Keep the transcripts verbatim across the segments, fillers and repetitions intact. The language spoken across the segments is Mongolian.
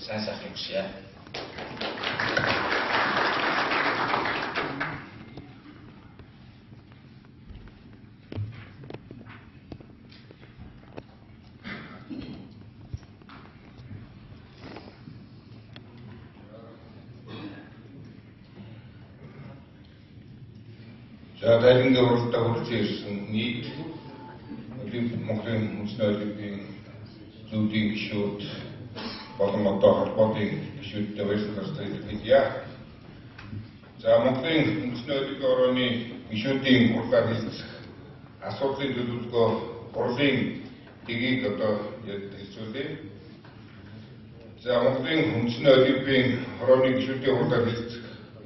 сайн сайхныг хүсье. За дайрынгийн уралдаа хүрч ирсэн нийт Монголын үндэсний олимпийн зүүдийн гишүүд болон одоо холбооны гишүүдтэй баярлалаа хэлье. За Монголын үндэсний олимпийн орооны гишүүдийн хурлаар хэлцэх асуудлын төлөвлөгөө хурлын дэгийг одоо хэлцүүлээ. За Монголын үндэсний олимпийн орооны гишүүдийн хурлаар хэлцэх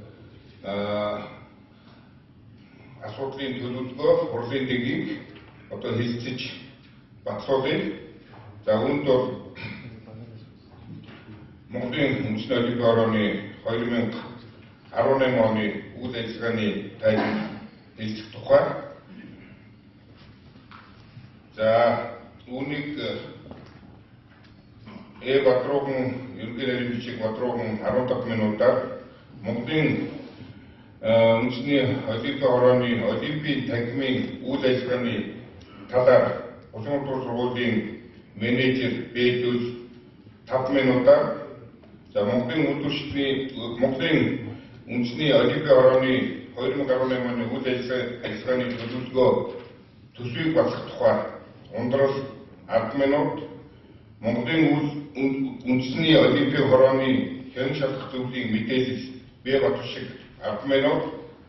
асуудлын төлөвлөгөө хурлын дэгийг одоо хэлцэж батлуулъя. За үүнд бол Монголын үндэсний олимпийн орооны хоёр мянга арван найман оны үйл ажиллагааны тайлбар хэлцэх тухай. За үүнийг Э Батрууган ерөнхий нарийн бичиг Батрууган арван дахь минутаар Монголын үндэсний олимпийн орооны олимпийн танхимын үйл ажиллагааны талаар улсын хурлын сургуулийн менежер Бэдүүс тавь минутаар за Монголын үйлдвэрчдийн Монголын үндэсний олимпийн орооны хоёр мянга арван найман оны үйл ажиллагааны төлөвлөгөө төсвийг батлах тухай ундрал ард минут Монголын үндэсний олимпийн орооны хэн шалгах зөвлөлийн мэдээлэл Б Батшиг ард минут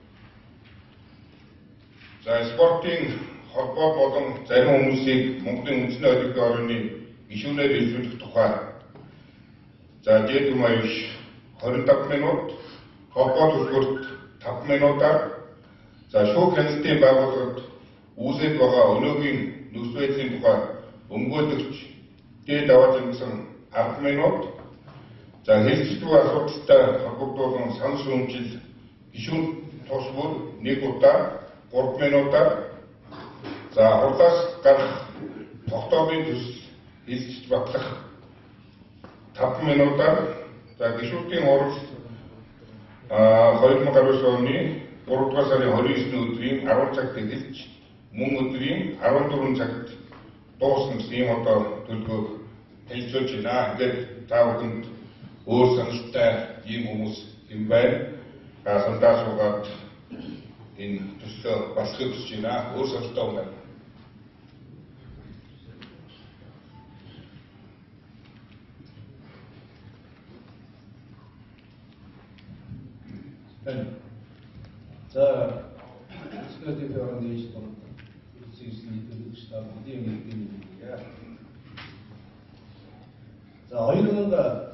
за спортын холбоо болон зарим хүмүүсийг Монголын үндэсний олимпийн орооны гишүүнээр илрүүлэх тухай за Дэд Маюш двадцать пять минут холбоо төлбөрт тавь минутаар за шүүх хяналтын байгууллагад үүсэж байгаа өнөөгийн нөхцөл байдлын тухай өмгөөлөгч Дэд Аваазан ард минут за хэлцэлгүй асуудалтай холбогдуулан санал шүүмжил гишүүн тус бүр нэг удаа гурван минутаар за хурлаас гарах тогтоомын төсөл хэлцэж батлах тавь минутаар за гишүүдийн урал хоёр мянга арван оны гурав дугаар сарын двадцать девятний өдрийн арван цагт хэлж мөн өдрийн арван дөрвөн цагт дуусна гэсэн ийм одоо төлөвлөгөөг хэлцүүлж байна. Ингээд та бүхэнд өөр саналтай ийм хүмүүс юм байна. Сандаа суугаад энэ төслөө басхыг хүсэж байна. Өөр саналтай юм байна. За скажите про нечто за хоёр мянга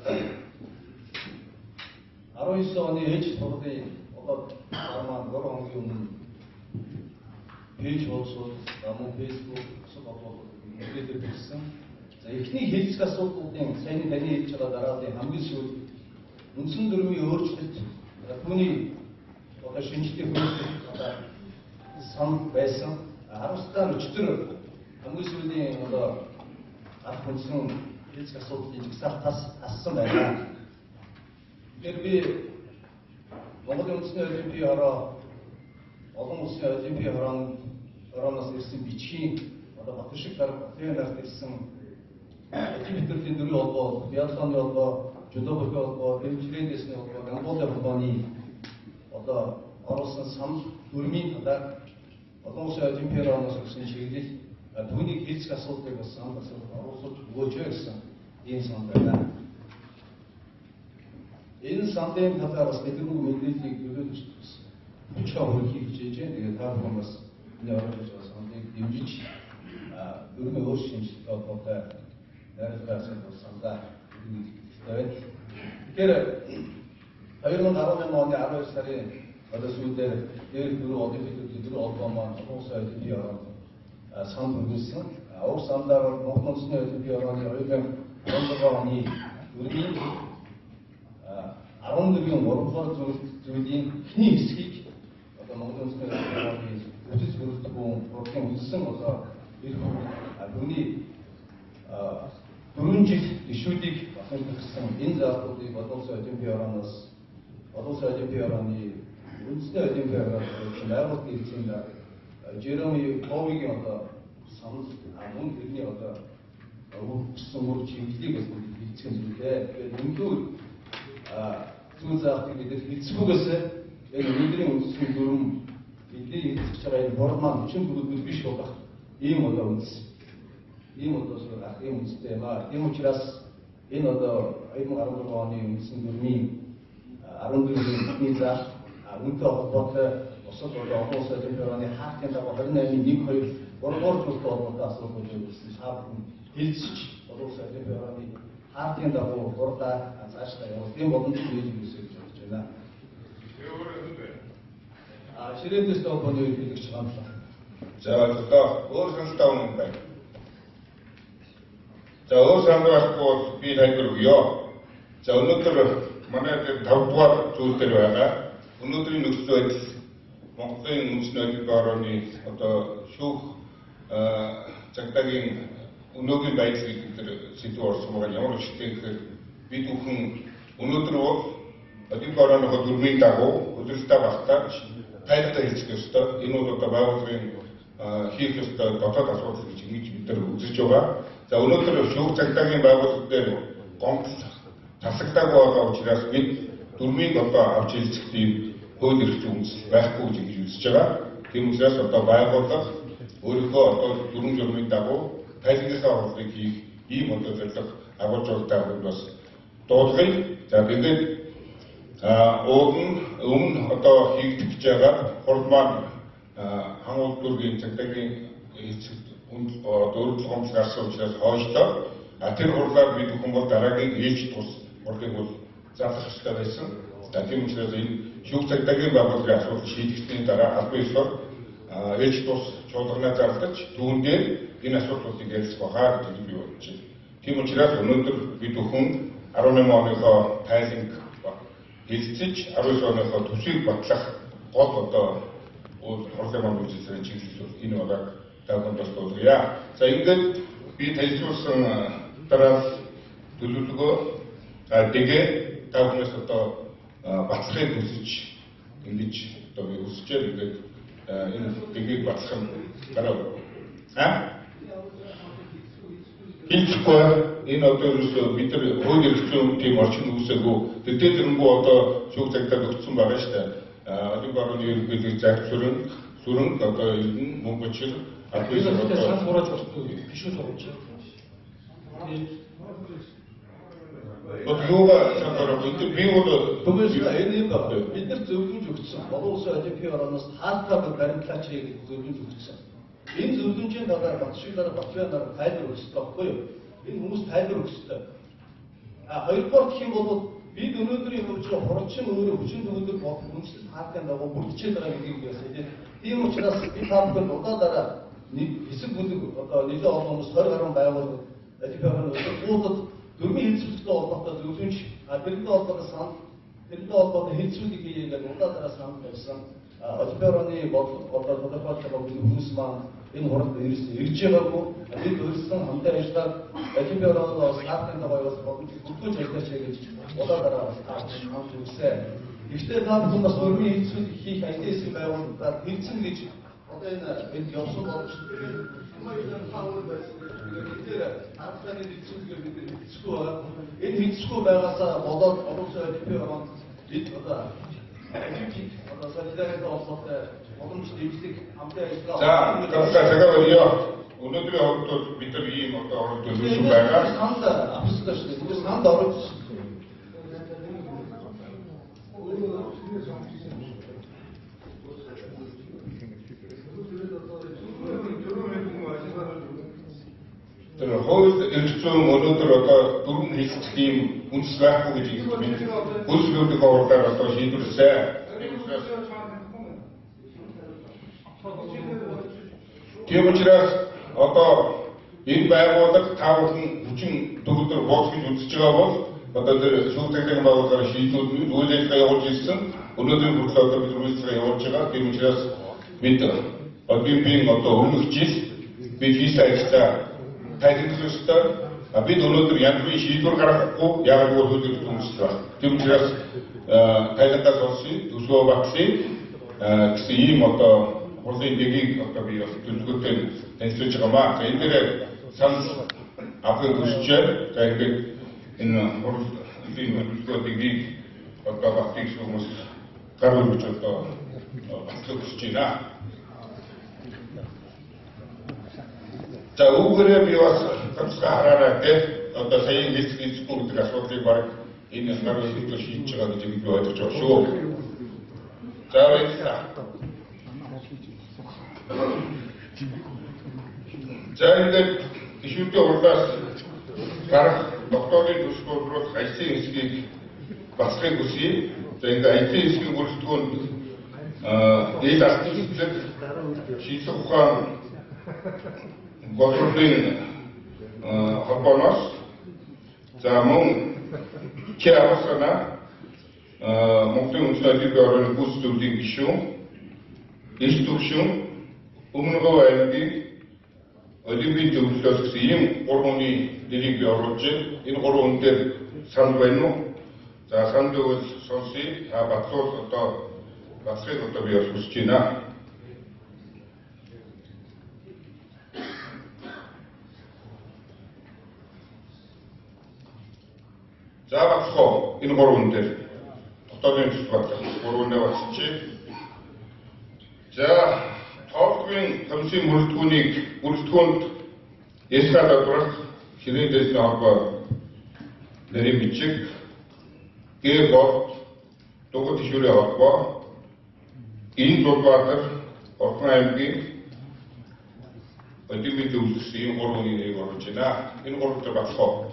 арван девять оны ээж тургын одоо арман гурван хоногийн өмнө пэйж болсоо мөн фэйсбүүк сошиал медиа бичсэн. За эхний хэлцэх асуудлуудын сайн таны хэлж байгаа дараагийн хамгийн сүүл үндсэн дүрмийн өөрчлөлт түүний одоо шинжлэх ухааны одоо сан байсан харамсалтай өчтөр хамгийн сүүлийн одоо арга хүнсэн хэлцэх асуудлыг жигсаал тас ассан байна. Тэгэхээр би Монголын үндэсний олимпийн ороо олон улсын олимпийн ороонд орооноос ирсэн бичгийн одоо бат шиг дарга Батэрденеарт ирсэн олимпийн төрлийн дөрвөн холбоо, биатлоны холбоо, жүдо холбоо, дэмжлэгдсэний холбоо, Монголын холбооны одоо оруулсан санал дүрмийн талаар олон улсын олимпийн орооноос ирсэн чиглэл түүнийг хэлцэх асуудлыг бас санал асуулт оруулж өгөөч гэсэн ийм санал байна. Энэ саналын талаар бас мэдрээг мэдээллийг төлөөлж бичгээ хөрөхийг хичээж байна. Тэгээд та бүхэн бас энэ оруулж байгаа саналыг дэмжиж дөрвөн өөр шинжилгээ холбоотой найруулгын асуудал саналаа хэлдэг. Тэгэхээр хоёр мянга арван найман оны арван хоёр сарын одоо сүүлдээ дээр дөрвөн олимпийн төдий дөрвөн холбоо маань олон улсын олимпийн ороонд санал хүргэлсэн. Уг саналаар Монголын үндэсний олимпийн орооны хоёр мянга он оны өргөний арван дөрвийн гурван дахь зүйлийн эхний хэсгийг одоо Монголын үндэсний олимпийн орооны үдэс бүрэлдэхүүн урлагийн үндсэн одоо эр хүний дөрвөн жил гишүүдийг бахимдсан энэ заалтуудыг олон улсын олимпийн орооноос олон улсын олимпийн орооны үндэсний олимпийн орооноос байгууллагын эзэн Жереми Повигийн одоо санал мөн тэрний одоо өгсөн мөр чиглэлийг бас хэлцэх юм лээ. Тэгээд өндөр зүүн заалтыг бид хэлцгүйгээс яг өнөөдрийн үндэсний дүрм бидний хэлцэж байгаа энэ формат хүчин бүрдэл биш болох ийм одоо үндэс ийм одоо ах ийм үндэстэй юм аа. Тийм учраас энэ одоо две тысячи двадцать trois оны үндэсний дүрмийн арван дөрвийн заалт үнэтэй холбоотой бусад одоо олон улсын олимпийн орооны хаалтын дагуу двадцать восемь нэг хоёр гурван зүйлтэй холбоотой асуудал үүссэн шаардсан хэлцэж олон улсын олимпийн орооны хаалтын дагуу гурлаа цаашдаа явах тийм боломжтой байж үүсэж болж байна. А ширээдээс тооны үед хэлж байгаа юм. За одоо өөр саналтай юм байна. За өөр саналтай би тайлбар өгье. За өнөөдөр манай тав дугаар зүйл дээр байгаа. Өнөөдрийн нөхцөл байдал Монголын үндэсний олимпийн орооны одоо шүүх цагтаагийн өнөөгийн байдал гэдэг сэдв орсон байгаа. Ямар учиртай гэхээр бид бүхэн өнөөдөр бол олимпийн орооны дүрмийн дагуу өдөртөө багтааж тайлбар хийх ёстой. Энэ бол одоо байгууллагын хийх ёстой дотоод асуудал гэж ингэж бид нар үзэж байгаа. За өнөөдөр шүүх цагтаагийн байгууллага дээр гомдол тасагдаагүй байгаа учраас бид дүрмийг одоо авч хэлцэх тийм хууль эрх зүйн үндэслэл байхгүй гэж ингэж үзэж байгаа. Тийм учраас одоо байгууллага өөрийнхөө одоо дүрм журмын дагуу тайлбарлахаа хурлыг хийх ийм одоо зорилго агуулж байгаатай хүнд бас дуудгая. За тэгээд уг нь өмнө одоо хийгдэж байгаа хурд маань хангуулт дүргийн цагтаагийн эцэг дөрвөлт гомдол гарсан учраас хойшлоо. Тэр хурлаар бид бүхэн бол дараагийн ээлж тус хурлыг бол задлах ёстой байсан. За тийм учраас энэ шүүх цагтаагийн байгууллагын асуудал шийдэгдсэний дараа албан ёсоор ээлж тус чуулганаа зарлаж түүн дээр энэ асуудлуудыг ярилцах байхаа гэж би бодож байна. Тийм учраас өнөөдөр бид бүхэн арван найман оныхоо тайланг хэлцэж арван девь оныхоо төсвийг батлах гол одоо хурлын маань үзүүлсэн чиглэл энэ байгааг тавхан бас дуулгая. За ингээд би тайлбарлсан дараа төлөвлөгөө тэгээ тавханаас одоо батлахыг хүсэж ингэж одоо би хүсчээр ингээд энэ тэгийг батлах нь гарав. А? Хэлцгүй энэ одоо ерөөсөө бид нар хууль эрх зүйн тийм орчин үүсээгүй. Тэгтээ зэрэнгүү одоо шүүх цагтаа өгсөн байгаа шүү дээ. Олимпийн орооны ерөнхийлөгч Захир сүрэн сүрэн одоо энэ Монголчир албан ёсоор одоо санал хурааж болохгүй гişүүд сурч байна. Вот юугаа санаараа бид би бол түгээс энэ юм байна. Бид нар зөвлөж өгсөн олон улсын олимпийн орооноос хаалттай баримтлаач гэж зөвлөж өгсөн. Энэ зөвлөмжийн дараа батшилаар батлаанаар тайлбар өгсөн байхгүй юу? Энэ хүмүүс тайлбар өгсөн. А хоёрдугаар гэх юм бол бид өнөөдрийн хөвч хурдчин өөрөө хүчин төгөлдөр болох үндэслэл хаалтын дагуу бүрдчихэд байгаа гэдгийг яасан. Тийм учраас би таамаг удаадараа нэг хэсэг бүлэг одоо нэлээд олон хүмүүс тойр гаруй байгууллагад олимпийн орооны уудад дөрмийн хэлцүүлэгтэй холбоотой зөвлөмж а тэрнтэй холбоотой санал тэрнтэй холбоотой хэлцүүлэг хийгээд удаадараа санал тавьсан. Олимпийн орооны одоо тодорхойлох хүмүүс маань энэ хуралд ирсэн ирж байгаагүй бид өөрсдөө хамтаа ажиллаад олимпийн орооноос хаалтын дагуу явуулах боломжийг бүрдүүлж ажиллаж гэж удаадараа таарч хамт үзсэн. Гэхдээ наад хүн бас дөрмийн хэлцүүлэг хийх айдээсэн байгууллагад хэлсэн гэж одоо энэ энэ явсан боломжтой. Маягийн хаал байсан. Тэгэхээр хаалтын хэлцүүлгээ бид хэлцэхгүй байгаа. Энэ хэлцэхгүй байгаасаа болоод олон улсын олимпийн ороонд бид одоо олимпик одоо солидаритет олсотой боломж дэмжлэг хамтаа ажиллаа. За, тавтаа цагааваа өнөөдрийн хооронд бид нар ийм одоо орон төлөвлөсөн байгаа. Санд авчихсан шүү дээ. Тэгээс санд орж тэр хууль эрх зүйн өнөөдөр одоо дөрвөн хэлцэх юм үндэс байхгүй гэж бид хөлсгөөдөө хурлаар одоо шийдвэрлэсэн. Тийм учраас одоо энэ байгууллага тавхан хүчин төгөлдөр боц гэж үзэж байгаа бол одоо тэр шүүх цагтаагийн байгууллагаар шийдвүүд нь үйл ажиллагаа явуулж ирсэн. Өнөөдрийн хүртэл одоо бид үйлчлэгээ явуулж байгаа. Тийм учраас бид олимпийн одоо өмнөх жил бид хийсэн ажиллагаа тайлбарлах ёстой. бид өнөөдөр янз бүрийн шийдвэр гаргахгүй яг л хөлөөлөлт хүмүүс байна. Тэр учраас тайландаа сонсъё, төсвөө багсыг гэсэн ийм одоо хурлын дэгийг одоо би бас төлөвлөгөөтэй танилцуулж байгаамаа. За энэ дээр санал авахыг хүсэж байна. За ингээд энэ хурлын төлөвлөгөө дэгийг одоо багтыг хүмүүс гар хөлж одоо багтах хүсэж байна. За үүгээрээ би бас томсгоо хараарай гэх одоо саяын хэлцэх хэлцэхгүй гэдэг асуудлыг баг энэ гар хөлтөөр шийдэж байгаа гэж би ойлгож байгаа шүү. За баярлалаа. За ингээд гишүүдийн хурлаас гарах тогтоолын төслөөр ажлын хэсгийг бацахыг хүсье. За ингээд ажлын хэсгийн бүрэлдэхүүнд дээл алтан хэсэг шийдэх ухаан Боловсролын холбооноос за мөн чи авсана Монголын Үндэсний орны бүс зөвлөлийн гишүүн дэш төвшин өмнөгөө аймгийн олимпийн зөвлөлөөс гэсэн ийм гурван хүний нэрийг би оруулж байна. Энэ гурван хүн дээр санал байна уу? За санал өгвөл сонсъё. Та батлуул одоо бацхыг одоо би бас хүсэж байна. За багсхоо энэ гурван хүн дээр тогтоолын төсөл батлах гурван нэ баталчих. За тоолгын комиссийн бүрэлдэхүүнийг бүрэлдэхүүнд эсрэг доторх хэрэг дэсний холбоо нэрийн бичиг гээ бод дугуй тишүүрийн холбоо энэ Улаанбаатар Орхон аймгийн олимпийн зөвлөлтсөн энэ гурван хүний нэрийг оруулж байна. Энэ гурван дээр батлах.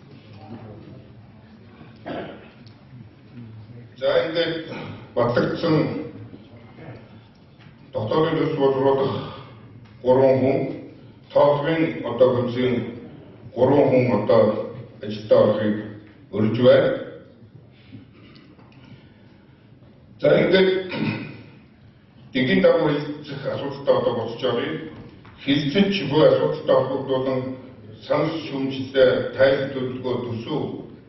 За ингээд батлагдсан тогтоолын төсөл болруулах гурван хүн тоолгын одоо комиссийн гурван хүн одоо ажилдаа орохыг өрж байна. За ингээд дэгийн дагуу хэлцэх асуудалтай одоо боцож оръё. Хэлцэж буй асуудалтай холбогдуулан санал шүүмжлэлээ тайлбар төлөвлөгөө төсөв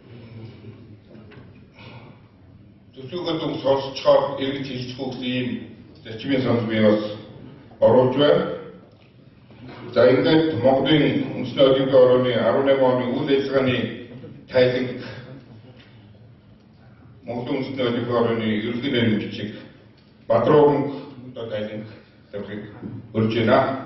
төсөөгөө сонсцохоор эргэж хэлцэх үү гэсэн ийм зарчмын санал би бас оруулж байна. За ингээд Монголын Үндэсний Олимпийн орны арван найман оны үйл ажиллагааны тайланг Монголын Үндэсний Олимпийн орны ерөнхий нэрийн бичиг Бадрууг одоо тайланг тавьхыг өрж байна.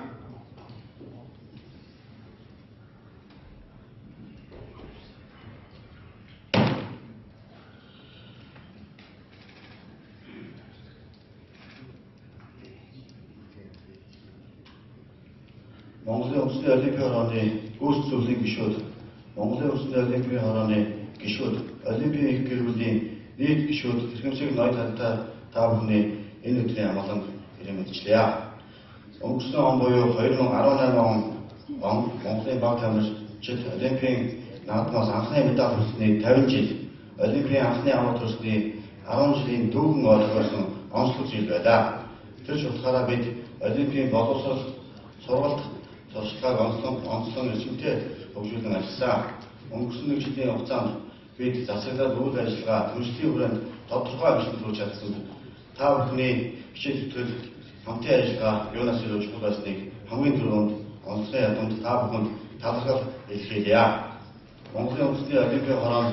Mongolia National Olympic Committee үс зөвлөлийн гишүүд, Mongolia National Olympic Committee гишүүд, Олимпийн гэр бүлийн нийт гишүүд хэрхэмжийг ноёд хантай та бүхний энэ өдрийн амгалан ирэн мэдчлээ. Өнгөрсөн он буюу хоёр мың арван найман он Монголын баг тамирчид Олимпийн наадмаас анхны медаль хүртсэний тавин жил, Олимпийн анхны амар төрсний арван жилийн дүүгэн ойлгосон онцлог жил байлаа. Тэр шалтгаараа бид Олимпийн боловсрол сургалт туршлагыг онцлог онцлог эрчимтэй хөгжүүлэн ажилласан. Өнгөрсөн нэг жилийн хугацаанд бид засаглаад үйл ажиллагаа түншлэлийн хүрээнд тодорхой амжилт хүргэж чадсан. Та бүхний хичээл зүтгэл хамтын ажиллагаа юунаас илүү чухал байсныг хамгийн түрүүнд онцлог ядамд та бүхэнд талархал илэрхийлье. Монголын Үндэсний Олимпийн хорон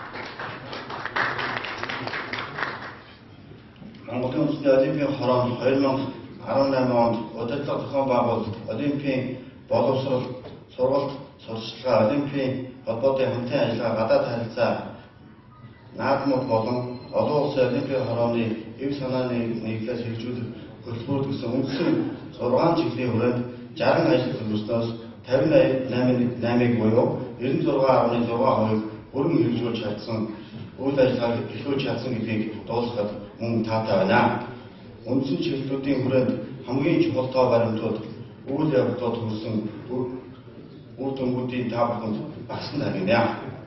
Монголын Үндэсний Олимпийн хорон хоёр мың арван найман онд удирдлага зохион байгуулалт Олимпийн боловсрол сургалт сурталчилгаа Олимпийн холбоотой хамтын ажиллагаа гадаад харилцаа наадмууд болон олон улсын Олимпийн хорооны эв санааны нийлээс хэрэгжүүлэх хөтөлбөрүүд гэсэн үндсэн зургаан чиглэлийн хүрээнд жарган ажил төлөвлөснөөс тавин наймыг буюу девяносто шесть целых шесть десятых бүрэн хэрэгжүүлж чадсан үйл ажиллагааг эхлүүлж чадсан гэдгийг дуулахад мөн таатай байна. Үндсэн чиглэлүүдийн хүрээнд хамгийн чухал тоо баримтууд үйл явдлууд хүрсэн үр дүнгуудын та бүхэнд багсан тагнаа.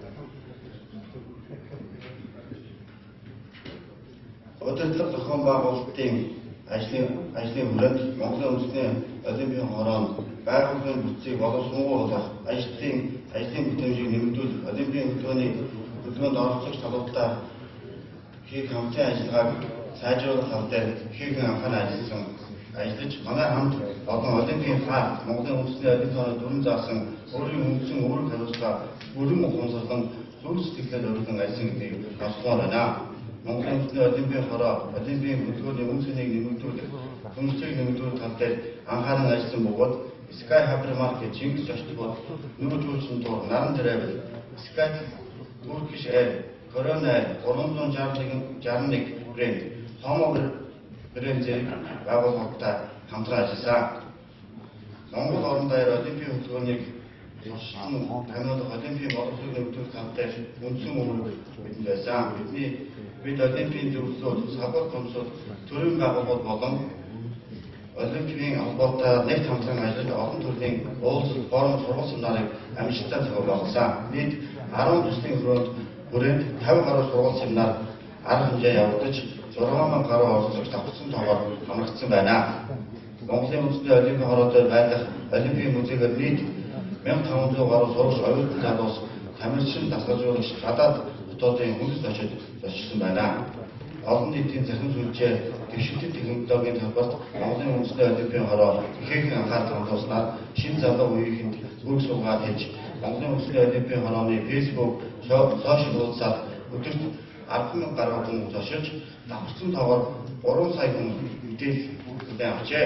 Удирдлага зохион байгуулалтын ажлын ажлын хүрээнд Монголын Үндэсний Олимпийн хороонд байгууллагын бүтцийг боловсруулах ажлын ажлын бүтээмжийг нэмэгдүүлэх, Олимпийн хөтөлбөрийн хөтөлбөрөнд оролцогч талуудаа хийх хамтын ажиллагааг сайжруулах тал дээр хийх анхаарал ажилласан ажиллаж манай хамт олон Олимпийн хаа Монголын үндэсний олимпиадад дүрэн заасан өөрийн үндсэн өөрөг хариуцлага бүрэн ухамсарлан зүрх сэтгэлээр өргөн ажилласан гэдгийг батлуулж байна. Монголын үндэсний олимпийн хороо Олимпийн хөтөлбөрийн үн цэнийг нэмэгдүүлэх, хүнсийг нэмэгдүүлэх тал дээр анхаарал ажилласан бөгөөд Sky Hypermarket Чингис Жочтгууд нүүр жуулчин дуу наран travel Sky Turkish Air Corona гурван зуун шестьдесят один брэнд Homo брэндээр байгууллагатай хамтран ажилласан. Монгол орон даяар Олимпийн хөтөлбөрийг туршилсан таниулах Олимпийн боловсролын нэмэгдүүлэх хамтаа үндсэн үүрэг бидэнд байсан. Бидний бид Олимпийн зөвлөлд сабар комсод төрийн байгууллагууд болон Олимпийн холбоотой нэгт хамтран ажиллаж олон төрлийн уулз форум сургалт семинарыг амжилттай зохиолсон. Бид арван төслийн хүрээнд хүрээнд тавин гаруй сургалт семинар арга хэмжээ явагдаж зургаан мянган гаруй оролцогч давтсан тоогоор хамрагдсан байна. Монголын үндэсний олимпийн хороотой байх Олимпийн музейгээр нийт мянга таван зуун гаруй сурагч оюутан залуус тамирчин дасгалжуулагч гадаад хотуудын хүнс очиж зочилсон байна. Олон нийтийн захин сүлжээ дэвшилтийн технологийн талбарт Монголын үндэсний олимпийн хороо ихээхэн анхаарал хандуулснаар шинэ залуу үеийнхэнд үг суугаад хийж Монголын үндэсний олимпийн хорооны Facebook, сошиал хуудасаар өдөрт арван мянган гаруй хүн зочилж давхарсан тоогоор гурван сая хүн мэдээлэл хүлээн авчээ.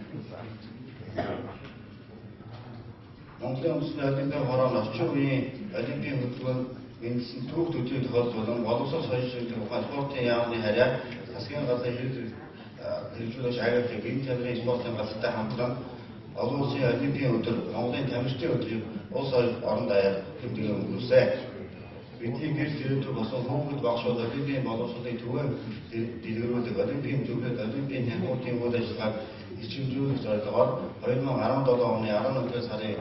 Монголын үндэсний олимпийн хорооны орчин үеийн олимпийн хөтөлбөр эндсэн түүх төдийн тохиолдол болон боловсрол соёлын ухаан спортын яамны харьяа засгийн газрын хэрэгжүүлэгч агуулгын гин тамирын спортын газартай хамтран олон улсын олимпийн өдөр Монголын тамирчдын өдрийг улс орон даяар тэмдэглэн өнгөрүүлсэн. Бидний гэрэл зэрэг болсон хүүхэд багшууд олимпийн боловсролын түвэн дэлгэрүүлэх олимпийн зөвлөлт олимпийн танхимуудын үйл ажиллагааг хичээлжүүлэх зорилгоор две тысячи десять оны арван нэгдүгээр сарын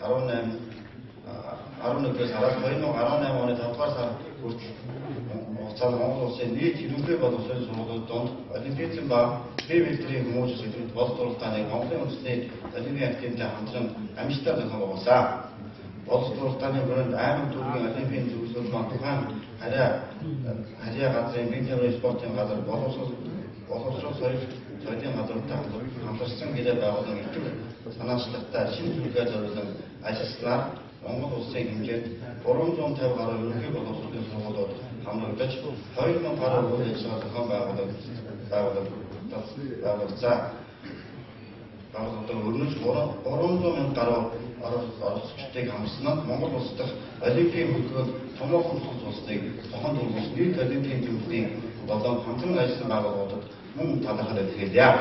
арван нэгдүгээр сараас две тысячи десять оны тавдугаар сар хүртэл хугацаанд Монгол улсын нийт ерөнхий боловсролын сургуулиуд донд олимпиадын ба бие бэлтгэрийн хүмүүжил сэдвүүд боловсрол сургалтын Монголын үндэсний олимпийн активтай хамтран амжилттай зохион байгуулсан. Боловсрол сургалтын хүрээнд аймаг төрийн олимпийн зөвлөлт маань тухайн харьяа харьяа газрын бие тамирын спортын газар боловсрол боловсрол соёл соёлын газартай хамтарсан гэрээ байгуулан итгэв санаачлагтай шинэ зүйлээр зориулан ажилласнаар Монгол улсын хэмжээнд гурван зуун тавин гаруй ерөнхий боловсролын сургуулиуд хамрагдаж хоёр мянган гаруй үйл ажиллагаа зохион байгуулалт байгуулагдсан. Байгууллагын өрнөж гурван зуун мянган гаруй оролцогчдыг хамарсан нь Монгол улс дахь олимпийн хөтөлбөрт томоохон тус улсыг тохон дөрвөөс нийт олимпийн төвийн болон хамтран ажилласан байгууллагуудад мөн талархал илэрхийлье.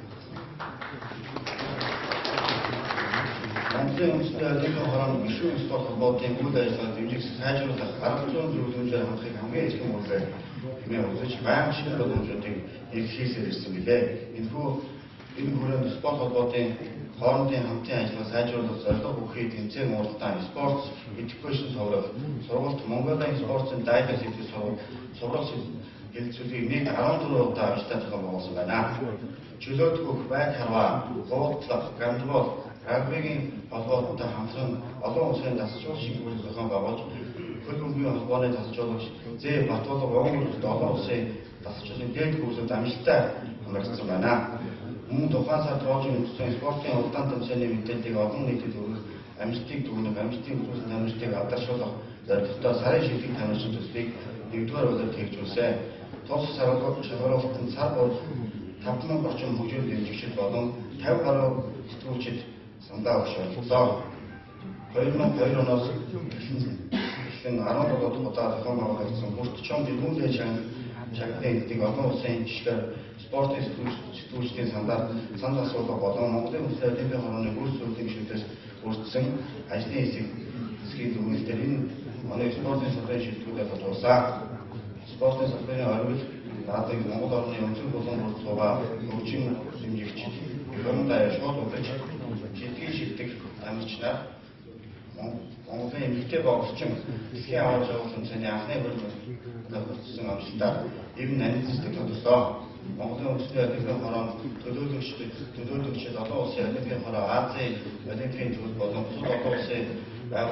Монголын үндэсний олимпийн хорооны гишүүн спорт холбоотын үйл ажиллагааг дэмжих сайжруулах арга зүйн зөвлөмжөөр хамтрахыг хамгийн эхлэн үйлдвэр хэмээн үзэж байнга шинэ боломжуудыг илэрхийлсээр ирсэн билээ. Энэхүү энэ хүрээнд спорт холбоотын хоорондын хамтын ажиллагаа сайжруулах зорилго бүхий тэмцээн уралдаан спорт education сургалт сургалт Mongolian Sports and Diversity сургалт сургалт хэлцүүлгийг нийт арван дөрвөн удаа амжилттай зохион байгуулсан байна. Чөлөөтгөх, байд харваа, гуултлах, гандбол, рагбигийн холбоотой хамтран олон улсын дасгалжуулагч шигүүл зохион байгуулж хөл бөмбөгийн холбооны дасгалжуулагч Зэ Батболог Монгол олон улсын дасгалжуулагчдын дээд хөвсөд амжилттай хамрагдсан байна. Мөн тухайн сард Рожын үндэсний спортын улдаан тэмцээний мэдээллийг олон нийтэд өргөх амжилтыг дүгнэх, амжилтын үзүүлсэн тамирчдыг алдаршуулах зорилготой сарын шилдэг тамирчин төслийг нэгдүгээр удаад хэрэгжүүлсэн. Тус шалгуулалтанд сар бүр таван мянган орчим хөгжил дэмжигчид болон тавин гаруй сэтгүүлчид сандаа өгч боллоо. две тысячи deux оноос эхлэн арван долоо дахь удаа зохион байгуулагдсан бүрт чон дэмжлэг чагтын эдийг олон улсын жишгээр спортын сэтгүүлчдийн сандаар санал асуулга болон Монголын үндэсний олимпийн хорооны бүрс зөвлөлийн гишүүдээс бүрдсэн ажлын хэсэг хэсгийн зөвлөлтөөр энэ оны спортын салбарын шилжүүлэлт болуулсан. Спортын салбарын оргил наадаг Монгол орны өнцөг болон бүрдсуугаа хөгжин дэмжигч орон даяар шууд удаж шилдэг шилдэг тамирчнаар Монголын эмэгтэй боксчин дэлхийн аваар жуулсан цэний анхны хөлбөмбөг болсон амжилтаар эвэн анализтэй төлөвлөсөн. Монголын үндэсний олимпийн хороонд төлөөлөгчид төлөөлөгчид олон улсын олимпийн хороо Азийн олимпийн төлөв болон бусад олон улсын байгууллагууд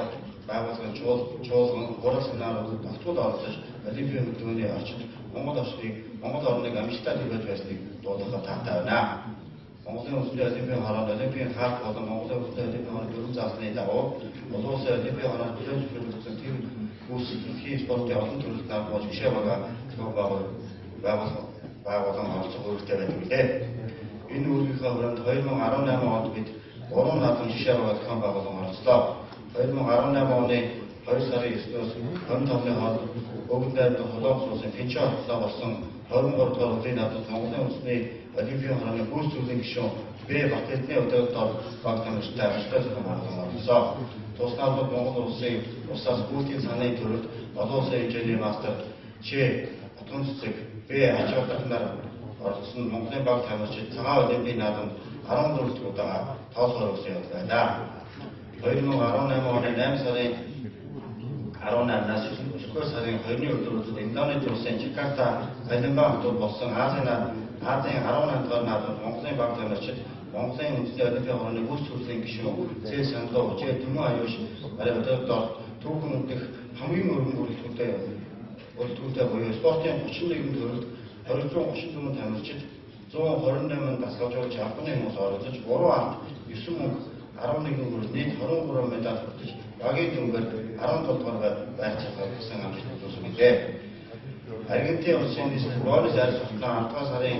байгууллагын чуулган гурван санаануудад тогтмол оролцож Олимпийн хөтөлбөрийн орчинд Монгол орчныг Монгол орныг амжилттай төлөвлөж байсныг дуудахад таатай байна. Монголын үндэсний Олимпийн хороонд Олимпийн хаалт болон Монголын үндэсний Олимпийн хороонд дөрвөн заасны дагуу улс улсын Олимпийн хороонд төлөвлөж бүрдүүлсэн тийм үүсэлтийн спортын олон төрөлд даргуулж гişээ байгаа байгууллага байгууллагын оролцох үүрэгтэй байдаг билээ. Энэ үүргийнхээ хүрээнд two thousand eighteen онд бид гурван наадам гişээ байгаа зохион байгуулалт оролцлоо. two thousand eighteen оны two сарын девятнээс twenty-five-ны хооронд Бөгд найрамдах Солонгос улсын Пинчан хотод болсон twenty-three дугаар удирдлагын наадамд Монголын үндэсний Олимпийн хорооны гүйц зүйлийн гишүүн Бэ Bat-Erdene өдөөгдөр баг тамирчтай ажлтай зохион байгуулалт оролцлоо. Тусгаалбал Монгол улсын улсаас гүйцийн санааны төрөлд олон улсын хэмжээний мастер Ч Утган цэцэг Бэ ачаалтнаар оролцсон Монголын баг тамирчид цагаан Олимпийн наадамд fourteen дахь удаа тоолохоор өгсөн юм байна. two thousand eighteen оны nine сарын eighteen-наас nine сарын two-ны өдрүүдэд Индонезийн улсын Жакарта, Палембан хотод болсон Азийн Азийн eighteen дахь наадамд Монголын баг тамирчид Монголын үндэсний Олимпийн хорооны гүйц зүйлийн гишүүн Цэс Сандоо Жэ Дүмэн аюуш Арабдад түүхэн дэх хамгийн өргөн бүрэлдэхүүнтэй бүрэлдэхүүнтэй буюу спортын thirty-one төрөлд two hundred thirty-four тамирчид one hundred twenty-eight дасгалжуулагч албаны хүмүүс оролцож three ард nine мөнгө eleven хүрэл нийт twenty-three медаль хүртэж багийн дүнгээр twelve дугаар байцаагаар гэсэн амжилт үзүүлсэн. Аргентин улсын нийслэл Буэнос Айрес хотод албан сарын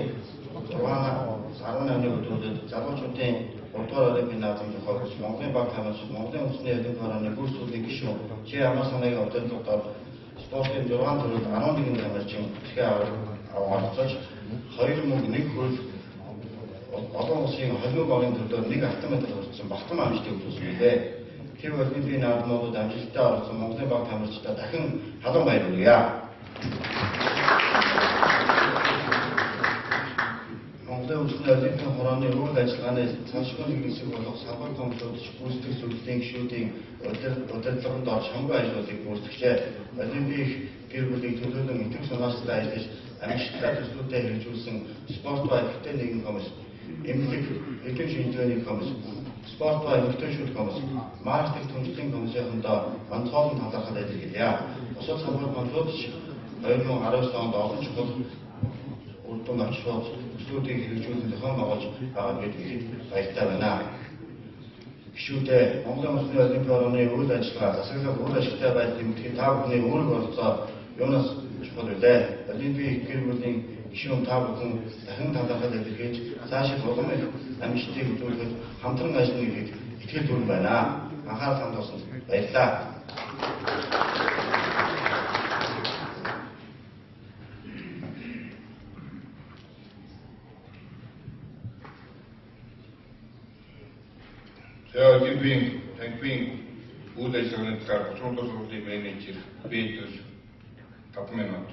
six-ны өдрүүдэд залуучуудын three дугаар Олимпийн наадам зохиолч Монголын баг тамирчид Монголын үндэсний Олимпийн хорооны гүйц зүйлийн гишүүн Ч Амар санаагийн удирдлагаар спортын six төрөлд eleven тамирчин ихээ аварцаж two мөнгө one хүрэл олон улсын холимог багийн төлөөр one автомат хүртсэн бахтам амжилтыг үзүүлсэн билээ. Тэв Олимпийн наадмуудад амжилттай оролцсон Монголын баг тамирчдаа дахин халуун баярлуулъя. Монголын үндэсний Олимпийн хорооны үйл ажиллагааны цаашгүй хэсэг болох салбар комплекс гүйцэтгэх зөвлөлийн гишүүдийн удирдлаганд орж хамгаалал ажлуудыг гүйцэтгэжээ. Олимпийн гэр бүлийн төлөөлөн итгэх санаачтай ажиллаж амжилттай төслүүдэд хэрэгжүүлсэн спорт ба эрхтэй нийгэм комисс, эмнэлэг эдийн шинжилгээний комисс, спорт ба эмэгтэй шүүд комисс, маркетинг түншлэлийн комиссийнхандаа онцгойлон талархал илэрхийлье. Бусад салбар комплекс twenty nineteen онд олон чухал үр дүн авчирч төслүүдийг хэрэгжүүлэн зохион байгуулж байгаа гэдгийг ихэд баяртай байна. Гишүүдээ Монголын үндэсний Олимпийн хорооны үйл ажиллагаа засаглах үйл ажиллагаатай байдлын мэдхийн та бүхний үүрэг оролцоо юунаас чухал үлээ. Олимпийн гэр бүлийн гишүүн та бүхэн дахин талархал илэрхийлж цаашид улам их амжилтыг үзүүлэхэд хамтран ажиллана гэдгийг итгэл төрн байна. Анхаарал хандуулсанд баярлалаа. За Олимпийн танхимын үйл ажиллагааны талаар гутрын сургуулийн менежер Бэдэл five минут.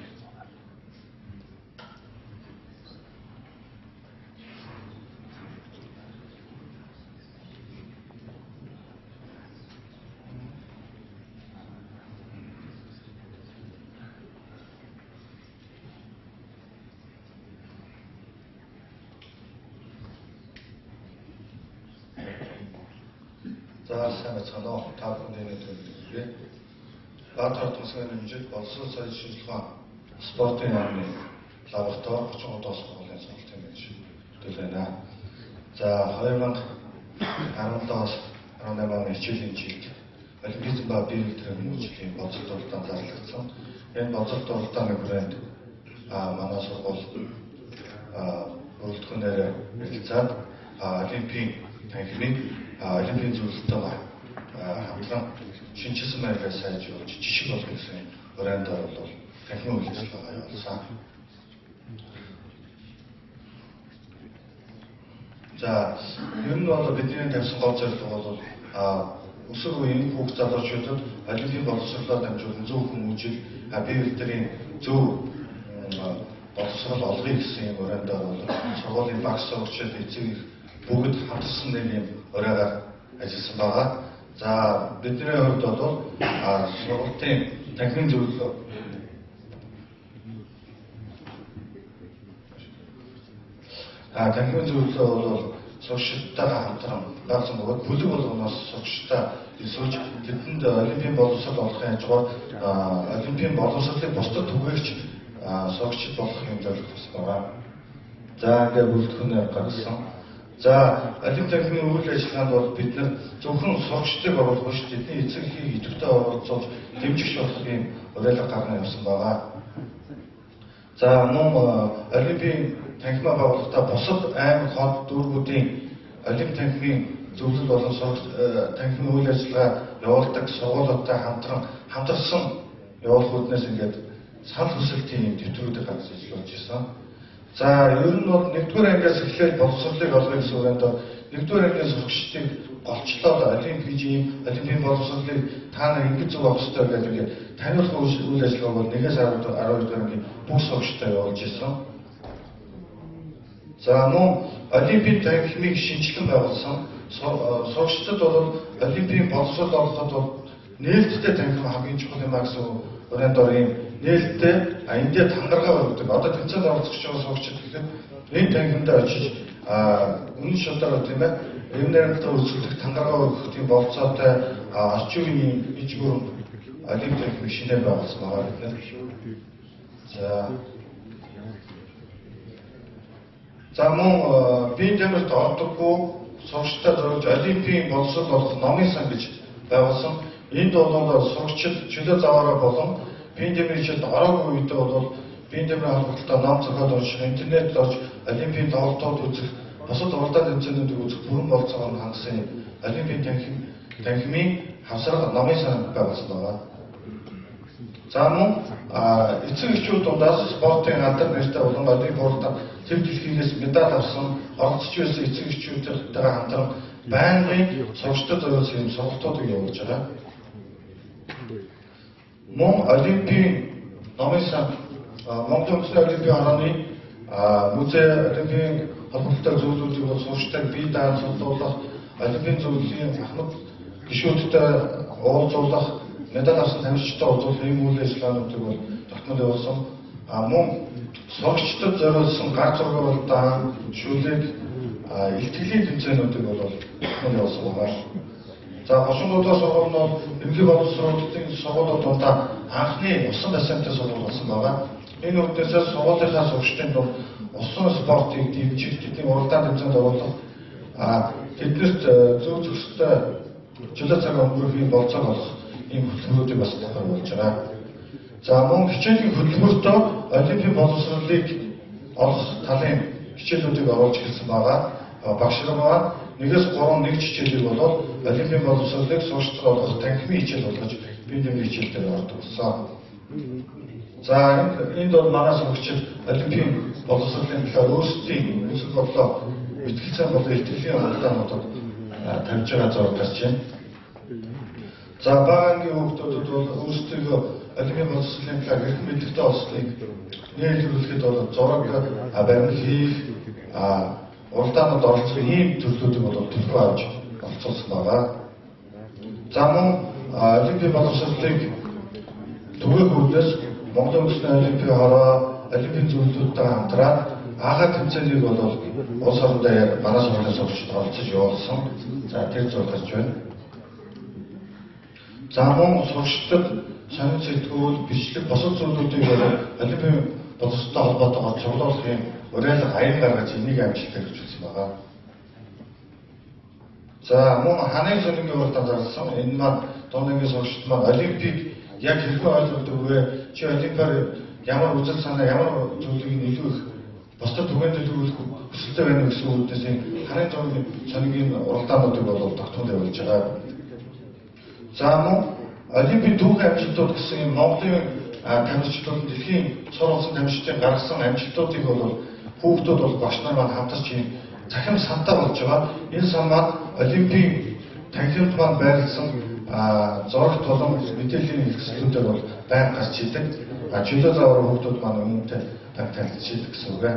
За сайн байцгаана уу. Та бүхэний төлөвлөгөө. Баатар тусгай хэмжээд боловсрол соёлын шинжилгээ спортын яамны лаборатори thirty-three доос сургуулийн сонголтын байж төлөвлөнө. За twenty seventeen-аас eighteen оны хичээлийн жилд Олимпизм ба бие биетрийн мөржлийн боловсрол дуралдаанд зарлагдсан. Энэ боловсрол дуралдааны хүрээнд манай сургууль бүрэлдэхүүнээр хэлцээд Олимпийн танхимыг Олимпийн зөвлөлтөөр хамтран шинжилсэн байдлаар сайжруулж жишг болох гэсэн хүрээнд бол танхимын үйл ажиллагаа явуулсан. За ер нь бол бидний тавьсан гол зорилго бол өсвөр үеийн хүүхд залуучуудад Олимпийн боловсролоор дамжуулан зөв хүмүүжил бие биетрийн зөв боловсрол олгоё гэсэн юм өрөөнд бол сургуулийн багш сурагчид эцэг бүгд хамтарсан нэг юм өрөөгөр ажилласан байгаа. За бидний хувьд бол сургуулийн танхимын зөвлөлөө а танхимын зөвлөлөө бол сурагчдаа хамтран даасан бөгөөд бүлэг болгоноос сурагчдаа эсвэл тэдэнд олимпийн боловсрол олохын хажуугаар олимпийн боловсролыг бусдад түгээгч согчид болох юм зорилготой байгаа. За ингээд бүрэлдэхүүнээр гаргасан. За олимп танхимын үйл ажиллагаанд бол бид нар зөвхөн согчдыг оруулах биш, тэдний эцэг эхийг идэвхтэй оролцуулж дэмжих болох юм уриалга гаргана явсан байгаа. За мөн олимпийн танхимаа байгуулахдаа бусад аймаг хот дүүргүүдийн олимп танхимын зөвлөл болон танхимын үйл ажиллагаа явуулдаг сургуулиудтай хамтран хамтарсан явуулгууднаас ингээд санал хүсэлтийн юм дэвтрүүдийг гаргаж ажиллаж байсан. За ер нь бол нэгдүгээр ангиас эхлээд боловсролыг олгох гэсэн үгэнд нэгдүгээр ангиас согчдыг голчлоод олимп гэж юм олимпийн боловсролыг та нар ингэж зөв авах хэрэгтэй гэдэг ингээд таниулах үйл ажиллагааг бол нэгээс арав дугаар ангийн бүх согчтой явуулж ирсэн. За мөн олимпийн танхимыг шинжилэн байгуулсан. Согчдод бол олимпийн боловсрол олоход бол нээлттэй танхим хамгийн чухал юм а гэсэн өрөөнд орын нээлттэй эндээ тангараа өргөдөг. Одоо тэмцээнд оролцож байгаа согчид гэхэд энэ танхимд очиж үнэн шатаар тийм ээ энэ нэрнтэй үзүүлэх тангараа өргөх тийм болцоотой орчин үеийн ижгүүр олимп танхимыг шинээр байгуулсан байгаа гэдэг. За За мөн биеийн тамирт ордоггүй согчтой зориулж олимпийн боловсрол олох номын сан гэж байгуулсан. Энд бол согчид чөлөө заваараа болон биеийн тамирын хичээлд ороогүй үедээ бол биеийн тамирын холбогдолтой ном зохиол унших, интернет орж олимпийн тоглолтууд үзэх, бусад уралдаан тэмцээнүүдийг үзэх бүрэн болцоогоор хангасан олимпийн танхим танхимын хавсар номын сан байгуулсан байна. За мөн эцэг эхчүүд дундаас спортын алдар нэртэй болон олимпийн уралдаан тэр дэлхийгээс медаль авсан оролцож байсан эцэг эхчүүдтэйгээ хамтран байнгын согчдод зориулсан юм сургалтуудыг явуулж байгаа. Мөн олимпийн номын сан Монголын Олимпийн хорооны музей олимпийн холбогдолтой зөвлөлүүдийг бол согчдыг бие даан судлуулах, олимпийн зөвлөлийн ахмад гишүүдтэй уулзуулах, медаль авсан тамирчтай уулзуулах ийм үйл ажиллагаануудыг бол тогтмол явуулсан. Мөн согчдод зориулсан гар зураг уралдаан, шүлэг, илтгэлийн тэмцээнүүдийг бол тогтмол явуулсан байна. За хошин дуудлага сургууль нь бол эмнэлэг боловсролын сургуулиуд дундаа анхны усан бассейнтэй сургууль болсон байна. Энэ үднээсээ сургуулийнхаа согчдын дунд усан спортыг дэмжих, тэдний уралдаан тэмцээнд оруулах, тэднэрт зөв зөвсөлтөй чөлөө цаг өнгөрөхийн болцоог олох ийм хөтөлбөрүүдийг бас тавьж байгаа. За мөн хичээлийн хөтөлбөртөө олимпийн боловсролыг олох талын хичээлүүдийг оруулж ирсэн байгаа. Багш нар маань нэгээс гурван нэг хичээлийг бол олимпийн боловсролыг согчдод олгох танхимын хичээл болгож биеийн тамирын хичээлээр ордог болсон. За энд бол манай согчид олимпийн боловсролын талаар өөрсдийн үзэл бодлоо мэтгэлцээ болон итгэлийн онолтоонуудад тавьж байгаа зураг гарч байна. За багаангийн хүүхдүүдэд бол өөрсдөө олимпийн боловсролын талаар хэрхэн мэдрэхтэй болсныг нээлтүүлэхэд бол зураг баримт хийх, уралдаанууд оролцох ийм төрлүүдийг бол төлөв авч олцуулсан байгаа. За мөн олимпийн боловсролыг түгээх үүднээс Монголын Олимпийн хороо, олимпийн зөвлөлтүүдтэй хамтраад агаар тэмцээнийг бол улс орондоо манай сургуулийн согчид оролцож явуулсан. За тэр зураг гарч байна. За мөн согчдод сонин сэтгүүл, бичлэг, бусад зүйлүүдийг олимпийн боловсролтой холбоотойгоор цуглуулах юм уриалга аян гаргаж энийг амжилттай хэрэгжүүлсэн байгаа. За мөн ханын сонингийн уралдаан зарласан. Энэ маань дундынгийн согчид маань олимпийг яг хэрхэн ойлгодог вэ? Чи олимпиар ямар үзэл санаа, ямар зүйлийг илүү их бусдад түгээнтэй төлөвлөх хүсэлтэй байна гэсэн үгнээс ханын дундын сонингийн уралдаануудыг бол тогтмол явуулж байгаа. За мөн олимпийн түүхэн амжилтууд гэсэн юм Монголын тамирчдууд дэлхийн цор улсын тамирчдын гаргасан амжилтуудыг бол хүүхдүүд бол багш нар маань хамтарч ийм цахим сантай болж байгаа. Энэ сан маань олимпийн танхимд маань байрласан зурагт болон мэдээллийн хэлцлүүдээр бол байнга гарч идэг. Чөлөө завар хүүхдүүд маань өмнөдөө танилцж идэг гэсэн үг.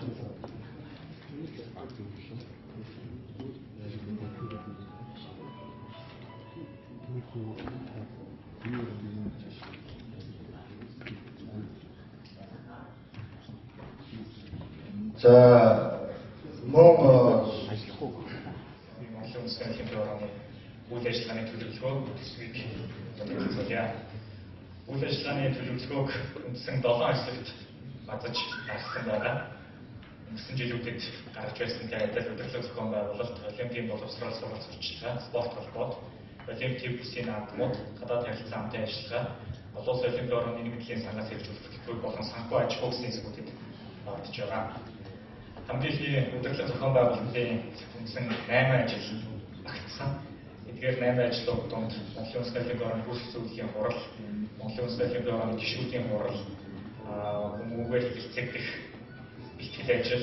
За мөн Монголын Олимпийн хорооны үйл үйл ажиллагааны төлөвлөгөө төсвийг зөвлөе. Үйл ажиллагааны төлөвлөгөөг үндсэн долоон хэсэгт базаж гаргасан байна. Өнгөрсөн жилүүдэд гарч байсан адил удирдлага зохион байгуулалт, Олимпийн боловсрол сургалт сурчлага, спорт холбоот, Олимпийн бүсийн наадмууд, гадаад харилцаа хамтын ажиллагаа, олон улсын олимпийн орны нэгдлийн санаас хэрэгжүүлэх төлбөр болон санхүү аж ахуй гэсэн хэсгүүдэд орж байгаа. Хамгийн ихний удирдлага зохион байгуулалтын үндсэн найман ажил багтсан. Эдгээр найман ажлууд донд Монголын улсын олимпийн орны хөрш зөвлөлийн хурал, Монголын улсын олимпийн орны гишүүдийн хурал, хүмүүгээр хэлцэгдэх бэлтгэл ажил,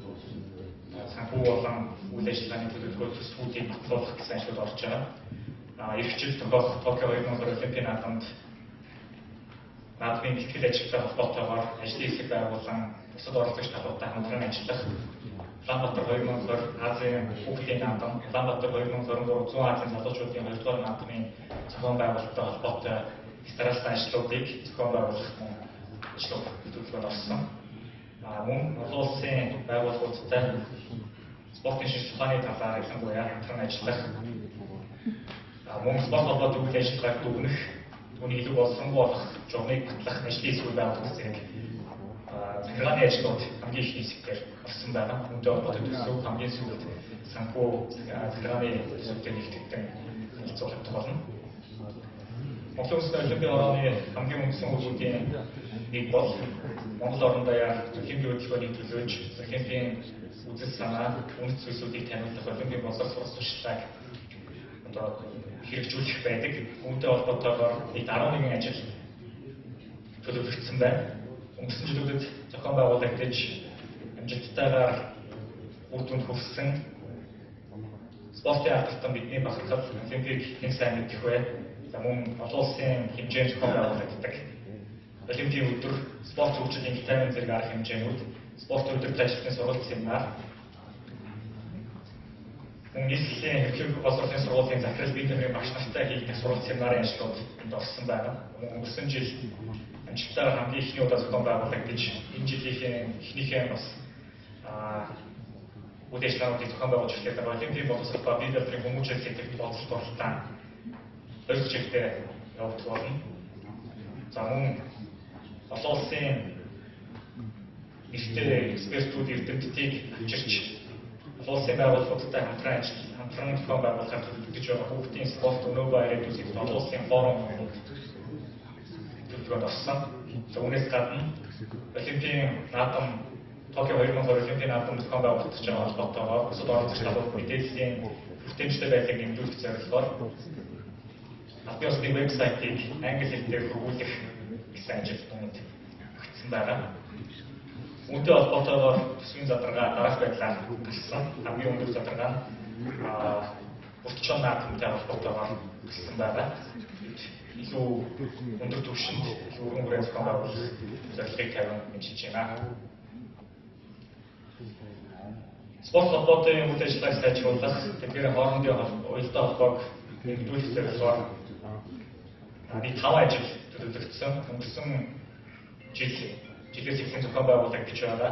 санхүү болон үйл ажиллагааны төлөвлөгөө төсвүүдийг батлуулах гэсэн ажлууд орж байгаа. Эх жил тохиолдох Токио хоёр мың гурван Олимпийн наадамд наадмын бэлтгэл ажилтай холбоотойгоор ажлын хэсэг байгуулан бусад оролцогч талуудтай хамтран ажиллах, Улаанбаатар хоёр мың гурав Азийн хүүхдийн наадам, Улаанбаатар хоёр мың гурван гурав зүүн Азийн залуучуудын хоёрдугаар наадмын зохион байгуулалттай холбоотой стратеги ажлуудыг зохион байгуулах ажлууд төлөвлөгөөд орсон. Мөн олон улсын байгууллагуудтай спортын шинж ухааны талаар ялангуяа хамтран ажиллах, мөн спорт холбоотой үйл ажиллагааг дүгнэх, түүний илүү боловсронгуй болох журмыг батлах ажлын хэсгүүд байгуулах зэрэг захиргааны ажлууд хамгийн их хэсгээр орсон байна. Үүнтэй холбоотой төсөв хамгийн сүүлд санхүү захиргааны төсөвтэй нэгтгэгдэн хэлцүүлэгдэх болно. Монголын улсын олимпийн орны хамгийн үндсэн хөлбөрийн нэг бол Монгол орон даяар олимпийн хөтөлбөрийг төлөөж олимпийн үзэл санаа, үнэт зүйлсүүдийг таниулах олимпийн боловсрол сургалт туршлагыг одоо хэрэгжүүлэх байдаг. Үүнтэй холбоотойгоор нийт арван нэгэн ажил төлөвлөгдсөн байна. Өнгөрсөн жилүүдэд зохион байгуулагдаж амжилттайгаар үр дүнд хүрсэн спортын албартан бидний бахархал олимпийг хэн сайн мэдэх вэ? Мөн олон улсын хэмжээнд зохион байгуулагддаг Олимпийн өдөр, спорт хөгжлийн таймын зэрэг арга хэмжээнүүд, спорт өдөрт ажилтны сургалт семинар, мөн нийслэлийн хөгжлийн боловсролын сургуулийн захирал бие даамжийн багш нартай хийгдэх сургалт семинарын ажлууд энд орсон байна. Өнгөрсөн жил амжилттайгаар хамгийн ихний удаа зохион байгуулагдаж, энэ жилийн эхнийхээ бас үйл ажиллагаануудыг зохион байгуулж эхлэх Олимпийн боловсрол ба бие даамжийн хүмүүжил хэлтэгт боловсрол туралдаан хоёр жилдээ явагдах болно. За мөн олон улсын нэртэй экспертүүд эрдэмтдийг авчирч олон улсын байгууллагуудтай хамтран ажил, хамтран зохион байгуулахаар төлөвлөж байгаа хүүхдийн спорт өнөө ба ирээдүйн олон улсын форумууд төлөвлөгөөнд орсон. За үүнээс гадна Олимпийн наадам Токио хоёр мың гурав Олимпийн наадам зохион байгуулагдаж байгаа холбоотойгоор бусад оролцогч талууд мэдээллийн хүртээмжтэй байдлыг нэмэгдүүлэх зорилгоор албан ёсны вебсайтыг англи хэлээр хөгжүүлэх гэсэн ажил тунд багтсан байна. Үүнтэй холбоотойгоор төсвийн задаргаа дараах байдлаар гарсан. Хамгийн өндөр задаргаа нь уртчон наадамтай холбоотойгоор гарсан байна. Илүү өндөр түвшинд өргөн хүрээ зохион байгуулах зорилгыг тавин хэмжиж байна. Спорт холбоотой үйл ажиллагааг сайжруулах, тэдгээр хоорондын уялдаа холбоог нэмэгдүүлэх зорилгоор нийт таван ажил төлөвлөгдсөн. Өнгөрсөн жил жилээс эхлэн зохион байгуулагдаж байгаа.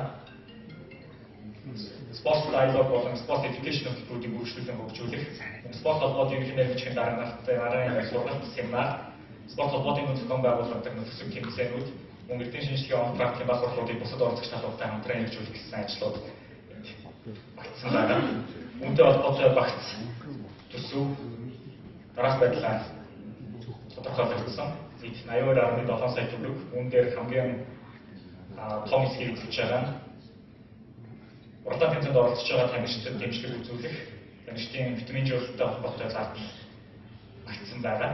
Спорт диалог болон спорт education хөтөлбөрүүдийг үргэлжлүүлэн хөгжүүлэх, спорт холбоотой ерөнхий найрагчийн дараагийн дараагийн сургалт семинар, спорт холбоотой зохион байгуулагдах нөхцөл тэмцээнүүд, мөн эрдэнэ шинжилгээ он практикийн баг хурлуудыг бусад оролцогч талуудтай хамтран хэрэгжүүлэх гэсэн ажлууд багтсан байна. Үүнтэй холбоотой багц төсөв дараах байдлаар тодорхойлогдсон. Нийт аян хоёр арван долоо сая төгрөг, үүн дээр хамгийн том хэсгийг эзэлж байгаа нь уралдаан тэмцээнд оролцож байгаа тамирчдад дэмжлэг үзүүлэх, тамирчдын витамин жуулалттай холбоотой зардал багтсан байна.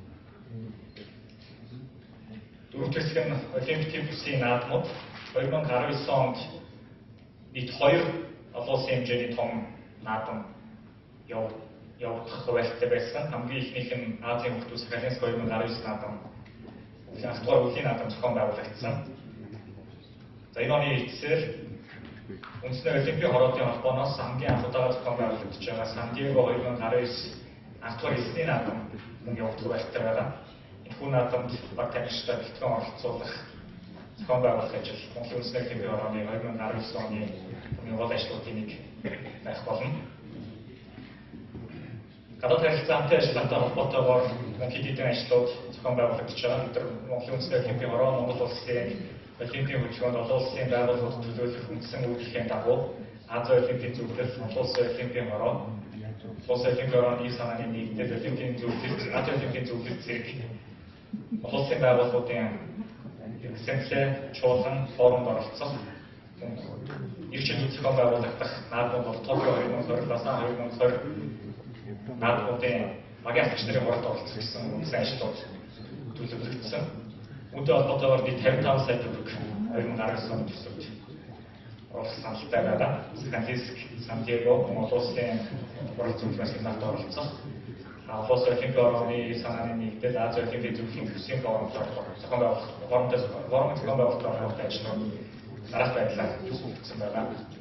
Дөрөвт хэсэг нь Олимпийн бүсийн наадмууд хоёр мың арван девять онд нийт хоёр олон улсын хэмжээний том наадам явагдах хуваарьтай байсан. Хамгийн ихнийх нь Азийн хүүхдүүд Сахалинск хоёр мың арван девять наадам, алтдугаар үеийн наадам зохион байгуулагдсан. За энэ оны эцсээр үндэсний олимпийн хороодын холбооноос хамгийн анх удаага зохион байгуулагдаж байгаа Сан Диего хоёр мың арван девять алтдугаар эсний наадам мөн явагдах хуваарьтай байгаа. Энэхүү наадамд баг тамирчдад бэлтгэн оролцуулах, зохион байгуулах ажил Монголын үндэсний олимпийн хорооны хоёр мың арван девять оны гол ажлуудын нэг байх болно. гадаад харилцаантай ажиллагаатай холбоотойгоор хэд хэдэн ажлууд зохион байгуулагдаж байгаа. Бид нар Монголын үндэсний олимпийн хороо, Монгол улсын олимпийн хөтөлбөрөнд олон улсын байгууллагууд төлөөлөх үндсэн үйлдвэрлэлийн дагуу Азийн олимпийн зөвлөл, олон улсын олимпийн хороо, улсын олимпийн хорооны ив санааны нэгдэл, олимпийн зөвлөлт, Азийн олимпийн зөвлөлт зэрэг олон улсын байгууллагуудын экземплэр чуулган форумд оролцох, ирчүүд зохион байгуулагдах наадмууд бол Токио две тысячи двадцать, Лосан две тысячи двадцать наадмуудын багийн атгч нарын хорот оролцох гэсэн үндсэн ажлууд төлөвлөгдсөн. Үүнтэй холбоотойгоор бид пятьдесят пять сая төгрөг две тысячи десять онд төсөвт оруулах саналтай байгаа. Сан-Франциск, Сан-Диего, Монгол улсын уран зөвлөмж семинарт оролцох. Олон улсын олимпийн хорооны санааны нэгдэл, Азийн олимпийн зөвлөлийн төсвийн форумд зохион байгуулах, форумд форумд зохион байгуулах оролцох ажлууд дараах байдлаар төлөвлөсөн байгаа.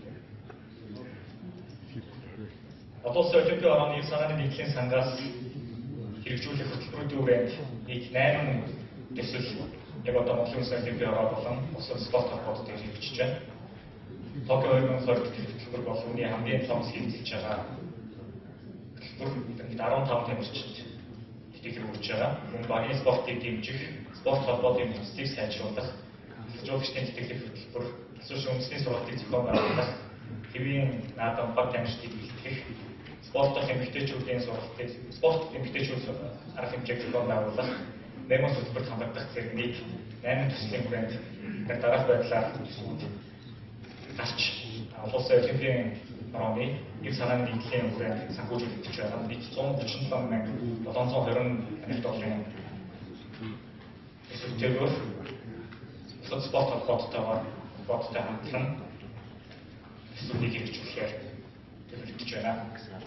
Олон улсын олимпийн хорооны санааны нэгдлийн сангаас хэрэгжүүлэх хөтөлбөрүүдийн хүрээнд нийт найман төсөл яг одоо Монголын үндэсний олимпийн хороо болон улсын спорт холбоотод хэрэгжиж байна. Токио две тысячи двадцать хөтөлбөр бол үүний хамгийн том хэрэгжилж байгаа хөтөлбөр дөрвөн тамирчид тэтгэл өгч байгаа. Энэ багийн спортыг дэмжих, спорт холбоотын төслийг сайжруулах, хэрэгжүүлэгчдийн тэтгэлийн хөтөлбөр, асуушин үндэсний сургалтыг зохион байгуулах, хэвийн наадам баг тамирчдыг бэлтгэх, спортын эмэгтэйчүүдийн сургалтыг, спорт эмэгтэйчүүд арга хэмжээг зохион байгуулах, нэмэлт хөтөлбөрт хамрагдах зэрэг найман төслийн хүрээнд дараах байдлаар төсвүүд гарч олон улсын олимпийн хорооны ив санааны нэгдлийн хүрээнд санхүүжүүлэгдэж байгаа. Нийт one thirty-seven thousand seven hundred twenty долларын төсөвтэйгээр бусад спорт холбоотойгоор холбоотой хамтлан төсвүүдийг хэрэгжүүлэхээр төлөвлөж байна.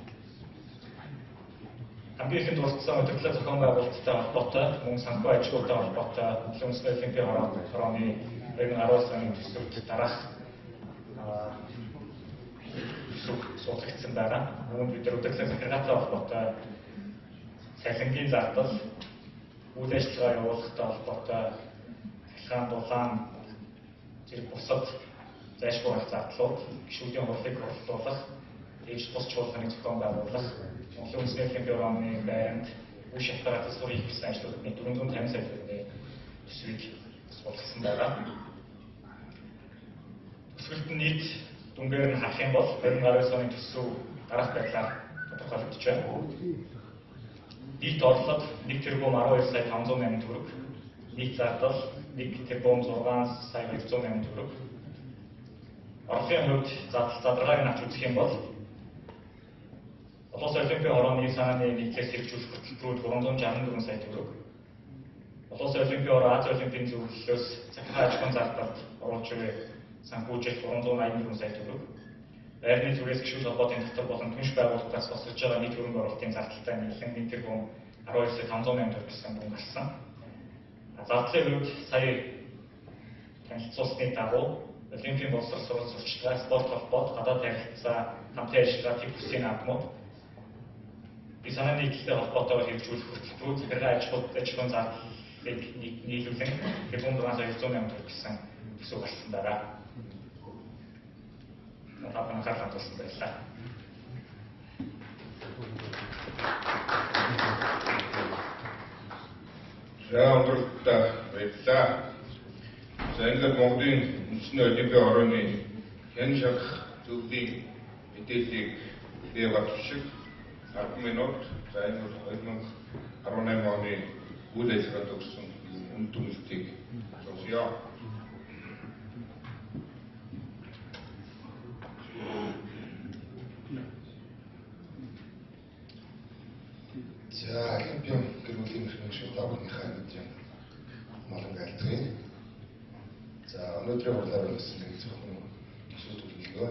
Хамгийн ихэнд дурдсан удирдлага зохион байгуулалттай холбоотой, мөн санхүү ажлуудтай холбоотой Монголын үндэсний олимпийн хорооны две тысячи десять оны төсөвт дараах төсөв суулгагдсан байгаа. Үүнд бид нар удирдлага захиргаатай холбоотой, цалингийн зардал, үйл ажиллагаа явуулахтай холбоотой, цахилгаан, дулаан зэрэг бусад зайлшгүй байх зардлууд, гишүүдийн хурлыг хурлуулах, ээж бус чуулганы зохион байгуулах, Монголын үндэсний олимпийн хорооны байранд үе шатаараа засварыг хийсэн ажлуудад дөрвөн зуун пенсян сая төгрөгийн төсвийг суулгасан байгаа. Төсвөлд нийт дүнгээр нь харах юм бол две тысячи двадцать оны төсөв дараах байдлаар тодорхойлогдож байна. Нийт орлого one тэрбум twelve сая five hundred eight төгрөг, нийт зардал one тэрбум six сая two hundred eight төгрөг. Орлогын хувьд задал задрагааг нь авч үзэх юм бол олон улсын олимпийн хорооны санааны нийтлээс хэрэгжүүлэх хөтөлбөрүүд three hundred sixty-four сая төгрөг. Олон улсын олимпийн хороо Азийн олимпийн зөвлөлөөс захиргаа ажлын зардалд оруулж буй санхүүжил three hundred ninety-four сая төгрөг. Байрны зүгээс гишүүд холбоотын дотор болон түнш байгууллагаас босгож байгаа нийт хөрөнгө оруулалтын зардалтай нийлэн one тэрбум twelve сая five hundred eight төгрөг гэсэн дүн гарсан. Зардлын хувьд сая танилцуулсны дагуу олимпийн боловсрол сурвалж сурчлагын спорт холбоот, гадаад харилцаа, хамтын ажиллагаа, тех бүсийн наадмууд, ив санааны нийтлэлтэй холбоотойгоор хэрэгжүүлэх хөтөлбөрүүд, захиргаа ажлууд, ажлын зардлыг нийлүүлэн тэрбум seven сая two hundred eight төгрөг гэсэн төсөв гарсан байгаа. Тавхан анхаарал хандуулсан байлаа. За өнөөдөр баярлалаа. За энэ Монголын үндэсний олимпийн хорооны хэн шалгах зөвлөлийн мэдээллийг бий батвшиг ten минут. За энэ бол two thousand eighteen оны үйл ажиллагаанд өгсөн үнд дүнлтийг сонсъё. За олимпийн гэрүүлийн эрхний шударгийнхаа мэдээ малан галзгын. За өнөөдрийн хурлаар бас нэг зөвхөн төсөл төлөвлөгөө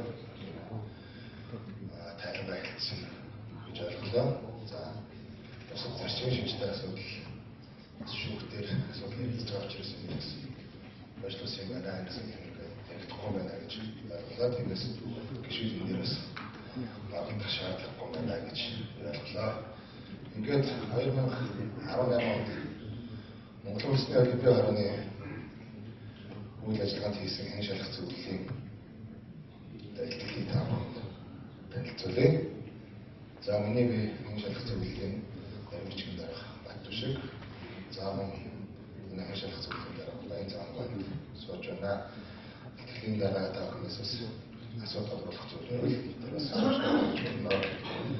тайлбар хийсэн гэж ойлголоо. За бусад зарчмын шинжтэй асуудал шүүхтэр асуудал хэлж авч ирсэн юм гэсэн ажлын байна гэсэн хэрэгтэхгүй байна гэж ойлголоо. Тиймээс гишүүд энэс багтах шаардлагагүй байна гэж ойлголоо. Ингээд two thousand eighteen онд Монголын үндэсний олимпийн хорооны үйл ажиллагаанд хийсэн хэн шалгах зөвлөлийн дэлгэлийн таамаг танилцуулъя. За миний би энэ шалгах зөвлөлийн баримтчгийн дарга Бат шиг. За мөн энэ шалгах зөвлөлийн дарга Баян Цаанбай сууж байна. Тэтгэлийн дараа та бүхнээс асуулт олгох зөвлөл тэрээс асууж байна.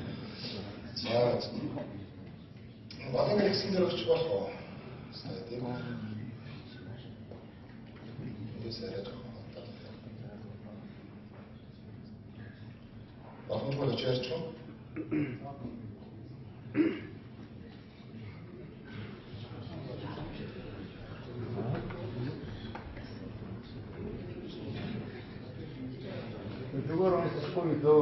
За багын гэсэн дөрөвч болох уу? Сайдыг Сэрэж Багын очиж чам. Зүгээр онцлохгүй дөө.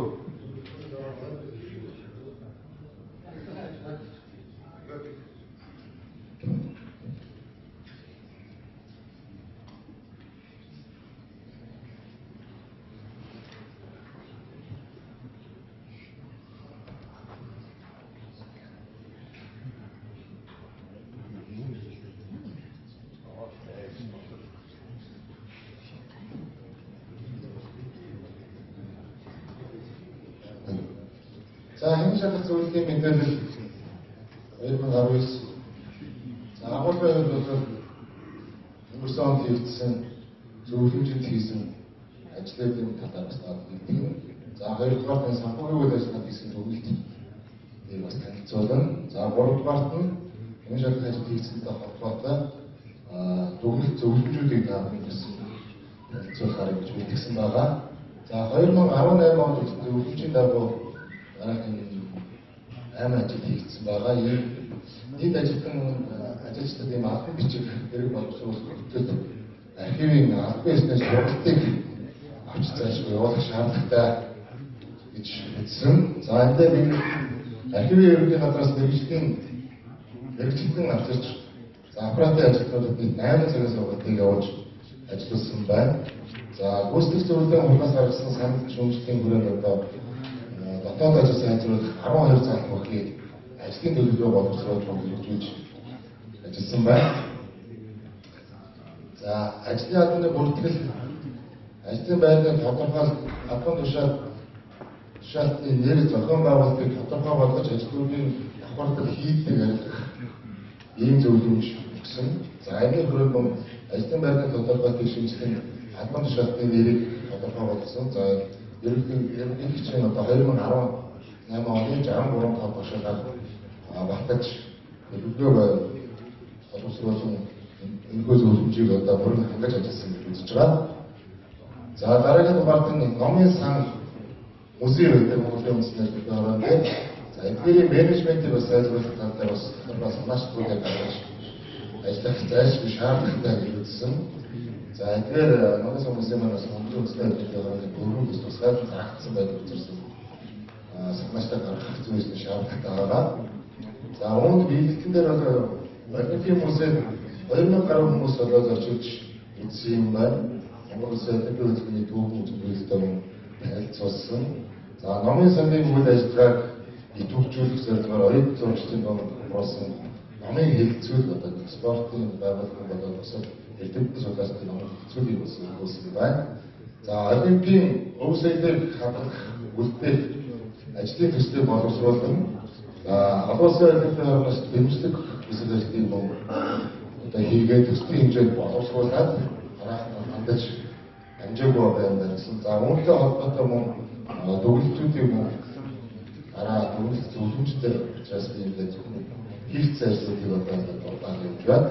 За энэ шалгах зөвлөлийн мэдээлэл two thousand nineteen. За агуулгын хувьд бол өнгөрсөн онд хийгдсэн зөвлөмжөнд хийсэн ажлын талаар бас таад мэдгэн. За хоёрдугаар нь санхүүгийн үйл ажиллагаанд хийсэн төгөлд нэг бас танилцуулна. За гуравдугаарт нь энэ шалгах ажил хийсэнтэй холбоотой төгөлд зөвлөмжүүдийг таамагласан танилцуулахаар гэж үлдсэн байгаа. За two thousand eighteen онд зөвлөмжийн дагуу аймаг ажил хийгдсэн байгаа. Энэ нийт ажилтан ажилчдад ийм албан бичиг хэрэг боловсруулалт архивын албан ёсны сургалтыг авч заашгүй явуулах шаардлагатай гэж хэлсэн. За энэ дээр нэг архивын ерөнхий газраас мэргэжлийн мэргэжлийн авчирч за аппаратын ажилтнуудад eight цагаас сургалтыг явуулж ажилласан байна. За гүйцэтгэх зөвлөлийн хурдаас гаргасан санал шүүмжлэлийн хүрээнд одоо дотоод ажил сайжруулах twelve цаг бүхий ажлын төлөвлөгөө боловсруулж хөгжүүлж ажилласан байна. За ажлын албаны бүртгэл ажлын байрны тодорхой албан тушаал тушаалтын нэр зохион байгуулалтыг тодорхой болгож ажлуудын давхардал хийдэг арилгах ийм зөвлөмж өгсөн. За энэ хүрээнд ажлын байрны тодорхой тэгшинжлэн албан тушаалтын нэрийг тодорхой болгосон. За ерөнхий ерөнхий хичээн одоо two thousand eighteen оны sixty-three тоо тушаалаар багтаж төлөвлөгөө боловсруулсан энэхүү зөвлөмжийг одоо бүрэн хангаж ажилласан гэж үзэж байгаа. За дараагийн дугаарт нь номын сан музей гэдэг Монголын үндэсний төлөвлөгөө орон. За эдгээрийн менежментийг бас сайжруулах талаар бас тодорхой санаачлалыг гаргаж ажиллах зайлшгүй шаардлагатай гэж үзсэн. За эдгээр Монгол хүмүүсийн манаас Монголын үндэсний төлөвлөгөөний бүрэн төс тусгаад заагдсан байдаг учраас санаачлал гаргах зүйлс шаардлагатай байгаа. За үүнд биелэгдэн дээр бол Олимпийн музейд two thousand гаруй хүмүүс болоод очиж үзсэн юм байна. Монгол улсын Олимпийн хөтөлбөрийн түүхэн зүйлстэй танилцуулсан. За номын сангийн үйл ажиллагааг идэвхжүүлэх зорилгоор оюутан зурагчдын дунд болсон номын хэлэлцүүл одоо спортын байгууллагын болоод бусад эрдэмтэн судлаачдын номын хэлэлцүүлийг бас өгсөн байна. За Олимпийн өв соёлыг хадгалах үлдээх ажлын төслийг боловсруулсан. За олон улсын олимпийн орноос дэмжлэг хэсэг ажлыг мөн одоо хийгээд төслийн хэмжээнд боловсруулаад хараахан хандаж амжаагүй байна гэсэн. За үүнтэй холбоотой мөн төгөлдрүүдийн мөн дараа төгөлд зөвлөмжтэй учраас ингээд хийх ажлуудыг одоо дурдаад явж байна.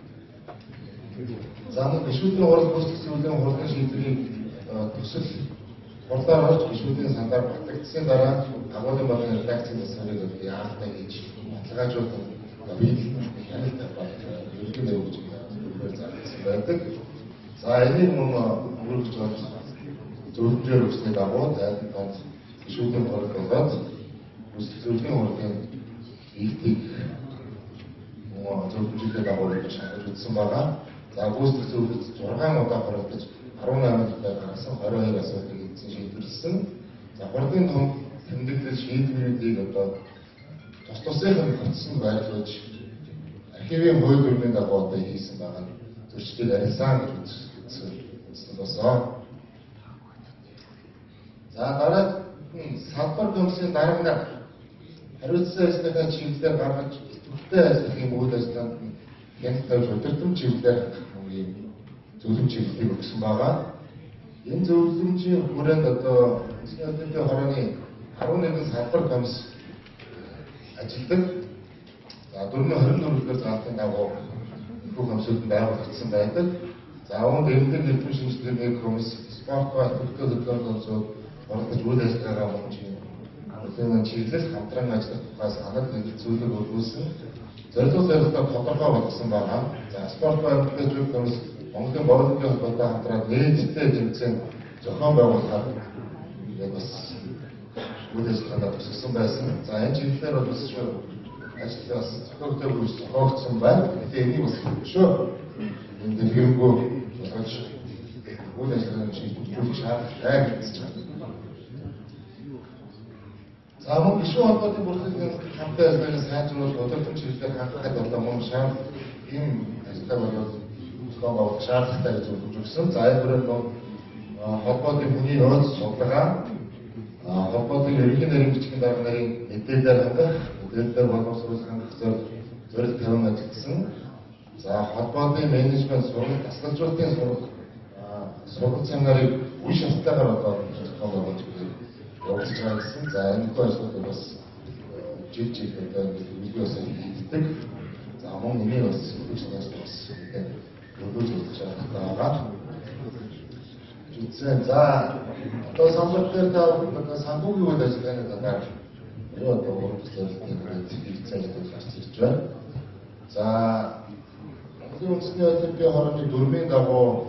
За нэг гишүүдийн хурал бүсгэх зүйлийн хурдан шийдвэрийг төсөл хурлаар орж гишүүдийн сангаар батлагдсан дараа агуулгын болон редакцийн засварыг яалтаа хийж баталгаажуулсан биелэлт хяналттай баг ерөнхий нэрвч өгөхөөр зарласан байдаг. За энийг мөн өргөж болж зөвлөмжөөр өгсөний дагуу зайлшгүй танд гишүүдийн хурал болоод бүсгэх зүйлийн хурлын биелэлтийг зөвлөмжийнхээ дагуу шалгаж үзсэн байгаа. За гүйцэтгэх зөвлөлд six удаа хоригдож eighty-eight удаа гаргасан twenty-two асуултыг эзэн шийдвэрлсэн. За хурдын том тэмдэглэл шийдвэрүүдийг одоо тус тусынхан бүтсэн байрлуулж архивын хууль дүрмийн дагуу одоо хийсэн байгаа зөрчилийг арилсан гэж үзсэн болсон. За дараа салбар комиссийн дарга хариуцсан ажлынхаа чиглэлээр гаргаж төвтэй ажиллах юм үйл ажиллагаанд хяналттай удирдам чиглэлээр хангах юм зөвлөм чиглэлийг өгсөн байгаа. Энэ зөвлөмжийн хүрээнд одоо Үндэсний Олимпийн хорооны арван нэгэн салбар комисс ажилладаг. За дөрвөн хорин дөрвөлдөр заалтын дагуу бүх комиссууд байгуулагдсан байдаг. За үүнд эмнэлэг хэлбэр шинжилгээний комисс, спорт ба атлетикийн хөдөлгөөний комиссууд оролцож үйл ажиллагаагаа мөн Улсын чиглэл хамтран ажиллах тухай санал нийлцүүлэг өгүүлсэн. Зорилго зорилгоо тодорхой болгосон байгаа. За спорт ба атлетикийн комисс Монголын боолонгийн холбоотой хамтран нээлттэй тэмцээн зохион байгуулахаар яг бас үйл ажиллагаанд тусгасан байсан. За энэ чиглэлээр бол бас шүү ажлаас зөвхөн бүрс зохиогдсон байна. Тэгээ энийг бас шүү энэ дэлгэрэнгүй болгож үйл ажиллагааны чиглэлийг шаардлагатай гэж байна. За мөн гишүүн холбоотой бүртгэгдсэн хамтаа ажиллагааны сайжруулалт удирдам чиглэлээр хангахад болоо мөн шаардлага ийм ажиллагаа болоод зохион байгуулах шаардлагатай гэж зөвлөж өгсөн. За энэ бүрэн бол холбоотой хүний өөц судалгаа, холбоотой ерөнхий нарийн бичгийн дарга нарын мэдээлэлээр хангах, мэдээлэлээр боловсруулах хангах зорилт тавин ажилласан. За холбоотой менежмент сургалт, тасгалжуулалтын сургалт, сургалт семинарыг үе шатлаагаар одоо зохион байгуулж явуулж байгаа гэсэн. За энэ бүх ажлууд бас жил жил одоо үгүй бас хийгддэг. За мөн энэ бас хүчнээс бас өгөөж үзэж байгаа. Үзсэн. За одоо самбар дээр та одоо санхүүгийн үйл ажиллагааны дараа юу одоо өөрчлөлтийн хэрэгцээ гарч ирж байна. За Монголын Үндэсний Олимпийн хорооны дөрмийн дагуу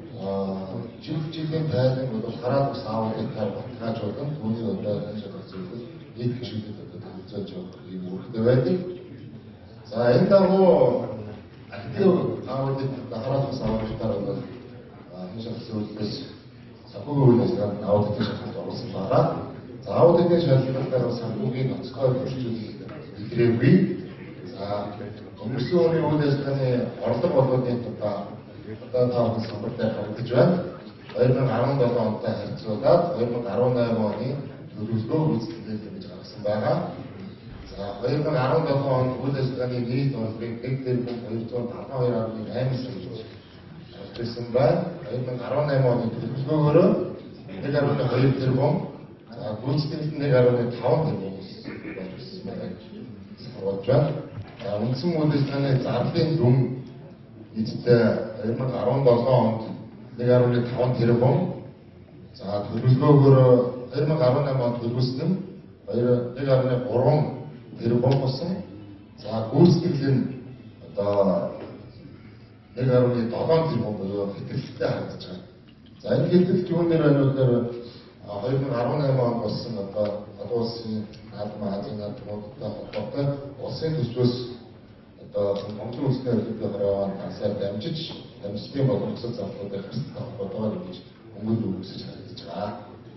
жил жилийн тайлан бол хараад ус аудит тааж болон түүний одоо энэ зүйлс нийт гишүүдэд одоо төлөвлөж явах юм үүрэгтэй байдаг. За энэ дагуу актив аудит хараад ус аудитаар бол энэ шалтгаалаас санхүүгийн үйл ажиллагаанд аудитын шалгалт оруулсан байгаа. За аудитын шалгалтаар санхүүгийн онцгой өөрчлөлт илрээгүй. За өнгөрсөн оны үйл ажиллагааны орлого болоодын тухай одоо таавал самбар дээр харагдаж байна. хоёр мың арван долоо онтой харьцуулаад хоёр мың арван найман оны төлөвлөгөө гүйцэтгэлээ гэж гаргасан байгаа. За хоёр мың арван долоо онд үйл ажиллагааны нийт орлогыг нэг тэрбум хоёр зуун таван хоёр гаруй аймаг гэж гаргасан байна. хоёр мың арван найман оны төлөвлөгөөгөөрөө нэг гаруй хоёр тэрбум, за гүйцэтгэлд нэг гаруй таван тэрбум болсон байна. Сануулж. За үндсэн үйл ажиллагааны зарлалын дүн эцэстээ хоёр мың арван долоо онд нэг гаруй таван тэрбум, за төлөвлөгөөгөөр хоёр мың арван найман онд төлөвлөсөн нь нэг гаруй гурван тэрбум болсон. За гүйцэтгэл нь одоо нэг гаруй долоон тэрбум буюу хэтгэлтэй харагдаж байгаа. За энэ хэтгэлт юунээр байна вэ гэхээр хоёр мың арван найман онд болсон одоо олон улсын наадам Азийн наадмуудтай холбоотой улсын төсвөөс одоо Монголын Үндэсний Олимпийн хороонд ансаар дамжиж дамжлын боломжтой зарлуудыг хэсэгт холбоотойгоор гэж өнгөнд өгсөж харагдаж байгаа.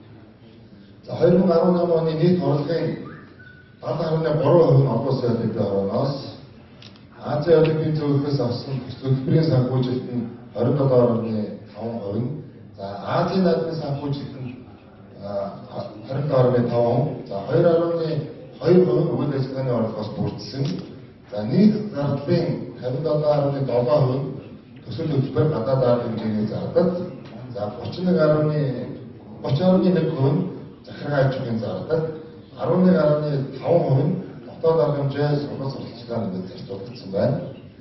За хоёр мың арван найман оны нийт орлогын дадлага гаруй гурван хувь нь олон улсын Олимпийн хорооноос, Азийн Олимпийн зөвлөлөөс авсан төлбөрийн санхүүжилт нь хорин долоо гаруй таван хувь, за Азийн наадмын санхүүжилт нь хорин долоо гаруй таван, за хоёр гаруй хоёр хувь үйл ажиллагааны орлогоос бүрдсэн. За нийт зардлын тавин долоо гаруй долоо хувь төсөл хөтөлбөр гадаад арга хэмжээний зардаг. За гурван нэг гаруй гурван гаруй нэг хувь захиргаа ажлын зардаг. арван нэг гаруй таван хувь нь дотоод арга хэмжээ сургууль сурталчилгааны нэг зарцуулагдсан байна.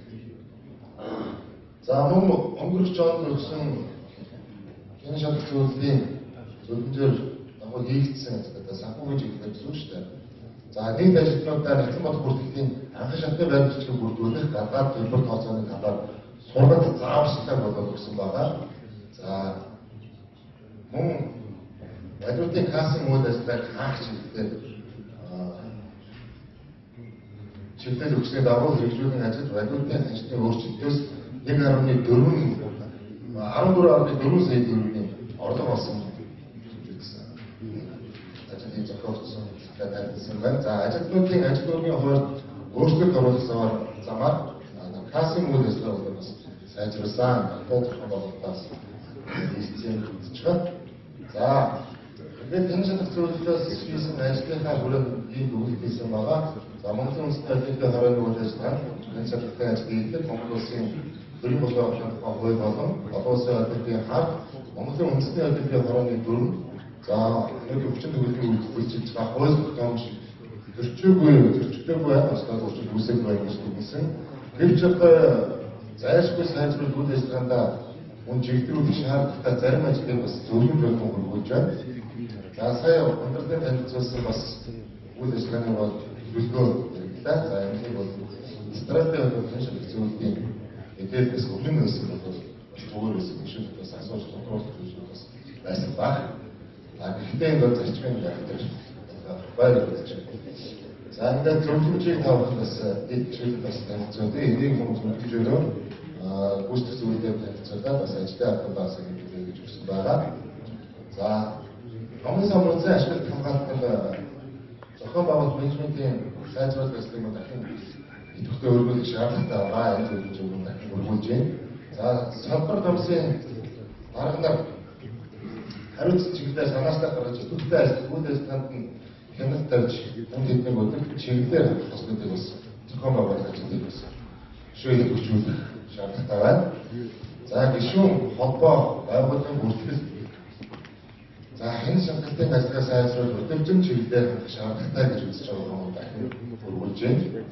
За мөн өнгөрөх жоод өгсөн энэ шалгалт зөвлөлийн зөвлөмжөөр дагуу хийгдсэн одоо санхүүгийн чиглэлээр зүйл шүү дээ. За нийт ажилтнуудаа нэгэн бод бүртгэлийн анхан шатны байр суурийг бүрдүүлэх гадаад төлбөр тооцооны талаар сургалт зааварчилгааг болоод өгсөн байгаа. За мөн ажилтны касын үйл ажиллагааг хаах чиглэлээр чиглэл өгснээ дагуу хэрэгжүүлэн ажил ажилтны ажлын өөрчлөлтөөс нэг гаруй дөрвөн арван дөрвөн гаруй дөрвөн сая төгрөгийн орлого болсон гэсэн ажлын зохиогдсон тайлбарласан байна. За ажилтнуудын ажил дургийн хувьд өөрчлөлт оруулсан замаар касын үйл ажиллагаа бас сайжруулсан тодорхой болгоноос хийсэн гэж байна. За тэгээд энэ шалгалт зөвлөлөөс хийсэн ажлынхаа хүрээнд ийм дүгнэлт хийсэн байгаа. За Монголын үндэсний олимпийн хорооны үйл ажиллагаа энэ цалинтай ажлыг Монгол улсын төрийн болон хууль болон олон улсын олимпийн хар Монголын үндэсний олимпийн хорооны дүрм за нэг өвчин төгөлгийн үйлчлэж байгаа хууль тогтоомж төрчөөгүй төрчдөөгүй асуудал учраас үүсэх байх гэж дүгнсэн. Гэвч одоо зайлшгүй сайжруулах үйл ажиллагаанд мөн чиглэлүүд шаардлагатай зарим ажлыг бас зөвлөмж болгон хөрвүүлж байна. За сая өндөртөө танилцуулсан бас үйл ажиллагааны бол төлөвлөгөө хэрэглээ. За энэ бол стратеги болон шилжүүлэлтийн эдгээрээс өмнө байсан бол зүгээр байсан юм шиг бас асууж тодруулах зүйл бас байсан баг. А гэхдээ энэ бол зарчмын явдал баяр гэж байна. За ингээд зөвлөмжийг тавхнаас эд чиглэл бас танилцуулъя. Энийг мөн зөвлөмжөөрөө гүйцэтгэх зүйлээр танилцуулаад бас ажлын албан баасыг хэлээ гэж өгсөн байгаа. За Монголын самбарын ашиглалт хамгаалтанд зохион байгуулалт менежментийн сайжруулах ажлыг дахин идэвхтэй өргүүлэх шаардлагатай байгаа. Энэ зөвлөмжийг дахин өргүүлж байна. За салбар томсын дарга нар хариуцлага чиглэлээр санаачтай гаргаж идэвхтэй ажил үйл ажиллагаанд нь хяналт тавьж энэ хэдийн өдөр чиглэлээр хослолтыг бас зохион байгуулах ажлыг бас шийдэл хүчүүлэх шаардлагатай байна. За гишүүн холбоо байгууллагын бүртгэл за хэн шалтгаалтын ажлаа сайжруулах өдөржин чиглэлээр шаардлагатай гэж үзэж байгаа юм дахин өргүүлж байна.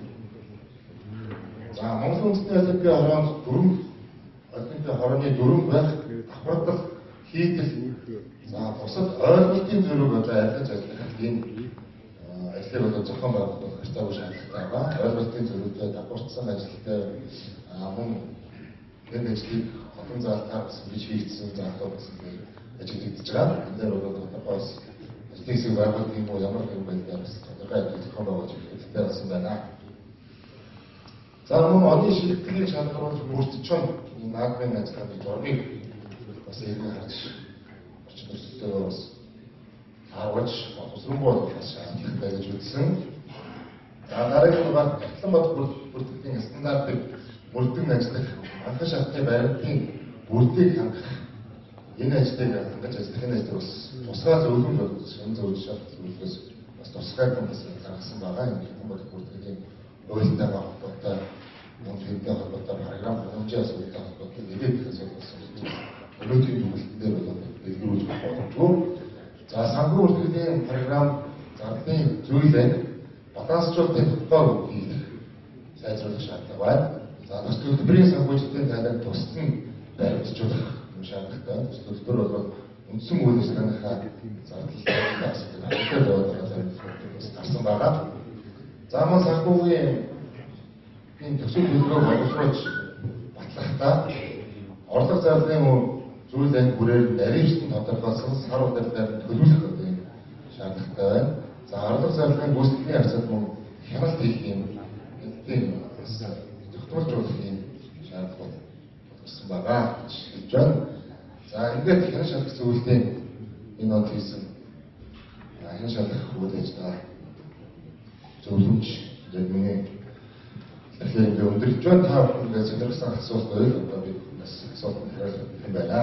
За Монголын үндэсний олимпийн хороонд дүрм олимпийн хорооны дүрм байх давхардах хийдэл за бусад ойлголтын зөрүүг одоо арилгаж ажиллах энэ ажлыг одоо зохион байгуулах хэрэгтэй шаардлагатай байгаа. Ойлголтын зөрүүтэй давхардсан ажилтай мөн энэ ажлыг хотын заалтаар бас бич хийгдсэн заалтаа бас ажил хийж байгаа. Энэ дээр бол тодорхой ажлын хэсэг байгуулалт юм уу ямар хэв байдлаар бас тодорхой ажил зохион байгуулж хэрэгтэй болсон байна. За мөн оны шилтгэлийн шалгаруулах бүрдчион наадмын ажиллагааны журмыг бас иргэн харж орчин төсөлтөөр бас харуулж боловсрон болох шаардлагатай гэж үзсэн. За дараагийн баг Батлан бод бүртгэлийн стандартыг бүрдэн ажиллах анхан шатны баримтын бүрдийг хангах энэ ажлыг хангаж ажиллах энэ ажлыг бас тусгай зөвлөмж болгож энэ зөвлөмж зөвлөхөөс бас тусгай бас гаргасан байгаа. Энэ Батлан бод бүртгэлийн өөрийнхөө холбоотой мөн хэвтэй холбоотой програм хэмжээ асуудалтай холбоотой нэлээд асуудал болсон. Өнөөдрийн дүгнэлтээр бол дэлгэрүүлж боломжгүй. За санхүү бүртгэлийн програм зардлын зүйлээ балансчлалтын тогтоог хийх сайжруулах шаардлага байна. За бас төлбөрийн санхүүжилтийн тайлбар тусдан баримтжуулах шаардлагатай. Бас төлбөр бол үндсэн үйл ажиллагааныхаа зардлыг гарсан байгаа. За мөн санхүүгийн энэ төсөв төлбөрөөр боловсруулж батлахдаа орлого зарлалын зүйлийн бүрээр нарийнчтан тодорхойлсон сар удирдлагаар төлөвлөх гэдэг шаардлагатай байна. За орлого зарлалын гүйцэтгэлийн явцад мөн хяналт хийх юм эдгээр тогтмолжуулах юм шаардлага болсон байгаа гэж байна. За ингээд хяналт шалгах зүйлийн энэ он хийсэн хяналт шалгах үйл ажиллагаа зөвлөмж яг миний тэгэхээр өндөрлж байна та бүхэн сонирхсан асуулт байл одоо би бас асуулт хариулах юм байна.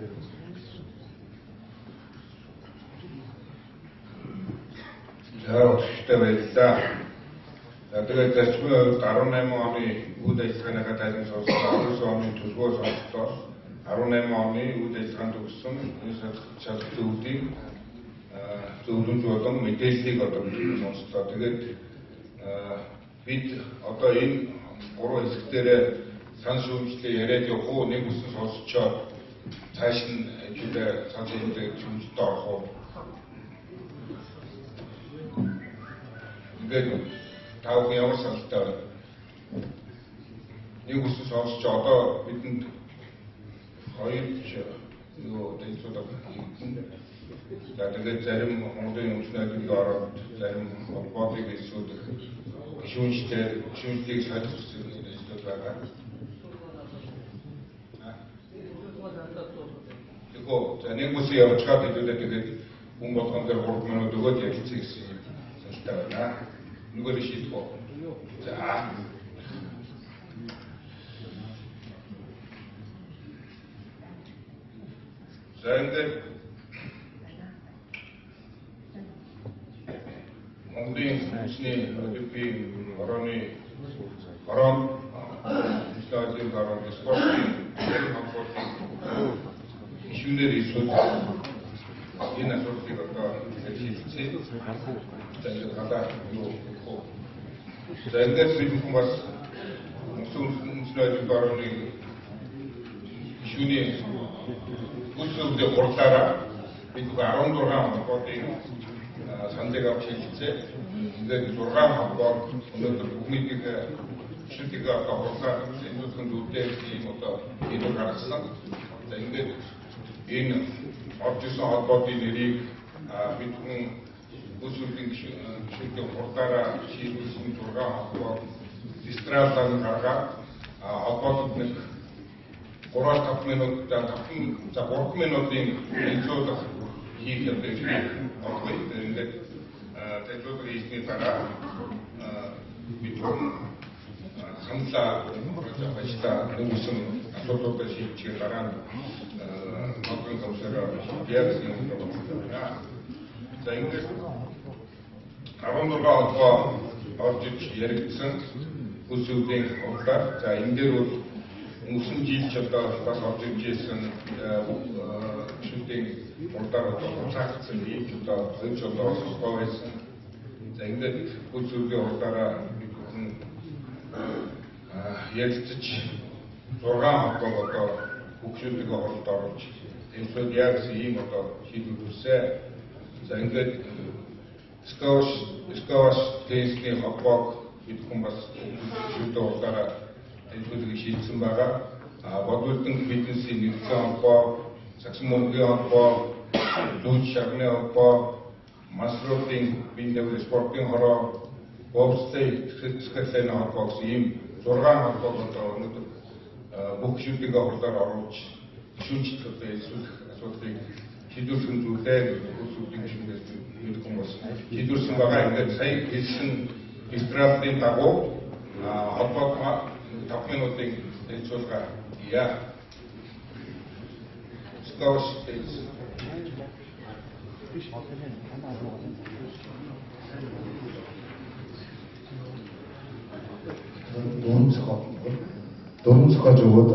За өчтөр байлаа. За тэгээд зарчмын хувьд арван найман оны үйл ажиллагааныхаа тайлбар сонссон арван девять оны төлбөр сонссоор арван найман оны үйл ажиллагаанд өгсөн энэ шалгалт зөвлөлтийг зөвлөмж болон мэдээллийг одоо сонслоо. Тэгээд бид одоо энэ гурван хэсэг дээр сан шүүмжлээ яриад явах уу, нэг үсэн сонсчоод цааш нь ажилдаа сан шүүмжлээ шүүмжлэлд орох уу. Ингээд тав ямар саналтай байна. Нэг үсэн сонсч одоо бидэнд хоёр юу дэвсүүлэг хийсэн. За тэгээд зарим Монголын үндэсний олимпийн ороод зарим холбоотыг эсвэлэх гишүүнчтэй гишүүнчлийг солих гэсэн ажлууд байгаа. Тэгэхөө за нэг үсэн явж хаад хэлүүлээ тэгээд хүн болгон дээр гурав минут өгөөд ярилцъя гэсэн саналтай байна. Нүгээр шийдэх үү? За За ингээд Монголын Национал Олимпийн орооны орон Националын орон спортын хамгаалалтын гишүүнээр эсвэл энэ асуудлыг одоо хэлэлцээ. За энэ гадаа юу хөө. За ингээд бид хүмүүс Националын орооны гишүүний гүйцэтгэлийн хурлаараа бид арван дөрвөн хамгаалтын сандаг авч хэлэлцээ. Ингээд зургаан хамгаалалт өнөөдөр бүгдийг шилдэг одоо хурлаар энэ зүйлдээ ийм одоо энэ гаргасан. За ингээд энэ орж исэн холбоотын нэрийг бид хүн гүйцэтгэлийн гишүүнийн хурлаараа шийдсэн зургаан холбоо дистралан гаргаад холбоотод нэг гурван таван минут за гурван минутын хэлцүүлэг хийх явдал оргүй. Ингээд хэлцүүлэг хийсний дараа бид хүн хамлаа ажлаа нэгсэн асуудлуудаа шийдчих дараа нь Мongolian комиссараар яг юм байна. За ингээд арван дөрвөн холбоо орж иж яригдсан гүйцэтгэлийн хурлаар за энэ дээр бол өнгөрсөн жил ч одоо бас орж иж ирсэн шүтийн хурлаар одоо цаагдсан ийм ч одоо хоёр жил болсон байсан. За ингээд гүйцэтгэлийн хурлаараа бид хүн ярилцаж зургаан холбоо одоо хөгжүүлдэг оролд орж энэ яг ийм одоо шийдвэр төрсөн. За ингээд скош скош тестийн холбоог бид хүн бас шийдвэр хурлаараа хэлбэрийг шийдсэн байгаа. А бодлогын фитнесийн нэгдсэн холбоо, саксон мөнгөний холбоо, дүүж шагны холбоо, масруудын биндэвэр спортын хороо, бокстэй хэсэгтэй холбоо гэсэн ийм зургаан холбоог одоо өнөөдөр бүх шийдвэрийн хурлаар оруулж гишүүнчлэлтэй эсвэл асуудлыг шийдвэрлэх зүйлээ гүйцэтгэлийн гишүүнээс бид хүмүүс шийдвэрсэн байгаа. Ингээд сая хэлсэн дистралын дагуу холбоотоо таван минутын хэлцүүлгээ яа. Скош тест. Дөрөв зохиол дөрөв зохиолж өгөөд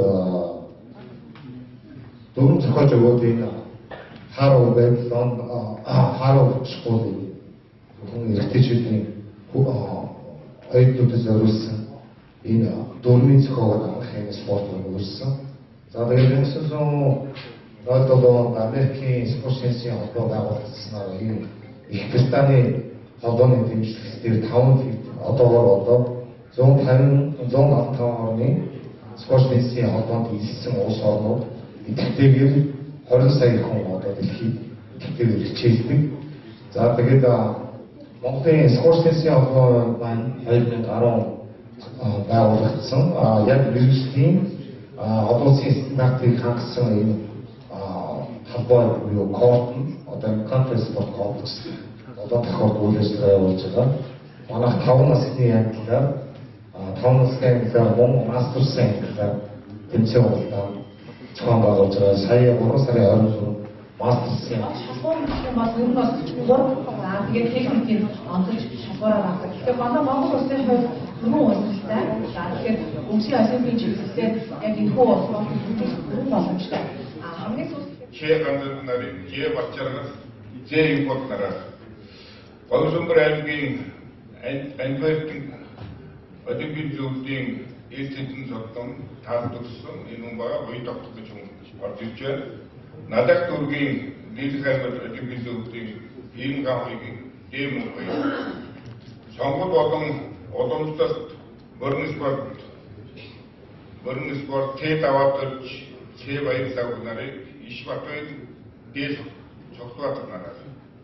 дөрөв зохиолж өгөөд энэ харуу байдлаа харуу школын хүн эрхтэйчүүдийн оюутнуудад зориулсан энэ дөрвийн зохиол анхны спортыг үүссэн. За тэгээд энэ бол Америкийн спортын холбоо байгуулагдсанаар энэ Их Британий холбооны дэмжлэгтээр таван одоогоор одоо зуун таван орны спортын холбоонд нийлсэн улс орнууд идэвхтэйгээр хорин сая хүн одоо дэлхийд идэвхтэйгээр хичээлдэг. За тэгээд Монголын спортын холбоо маань хоёр мың и гурав байгуулагдсан. Яг биржлийн одоогийн стандартыг хангасан энэ холбоо буюу корт одоо country sport complex одоо тохиолд үйлчлэл явуулж байгаа. Манайх таван насны ангиллаар таван насны ангиллаар Монгол мастерсын ангиллаар тэмцээн болдог. Цаан байгуулж байгаа. Сая гурван сарын оройн мастерсын холбоо бас ер нь бас гурван аа тэгээд техникийн онцолж шалгуураар авдаг. Тэгэхээр манай Монгол улсын хувьд түрүүн улстай. За тэгэхээр өнгөрсөн Олимпийн чиглэлээр яг энэ хүү улсууд түрүүн боломжтой. А хамгийн сүүлд Че ганднарын че бачарнаас че импортлараа Гомсомбор аймгийн Англи Олимпийн зөвлөлийн ээлжийн зодон таалагдсан энэ хүн бага буй тогтох гэж орж ирж байна. Надад дүүргийн нийлэх аймаг Олимпийн зөвлөлийн ийм гавыг ийм үгүй. Сонгол болон уламжлалт мөрөн спорт мөрөн спорт тэт аваад че баярлаг нарыг иш батвын дээс цогцолтой нараа.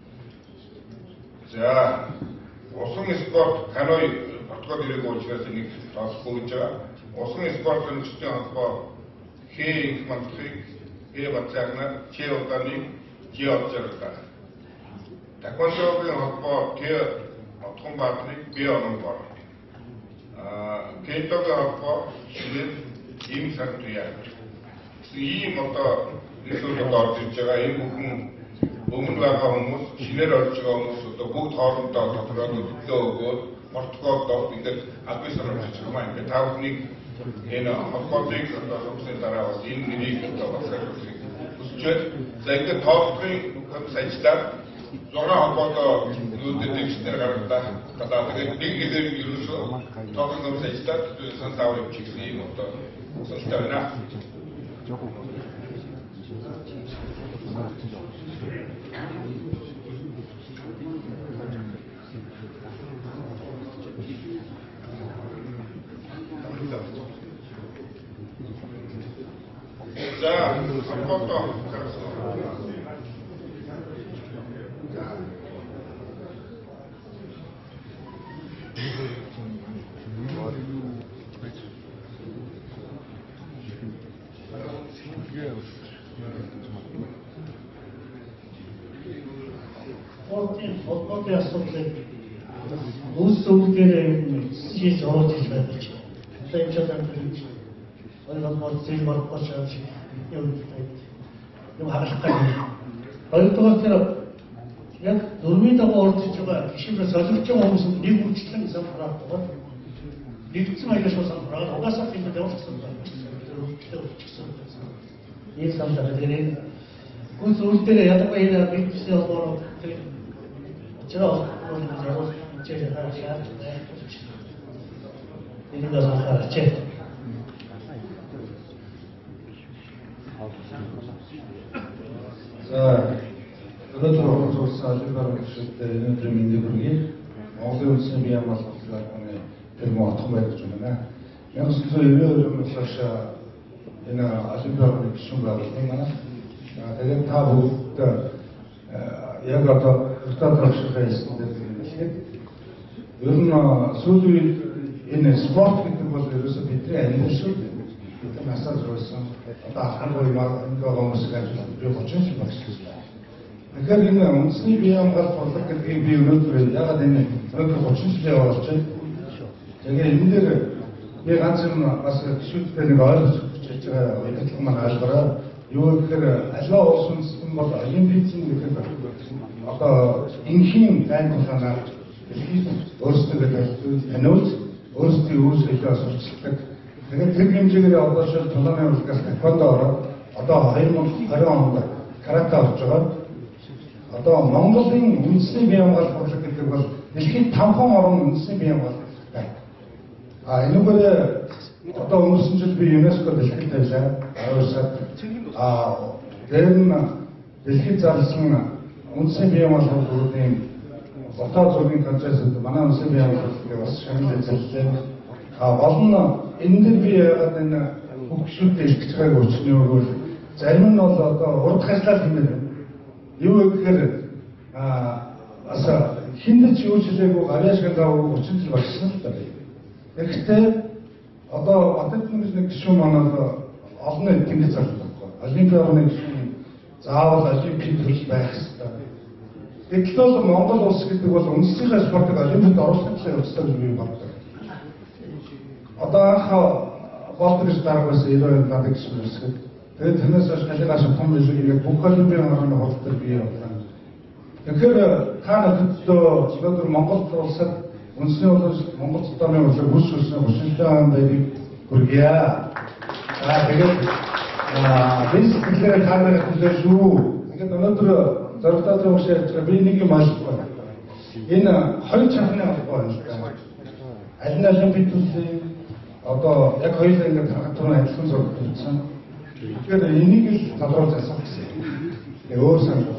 За усан спорт каной протокол ирэх учраас нэг тасгүй гэж байгаа. Усан спортын чөлөө холбоо хээ их мантрыг хээ бацаагна че уданы че обжирта. Таквандогийн холбоо тэр отхон баатныг бие орон бор. Аа кентогийн холбоо шинэ ийм сартуяа. Ийм одоо нэгэн орж ирж байгаа энэ бүхэн өмнө байгаа хүмүүс, шинээр орж байгаа хүмүүс одоо бүгд хоорондоо тодорхой төлөвлөгөө өгөөд протоколдоо ингээд албан ёсоор орж байгаа юм. Ингээд та бүхнийг энэ холбоотыг одоо сонгосны дараа бас энэ нэрийг одоо багсгаруулахыг хүсчээд за ингээд тооллогын комисс ажиллаад зураг холбоотоо нүүдэд дэвшнээр гаргадаа. Гадаа тэгээд нэг хэсэг ерөөсөө тооллогын комисс ажиллаад санаавар юм чигсэн юм одоо сонирхолтой байна. За, холбоотоо холбоотой асуудлыг үс өвгдөрөө хийж оруулж хийж байдаг ч. Одоо энэ ч одоо энэ холбоот зүйл болохгүй шаарч юм юм хаалах гэх. Хоёрдугаар тэр яг дөрвийн дагуу орж байгаа гişүрээ солигч хүмүүс нэг үргэлжлэн санхраад байгаа. Нэгдсэн аялал санхраад угаасаа тийм явуулсан байна. Ийм санхраад тэгээд үс өвгдөрөө ядгаа энэ бичсэн болоо 저런 거는 제가 제가 하자. 이런 거 하자. За, өнөөдөр уус салбар гишүүдтэй өнөөдрийн мэндийг хүргэе. Монголын улсын бие хамгаалалтын тэрмө отхон байж байна. Яг зөвхөн ерөөөр хойш энэ албан гишүүн байгуулсан байна. Тэгээд та бүгд яг одоо хурдтай төвшөлтэй хэлсэн дээр ер нь сүүлийн үед энэ спорт гэдэг бол ерөөсөө бидний амьдрал шүү дээ. Бид насаар зориулсан одоо хамгийн гол хүмүүс гэж би боцсон юм байна. Тэгэхээр энэ үндэсний бие хамгаалалт бодлого гэдгийг би өнөөдөр ягаад энэ өнөөдөр боцсон жилийн явуулж байна. Тэгээд энэ дээр би ганц юм бас гişүүдтэй нэг ойлгож хийж байгаа ойлголт маань ойлгороо. Юу гэхээр аливаа улс үндэстэн бол олимпизм гэдэг одоо инхийн гайн тусанаар өөрсдөө таниулж өөрсдийн үйлчлэлээ сурчилдаг. Тэгээд тэр хэмжээгээр одоо шил тулааны урлагаас таквондо ороод одоо хоёр мың двадцать онд карате орж байгаа. Одоо Монголын үндэсний бие хамгаалалт бодлого гэдэг бол дэлхийн тавхан орн үндэсний бие хамгаалалт байна. А энэгээр одоо өнгөрсөн жил би ЮНЕСКО дэлхийд тавилаа. аяар сард а дээр нь дэлхийд зарласан үндэсний бие хамгаалалт бүрийн дотоод зургийн концепцэд манай үндэсний бие хамгаалалтыг бас шамлаж ажиллаж а болно энэ дээр би яагаад энэ хөгжүүлэлт илтгэж байгааг өчнөө өгвөл зарим нь бол одоо урд хажлал хэмээн байна. Юу гэхээр а аса хиндэж юу ч хэлээгүй авиашгын давуу өчнө жил багсан л байна. Гэхдээ одоо Bat-Erdene нэг гишүүн манад олон нийт тэмдэг зарлах байхгүй. Олимпиадны гишүүн заавал олимпик төрөл байх хэрэгтэй. Гэтэл бол Монгол улс гэдэг бол үндэснийхээ спортыг олимпиад оруулахтай явуулсан юм байна. Одоо анх болдгоос дараагаас ирээд надад гişүүн үсгэв. Тэгээд тэрнээс хойш галигаас том билээ бүх олимпиад орны холбоотой бий явуулсан. Тэгэхээр та надад өнөөдөр Монгол улсад үндэсний улс Монгол улсны улсыг хүч хүснэ хүчтэй байгийг хүргье. Аа тэгээд аа би сэтгэлээр таамаг хүлээж шүү. Тэгээд өнөөдөр зөрчил зөвшөөрч би нэг юм асуух. Энэ хоёр чанарны холбоо байна. Аль нь олимпик төслийн одоо яг хоёулаа ингээд хатуун адилхан зураг тавьсан. Тэгэхээр энийг л тодорхойлж асуух гэсэн. Тэгээ өөр санал.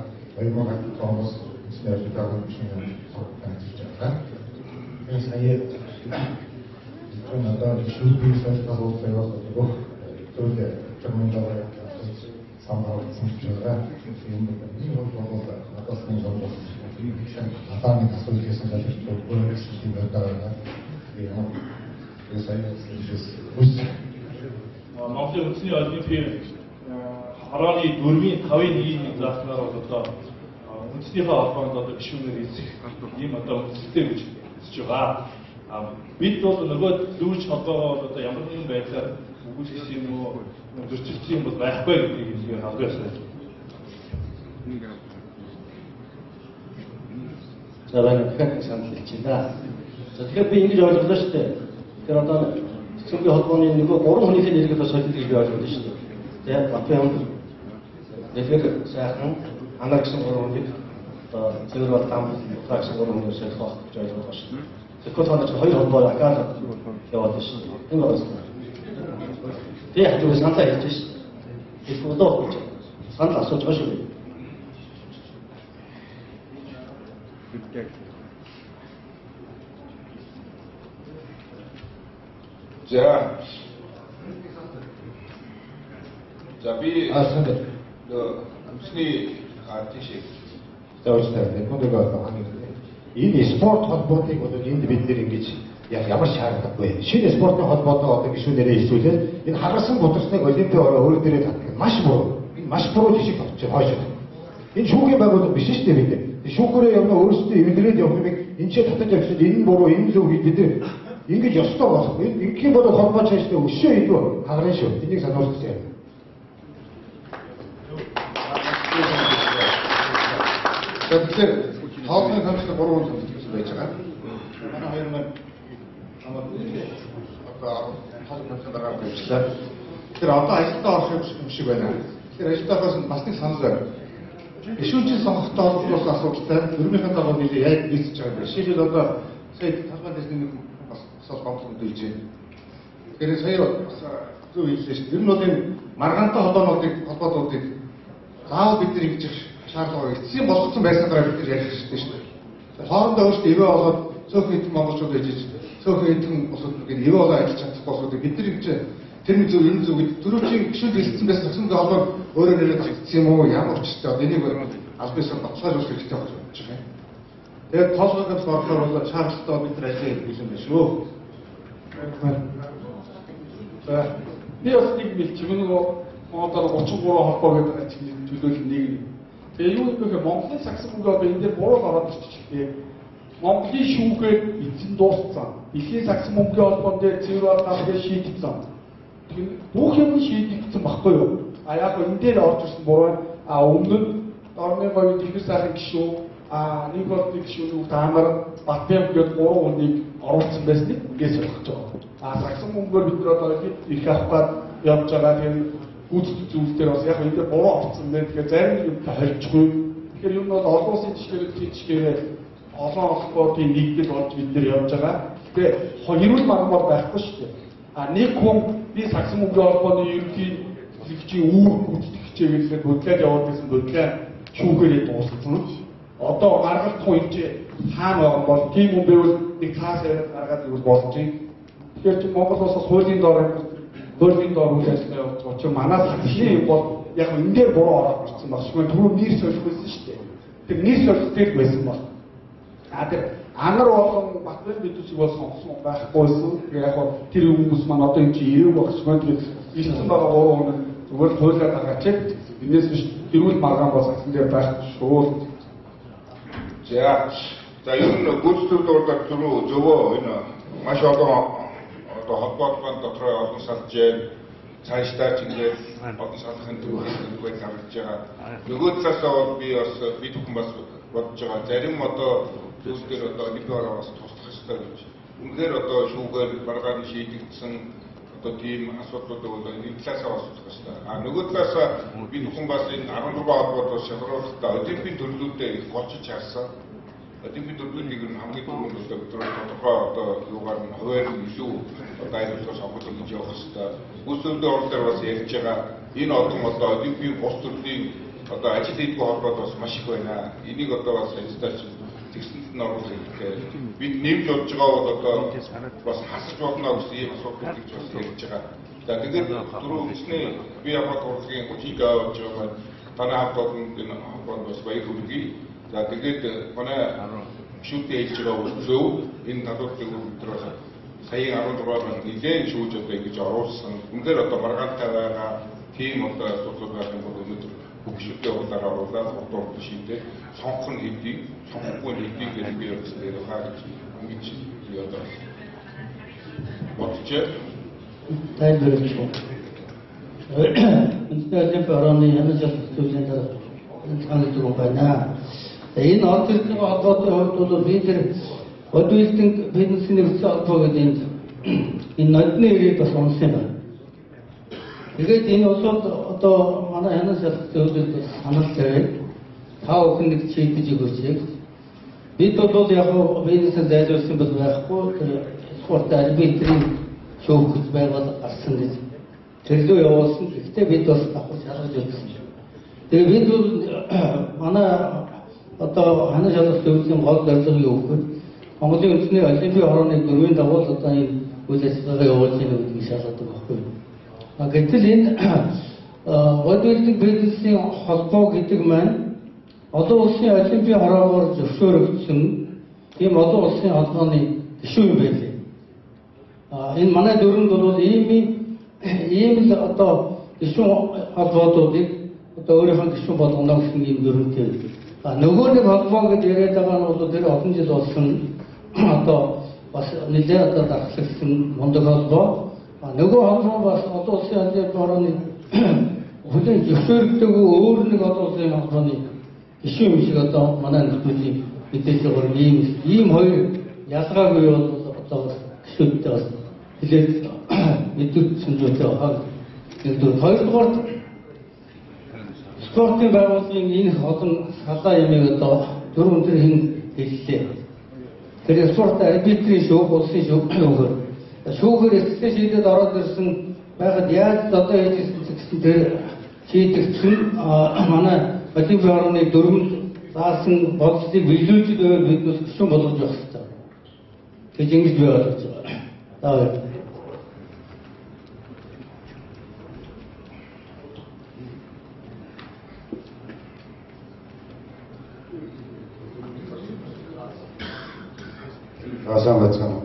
хоёр мың оноос үндэсний олимпиадын гишүүн танилцуулж байгаа. Энэ сая энэ надад шүүхийн сайтаар явуулсан гох зөвлө чамдаа самбар зөвшөөрөө юм бол надад нэг юм атааны асуулт хийсэн гэж өөрөөс тийм байгаа. Яа. Энэ сая үс Монголын үндэсний олимпийн харааны дөрвийн тавын нэг заахнаар бол одоо үндэснийхээ холбоонд одоо гишүүнээр эзэх ийм одоо үндэстэй гэж үзэж байгаа. Бид бол нөгөө зүүж холбоогоо одоо ямар нэгэн байдлаар өгүүлэх юм уу зөрчилдөж юм бол байхгүй гэдгийг хэлээ хамгийн сайн. За байна гэхэд санал хэлж байна. За тэгэхээр би ингэж ойлголоо шүү дээ. Тэгэхээр одоо цэцгийн холбооны нөгөө гурван хүнийхээ нэрийг одоо солиод гэж би ойлголоо шүү дээ. Тэгээд Батбаян Дэлгэр сайхан анаа гэсэн гурван хүнийг одоо цэвэр бол там утаа гэсэн гурван хүнийг солих гэж ойлголоо шүү дээ. Тэгэхээр тооноч хоёр холбоо акаад яваад шүү дээ. Энэ бол би хажуу саналаа хэлж шүү дээ. Их удаа болж санал асууж байгаа шүү дээ. За. За би асууж үндэсний артишиг заавалтай нэг энэ спорт холбоотыг бол энд бид нэр ингэж ямар шаардлагагүй. Шинэ спортын холбоотоо одоо гишүүнээрээ хэлсүүлээд энэ хагарсан бодлогыг олимпийн ороо өөр дээрээ татах маш буруу. Энэ маш буруу жишг болчих хойш. Энэ шүүхийн байгууллага биш шүү дээ бид. Шүүхрээ явна өөрсдөө эвлэрээд явах юм энэ ч татаж явчихсан энэ буруу энэ зөв гэж бид ингэж ёстой болох. Энэ ингэхийн бол холбоо цаашдаа өшөө илүү хагарна шүү. Энийг сануулж байна. Тэгэхээр хоолны хамсны гурван төлөвлөсөн байж байгаа. Манай хоёр маань хамаад одоо хол насны дараа болчихлаа. Тэгэхээр одоо ажилдаа орох юм шиг байна. Тэгэхээр ажилдаахаас бас нэг санал байна. Гишүүнчин сонгохтой холбоос асуудалтай өрмийнхээ дагуу нэлээ яг бийсэж байгаа юм. Жишээлбэл одоо сая талбай дээр нэг бас асуулт гомдсон дэлж байна. Тэгэхээр сая бас зөв хэлсэн шүү дээ. Тэр нь бол энэ маргаантай холбоонуудыг холбоотуудыг заавал бид нар ингэж шаардлага эцсийн болгоцсон байсан дараа бид нар ярих хэрэгтэй шүү дээ. Хоорондоо өөрсдөө ивэ болоод цөөхөн хэдэн монголчууд байж цөөхөн хэдэн бусад нэг ивэ болоо ажиллаж чадахгүй болоход бид нар ингэж тэр нэг зөв энэ зөв гэж дөрөвчийн гишүүд хэлсэн байсан гэсэн холбоо өөрөө нэрээ зэгдсэн юм уу ямар учиртай бол энийг албаасан баталгааж үүсгэх хэрэгтэй болж байна. Тэгээд тоолгоогоос орохоор бол шаардлагатай бид нар ажил хийх юм байна шүү. За би бас нэг хэлчих юм нөгөө одоо гучин гурван холбоо гэдэг төлөөлөл нэг. Тэгээ юу гэхээр Монголын сагсан мөнгө одоо энэ дээр буруу гараад ирчихлээ. Монголын шүүхээр эзэн дууссан. Дэлхийн сагсан мөнгөний холбоон дээр цэвэр байгаагаа шийдсэн. Тэгэхээр бүх юм шийдэгдсэн баггүй юу? А яг энэ дээр орж ирсэн буруу. А өмнө нь орны говийн дэлгэр сайхан гишүүн, а нэг болны гишүүн таамар Батбаян гэдэг гурван хүнийг оруулсан байсныг ингээс ойлгож байгаа. А сагсан мөнгөөр бид нар одоо их авах гад явж байгаа. Тэгэхээр гүйцэтгэх зүйлсээр бас яг энэ дээр буруу орсон байх. Тэгэхээр зарим юм тохиолдчихгүй. Тэгэхээр юм бол олон улсын жишгээр жишгээр олон холбоотын нэгдэл болж бид нар явж байгаа. Тэгэхээр хоёрын мармаар байхгүй шүү дээ. А нэг хүн би сагсан мөнгөний холбооны ерөнхий зөвлөгчийн үүр гүйцэтгэгчээ гэхлээр бодлоод яваад байсан бодлоо шүүхээрээ дууссан. Одоо гаргалт хүн энэ хаана байгаа бол тийм хүн байвал нэг цаасаа гаргаад ирвэл болж юм. Тэгэхээр чи Монгол улсаас хуулийн доор хуулийн доор үйл ажиллагаа явуулж байгаа чи манай сахилын юм бол яг энэ дээр буруу ороод ирсэн баг шүү. Түрүү нэр солих байсан шүү дээ. Тэр нэр солихтэй байсан бол. А тэр анар болон Батбаян бидүүсийг бол сонгосон байхгүйсэн. Яг тэр хүмүүс маань одоо энэ чи ирээв багш маань тэгээд ирсэн байгаа гурван хүн зүгээр хуулиар гаргаач. Энээс биш тэрүүл маргаан бол сагсан дээр байх шүү. За за ер нь гүйцэтгэлд түрүү зөвөө энэ маш олон одоо холбоотын дотор олон салжээ цаашдаа ч ингээд олон салхын төлөвлөлт байж харагдаж байгаа. Нөгөө талаасаа бол би бас бид бүхэн бас бодож байгаа. Зарим одоо зүйлсээр одоо нэг ороо бас туслах хэрэгтэй гэж. Үнэхээр одоо шүүгээр маргаан шийдэгдсэн одоо тийм асуудлуудыг бол нэг талаасаа бас үзэх хэрэгтэй. А нөгөө талаасаа бид бүхэн бас энэ арван дөрвөн холбоотоос шалгаруулалтаа олимпийн төрлүүдээ их голчиж харсан. Олимпийн төрлүүдийг нь хамгийн түрүүнд одоо тодорхой одоо юугаар нь хуваар нь илүү одоо айлтгаж авах гэж явах хэрэгтэй. Үүсвэрийн орон дээр бас ярьж байгаа энэ олон одоо олимпийн бус төрлийн одоо ажил хийдгүү холбоод бас маш их байна. Энийг одоо бас ажилтаач тэгсэнд нь оруулах хэрэгтэй. Бид нэмж бодж байгаа бол одоо бас хасаж болно гэсэн ийм асуудал гэж бас ярьж байгаа. За тэгээд дөрөв үсний би яваад урлагийн хүчийг авч байгаа. Танай хамт олон энэ холбоонд бас баяр хүргэе. За тэгээд манай шүүтэй хэлж байгаа өглөө энэ талуудыг өдөр бас саяын арван зургаар маань нэлээд шүүж одоо ингэж оруулсан. Үнээр одоо маргаантай байгаа тийм одоо асуудал байгаа бол өнөөдөр бүгшүүдээ удаараа оруулаад хурдан шийдээ сонгох нь хэдий, сонгохгүй нь хэдий гэдэг би өөрсдөө ярихаа гэж ингэж би одоо бодчих. тайлбарлаж байна. Үнэхээр барууны янз бүрийн зүйлийн дараа хангалттай байна. Энэ ордерийн холбоотой хувьд бол бид тэр одвилтэн бизнесийн нөхцөл холбоо гэдэг энэ нодны ирээд бас онсон байна. Тэгээд энэ усууд одоо манай янз бүрийн зүйлүүд санал тавиад тав охин нэг чийдэж өгөөч. Бид бол яг бизнесээр зайлуулсан бол байхгүй тэр спорт арбитрийн шүүхж байгаад гарсан гэж тэрлөө явуулсан. Гэхдээ бид бас давхар шалгаж үзсэн. Тэгээд бид бол манай одоо ханаа шалгалт төвийн гол зорилго юу вэ? Монголын үндэсний олимпийн хорооны дөрвийн дагуу одоо энэ үйл ажиллагаа явуулж байгаа гэдгийг шалгадаг байхгүй. А гэтэл энэ бодволтын бизнесийн холбоо гэдэг маань олон улсын олимпийн хороогоор зөвшөөрөгдсөн ийм олон улсын холбооны гишүүн юм байлээ. А энэ манай дөрөнд бол ийм ийм л одоо гишүүн холбоодуудыг одоо өөрийнхөө гишүүн болгоно гэсэн ийм дөрөнтэй. А нөгөө нэг холбоо гэж яриад байгаа нь бол тэр олон жил болсон одоо бас нэлээд одоо дархлагдсан мундаг холбоо. А нөгөө холбоо бас олон улсын олимпийн хорооны хүлээн зөвшөөрөгдөг өөр нэг олон улсын холбооны гишүүн юм шиг одоо манай нөхдөлийн мэдээж байгаа ийм ийм хоёр ялгаагүй бол одоо гишүүдтэй бас хэлээд мэдүүлсэн зүйлээ байгаа. Нэгдүгээр хоёрдугаар спортын байгууллагын энэ олон салаа ямиг одоо дөрөв өндөр хэн хэллээ. Тэр спорт арбитрийн шүүх улсын шүүх өгөр. Шүүхээр эсрэг шийдэд ороод ирсэн байгаад яаж одоо хийжсэн гэсэн тэр шийдэгдсэн манай олимпийн хорооны дөрөнд заасан бодлыг биелүүлж байвал бид бас гишүүн болгож явах хэрэгтэй. Тэгж ингэж би ойлгож байгаа. За Асаам бацхан.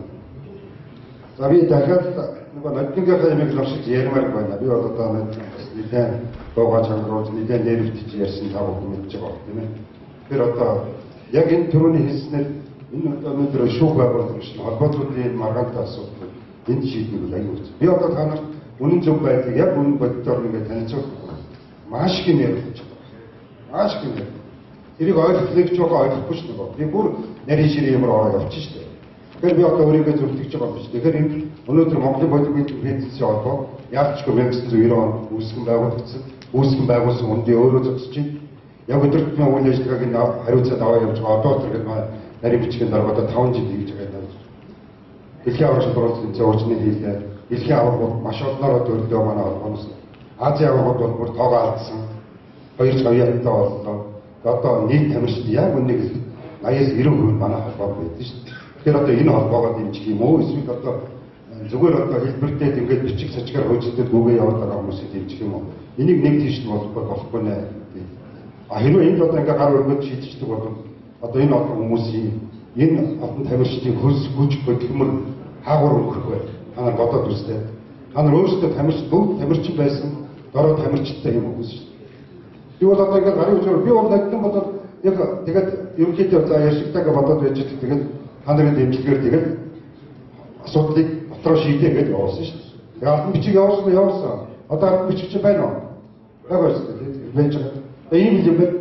За би дахиад нөгөө нодныхаа ямиг лавшиж ярмаар байна. Би бол одоо нэгэн дуугаа чанарууд нэгэн нэрвтж ярьсан тав хүн мэдж байгаа тийм ээ. Тэр одоо яг энэ төрөний хэлснээр энэ өнөөдөр шүүх байгууллагын шинэ холбоотлолын маргаантай асуудал энд шийдэх бол аюул. Би одоо та нарт үнэн зөв байдлыг яг үнэн боддоор ингээд танилцуулах маш их юм ярьж байгаа. Маш их юм. Тэрийг ойлгохлыг ч жоохон ойлгохгүй шүү дээ. Би бүр нарийн ширээ юмроо явчих шүү дээ. Тэгэхээр би одоо өөрийгөө зөвлөж байгаа юм биш. Тэгэхээр энэ өнөөдөр Монголын бодит федерацийн холбоо яалтчгүй мянга зуун девяносто онд үүсгэн байгуулагдсан. Үүсгэн байгуулсан үндий өөрөө зогсож байна. Яг өдөртмөн үйл ажиллагааг нь хариуцаад аваа явж байгаа одоо тэр маань нарийн бичгийн дараагаад таван жил хийж байгаа юм. Дэлхийн аврагч борлуулалтын зөөрчний хийлээ. Дэлхийн аврагууд маш олноор төрлөө манай холбооноос. Азийн аврагууд бол бүр тоогоо алдсан. Хоёр цагааттай боллоо. Одоо нийт тамирчид яг үннийг аяас эрүүл хувь манай холбоо байдаг шүү дээ. Тэгэхээр одоо энэ холбоогоо дэмжих юм уу? Эсвэл одоо зүгээр одоо хэлбэртэй ингээд бичиг сачгаар хөөцөлдөд гүгээ яваад байгаа хүмүүсийг дэмжих юм уу? Энийг нэг тийш нь болохгүй болохгүй нэ. А хэрвээ энд одоо ингээд гар өргөд шийдчихдэг бол одоо энэ олон хүмүүсийн энэ олон тамирчдын хөлс хүч хөдөлмөр хаагур өнгөрөх бай. Та нар бодоод үзтээ. Та нар өөрсдөө тамирч бүгд тамирчин байсан. Дороо тамирчтай юм хүмүүс шүү дээ. Би бол одоо ингээд гарын үзээр би бол нэгэн бодоод яг тэгээд ерөнхийдөө за яшигтайгаа бодоод байж байгаа. Тэгээд та нарын дэмжлэгээр тэгээд асуудлыг дотроо шийдээ гэж явуулсан шүү дээ. Тэгээд алтан бичиг явуулсан явуулсан. Одоо алтан бичиг чинь байна уу? Яг байна шүү дээ. Байж байгаа. Тэгээд ийм юм байна.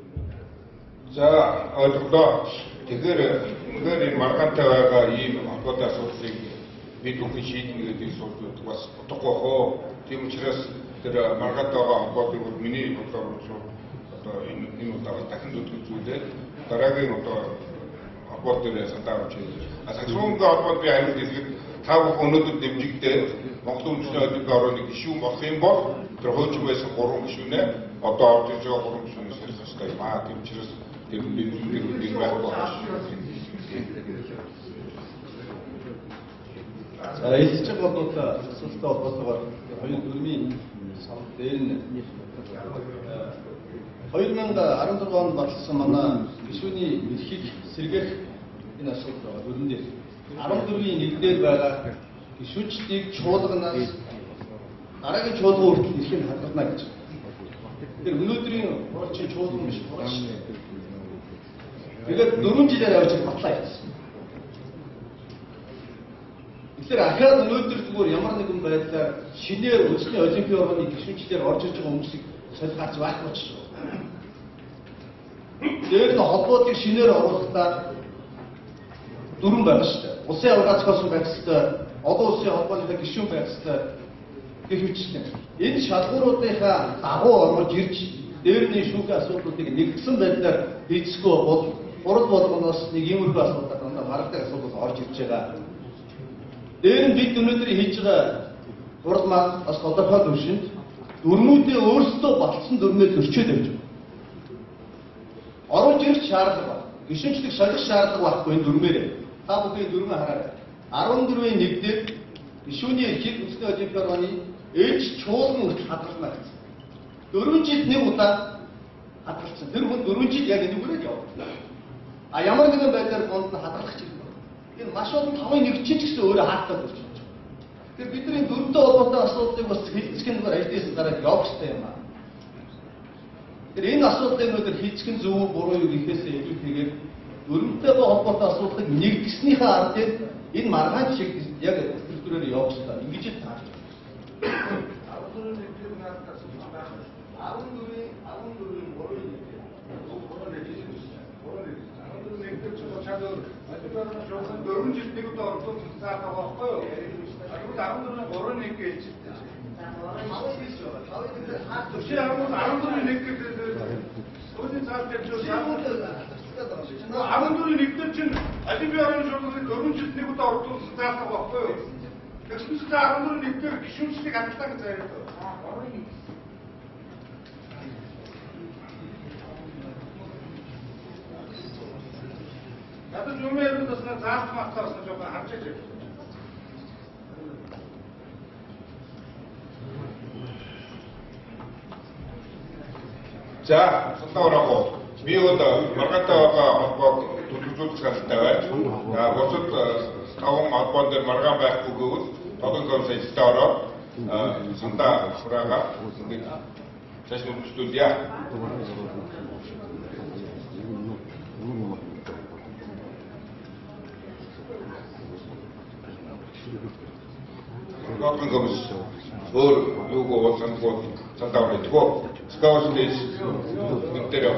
За ойлголоо. Тэгэхээр үнээр энэ маргаантай байгаа ийм холбоотой асуудлыг бид бүхэн шийднэ гэдэг асуудал бас утгагүй хоо. Тийм учраас тэр маргаантай байгаа холбоотыг бол миний бодлоор одоо энэ энэ удаа дахин зүтгүүлээд дараагийн одоо холбоо дээр санаа авч. А саксофонгийн холбоонд би хариулт хэлэхэд та бүхэн өнөөдөр дэмжигдээ Монголын үндэсний олимпийн орны гишүүн болох юм бол тэр хуучин байсан гурван гишүүнээ одоо орж иж байгаа гурван гишүүнээс хэлэх хэрэгтэй юм аа. Тэмчрээс тэр нэрүүдийн байхгүй байна. За эцэж бодвол асуултаа холбоотойгоор хоёр дүрмийн сав дээр нь хоёр мянга арван дөрвөн онд батлсан манай гишүүний эрхийг сэргээх энэ асуудал байгаа дүрмэн дээр арван дөрвийн нэг дээр байгаа гишүүчдийг чуулганаас дараагийн чуулган хүртэл эрхийг хадгална гэж. Тэр өнөөдрийн хуралчийн чуулган биш хуралч. Тэгээд дөрвөн жилээр явж батлаа гэсэн. Тэгэхээр ахаад өнөөдөр зүгээр ямар нэгэн байдлаар шинээр үндэсний олимпийн орны гишүүнчлэр орж иж байгаа хүмүүсийг солихаач байхгүй ч. Тэр нь холбоотыг шинээр оруулахдаа дөрвөн байна шүү дээ. Улсын аврагч болсон байх ёстой, олон улсын холбооны гишүүн байх ёстой гэх үгчтэй. Энэ шалгууруудынхаа дагуу орж ирж дээрний шүүхийн асуудлуудыг нэгдсэн байдлаар хийцгүй бол гурал болгоноос нэг иймэрхүү асуудал дандаа маргадаг асуудал орж ирж байгаа. Дээр нь бид өнөөдөр хийж байгаа гурал маань бас тодорхой төвшөнд дөрмүүдээ өөрсдөө батлсан дөрмөө төрчөөд явж байна. Оруулж ирэх шаардлага байна. Гишүүнчлэг солих шаардлага байхгүй энэ дөрмөөрөө. Та бүхэн дөрмөө хараарай. арван дөрвийн нэг дээр гишүүний эрхийг үндэсний олимпийн орны ээж чуулган хүртэл хадгална гэсэн. дөрвөн жилд нэг удаа хадгалсан. Тэр хүн дөрвөн жил яг энэ үрээд явна. А ямар нэгэн байдлаар гонд нь хадгалах чинь энэ маш олон тавын нэг чинь ч гэсэн өөрөө хаалтаад болж байна. Тэгэхээр бидний дөрвөнтэй холбоотой асуудлыг бас хэлцгэн нар ажлаас гараад явах хэрэгтэй юм аа. Тэгэхээр энэ асуудлыг өнөөдөр хэлцгэн зөв буруу юу гэхээсээ илүүтэйгээр дөрвөнтэй холбоотой асуудлыг нэгтгэснийхээ ардын энэ маргаан шиг яг структурээр явах хэрэгтэй. Ингэж л тааж байна. арван дөрвийн нэгдүгээр наадад асуудал байна. арван дөрвийн арван дөрвийн буруу юм. Буруу нэгдсэн. Буруу нэгдсэн. арван дөрвийн нэгдүгээр чинь чадаа ажлын шугам дөрвөн жил нэг удаа орсон цаад байгаа байхгүй юу? Тэгвэл арван дөрвийн гурван нэг гэж хэлчихсэн. Төшөө арван дөрвийн нэг гэдэг сүүлийн цаад дээр арван дөрвийн нэг дээр чинь олимпийн орны шугамын дөрвөн жил нэг удаа орсон цаад байгаа байхгүй юу? Тэгсэн чинь арван дөрвийн нэг дээр гишүүнчлэг хадгалаа гэж заяа. Надад юм ярил тасна заалт мартаас нь жоохон харж байгаа. За, салтаараа би одоо маргаантай байгаа холбоог төлөвлөж саналтай байна. За, бусад таван холбоон дээр маргаан байхгүй гэвэл тогтмол комисстэй ороод сандаа хураага ингэж цааш нь хөтлүүлье. Тогтмол комисс өөр юуг уулзсан гол сандаа орчихгоо. Скаустэйс нэгдэрэг.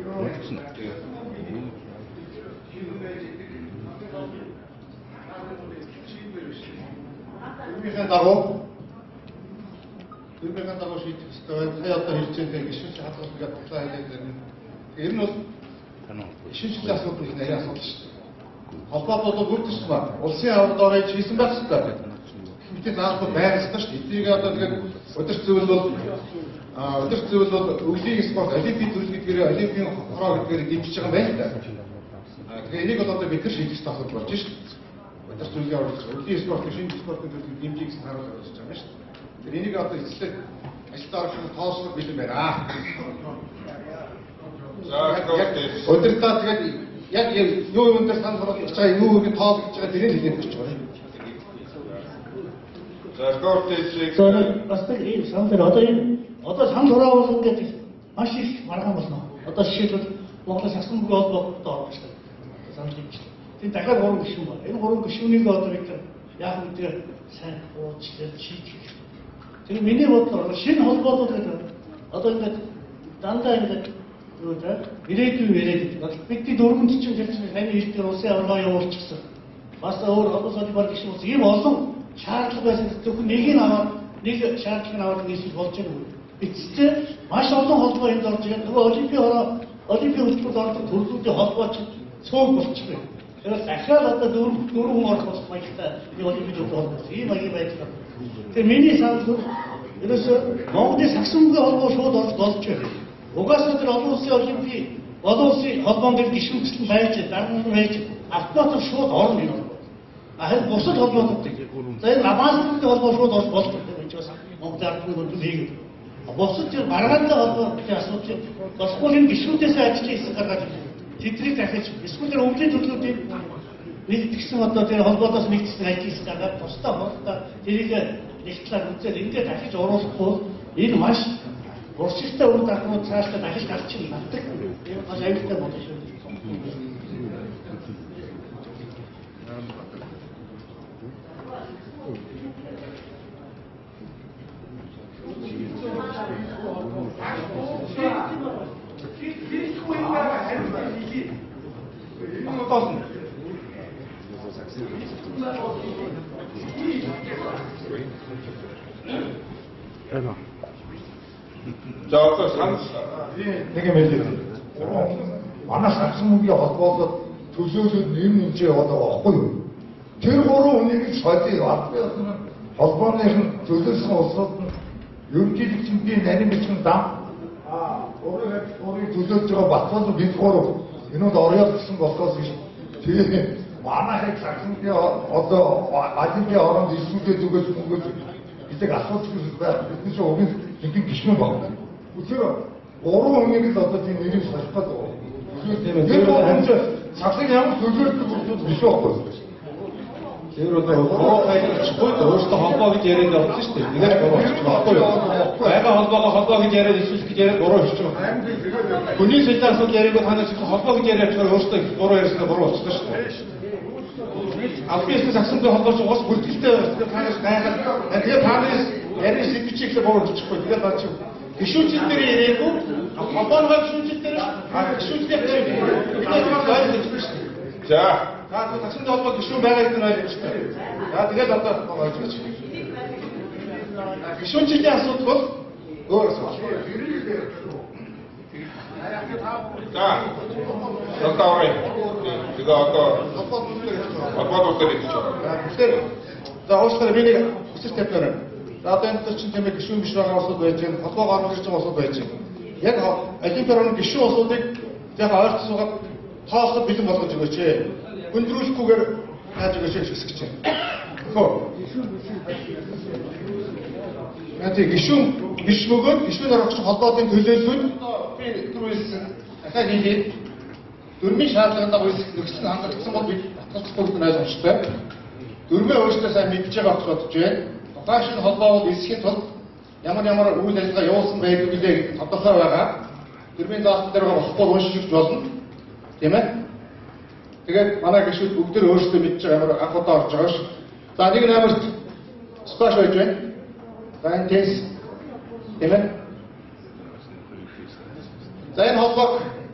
Тэрний дагуу тэрний дагуу шийдэх ёстой. Сая одоо хэлж байгаа гişүүч хадгалах гэдэг талаа хэлээд байна. Тэр нь бол гişүүчлийн асуудал их нарийн асуудал шүү дээ. Холбоо болоод бүрдсэн ба улсын аврагд орж хийсэн байх хэрэгтэй. Гэхдээ наадмаа байх хэрэгтэй шүү дээ. Эднийг одоо тэгээд өдөрт зөвл бол а өдөрт зөвл бол өвлийн спорт олимпийн зүйл гэдгээр олимпийн хороо гэдгээр дэмжиж байгаа юм байна л да. Тэгэхээр энийг бол одоо бид нар шийдэх хэрэгтэй асуудал болж шүү дээ. Өдөрт зүйлийн оролцох өвлийн спортын шинэ спортын төлөв дэмжих гэсэн харуулж байгаа юм байна шүү дээ. Тэр энийг одоо эцэслэг ажилтаа орох тоослох бэлэн байна. За өдөрт та тэгээд яг юу юм дээр санал болгож байгаа юу гэж тоолж байгаа тэрийг хэлээд өгч байгаа. За спортын За бас нэг ийм санал одоо энэ одоо сан хураалт гэдэг маш их маргаан болно. Одоо жишээлбэл Монголын сагсан бүгийн холбоотой орж байна. Санал хийж байна. Тэгээд дахиад гурван гишүүн байна. Энэ гурван гишүүнийг одоо бид яг үгээр сайн уучлаад шийдэх. Тэгээд миний бодлоор шинэ холбоотууд гэдэг одоо ингээд дандаа ингээд юу гэдэг ирээдүйн ирээдүйд бидний дөрвөн чинь хэлсэн таны хэлдгээр улсын аврагаа явуулчихсан. Бас өөр олон солиор гишүүн ус ийм олон шаардлага байсан зөвхөн нэг нь аваад нэг шаардлагыг аваад нийслэл болж байгаа юм. Эцэстээ маш олон холбоо энд орж байгаа. Нөгөө олимпийн хороо олимпийн хөтөлбөрт ордог төрлүүдийн холбооч цөөх болчихгүй. 그래서 дахиад одоо дөрөв дөрөв хүн орох болох маягтай энэ олимпиадууд болсон. Ийм маягийн байдлаар. Тэгээ миний санал бол ерөөсөө Монголын сагсангийн холбоо шууд орж болж байна. Угаасаа тэр олон улсын олимпийн олон улсын холбоон дээр гишүүнчлэн байж, дарга байж автоматар шууд орно юм. А харин бусад холбоотод за энэ Абаасны холбоо шууд орж болж байгаа гэж бас Монгол ардны хөдөлгөөн хийгээд. Бусад тэр маргаантай холбоотой асуудал болохгүй энэ гишүүдээс ажиллаж хийсэн гаргаад тэднийг дахиж эсвэл тэр өвлийн төлөвлөлтийг нэгтгэсэн одоо тэр холбоотоос нэгтгэсэн ажил хийсэн гаргаад тусдаа холбоотой тэрийг нэг талаар үзээд ингээд дахиж оруулахгүй энэ маш уршигтай үр дагаврууд цаашдаа дахиж гарч ирэх надад маш аюултай бодож байна. За одоо санал нэг юм хэлээ. Манай сагсангийн холбоолоод төлөөлөд нэм нэмжээ яваад байгаа байхгүй юу? Тэр гурван хүнийг соёлын албан холбооны төлөөлсөн улсууд нь ерөнхийлөгчдийн нарийн бичгийн дам а өөрөө өөрийн төлөөлж байгаа Батбол бид гурав энүүд орёод гисэн болохоос биш. Тэгээ манай сагсангийн одоо олимпийн оронд ирсүүлээд өгөөж өгөөж гэдэг асуудал зүйл байх. Бидний чинь өвгийн жинхэнэ гишүүн байна. Тэгэхээр гурван хүнийг л одоо тийм нэрийг солих гэдэг байна. Тэр хүмүүс цаглын ямар төлөөлдөг хүмүүс биш байхгүй. Тэр одоо гурван хайрчгүй өөртөө холбоо гэж яриад явуулсан шүү дээ. Тэгээд гурван болчих байхгүй юу? Байга холбоогоо холбоо гэж яриад эсвэл гэж яриад гурван болчих. Хүний сэдвээр асуулт яриад танаас холбоо гэж яриад болохоор өөртөө гурван ярьснаа гурван болчихсон шүү дээ. Албан сагсангийн холбооч уус бүртгэлтэй танаас гайхаад тэгээд танаас ярих сэдвчийг л гурван болчихгүй. Тэгээд бач гишүүчил дээр яриаггүй холбооны гишүүчил дээр гишүүчил дээр бид нар ойлгож байна. За та сагсангийн холбоо гишүүн байгаа гэдэг нь ойлгож байна. За тэгээд одоо ойлгож байна. Гишүүчилийн асуудал бол өөр асуудал. За одоо орой. Тэгээ одоо холбоо дээр хийж байгаа. Тэгэхээр за уусгаар би нэг хүсэж тавьлаа. За одоо энэ чинь тийм гишүүн биш байгаа улсууд байж гэн холбоо гаргаж ирж байгаа улсууд байж гэн. Яг олимпиадын гишүүн улсуудыг яг ойртсон суугаад тоолоход бэлэн болгож өгөөч. Өндрүүлэхгүйгээр яаж өгөөч гэж хүсэж байна. Хөө. Яа гишүүн биш бөгөөд гишүүн орогч холбоодын төлөөллүүд би түрүүлсэн дахиад хийгээд дөрмийн шаардлаганд нөхцөл хангалтсан бол бид баталцахгүй гэдэг нь ойлгомжтой. Дөрмийн өөрсдөө сайн мэдж байгаа гэж бодож байна. Тухайн шинэ холбоо бол эсхийн тулд ямар ямар үйл ажиллагаа явуулсан байдаг гэлээ тодорхой байгаа. Дөрмийн даасан дээр болохгүй уншиж болно. Тийм ээ. Тэгээд манай гишүүд бүгд өөрсдөө мэдж байгаа ямар анх удаа орж байгаа ш. За нэг нэмэрт спаш байж байна. За энэ тест тийм ээ. За энэ холбоог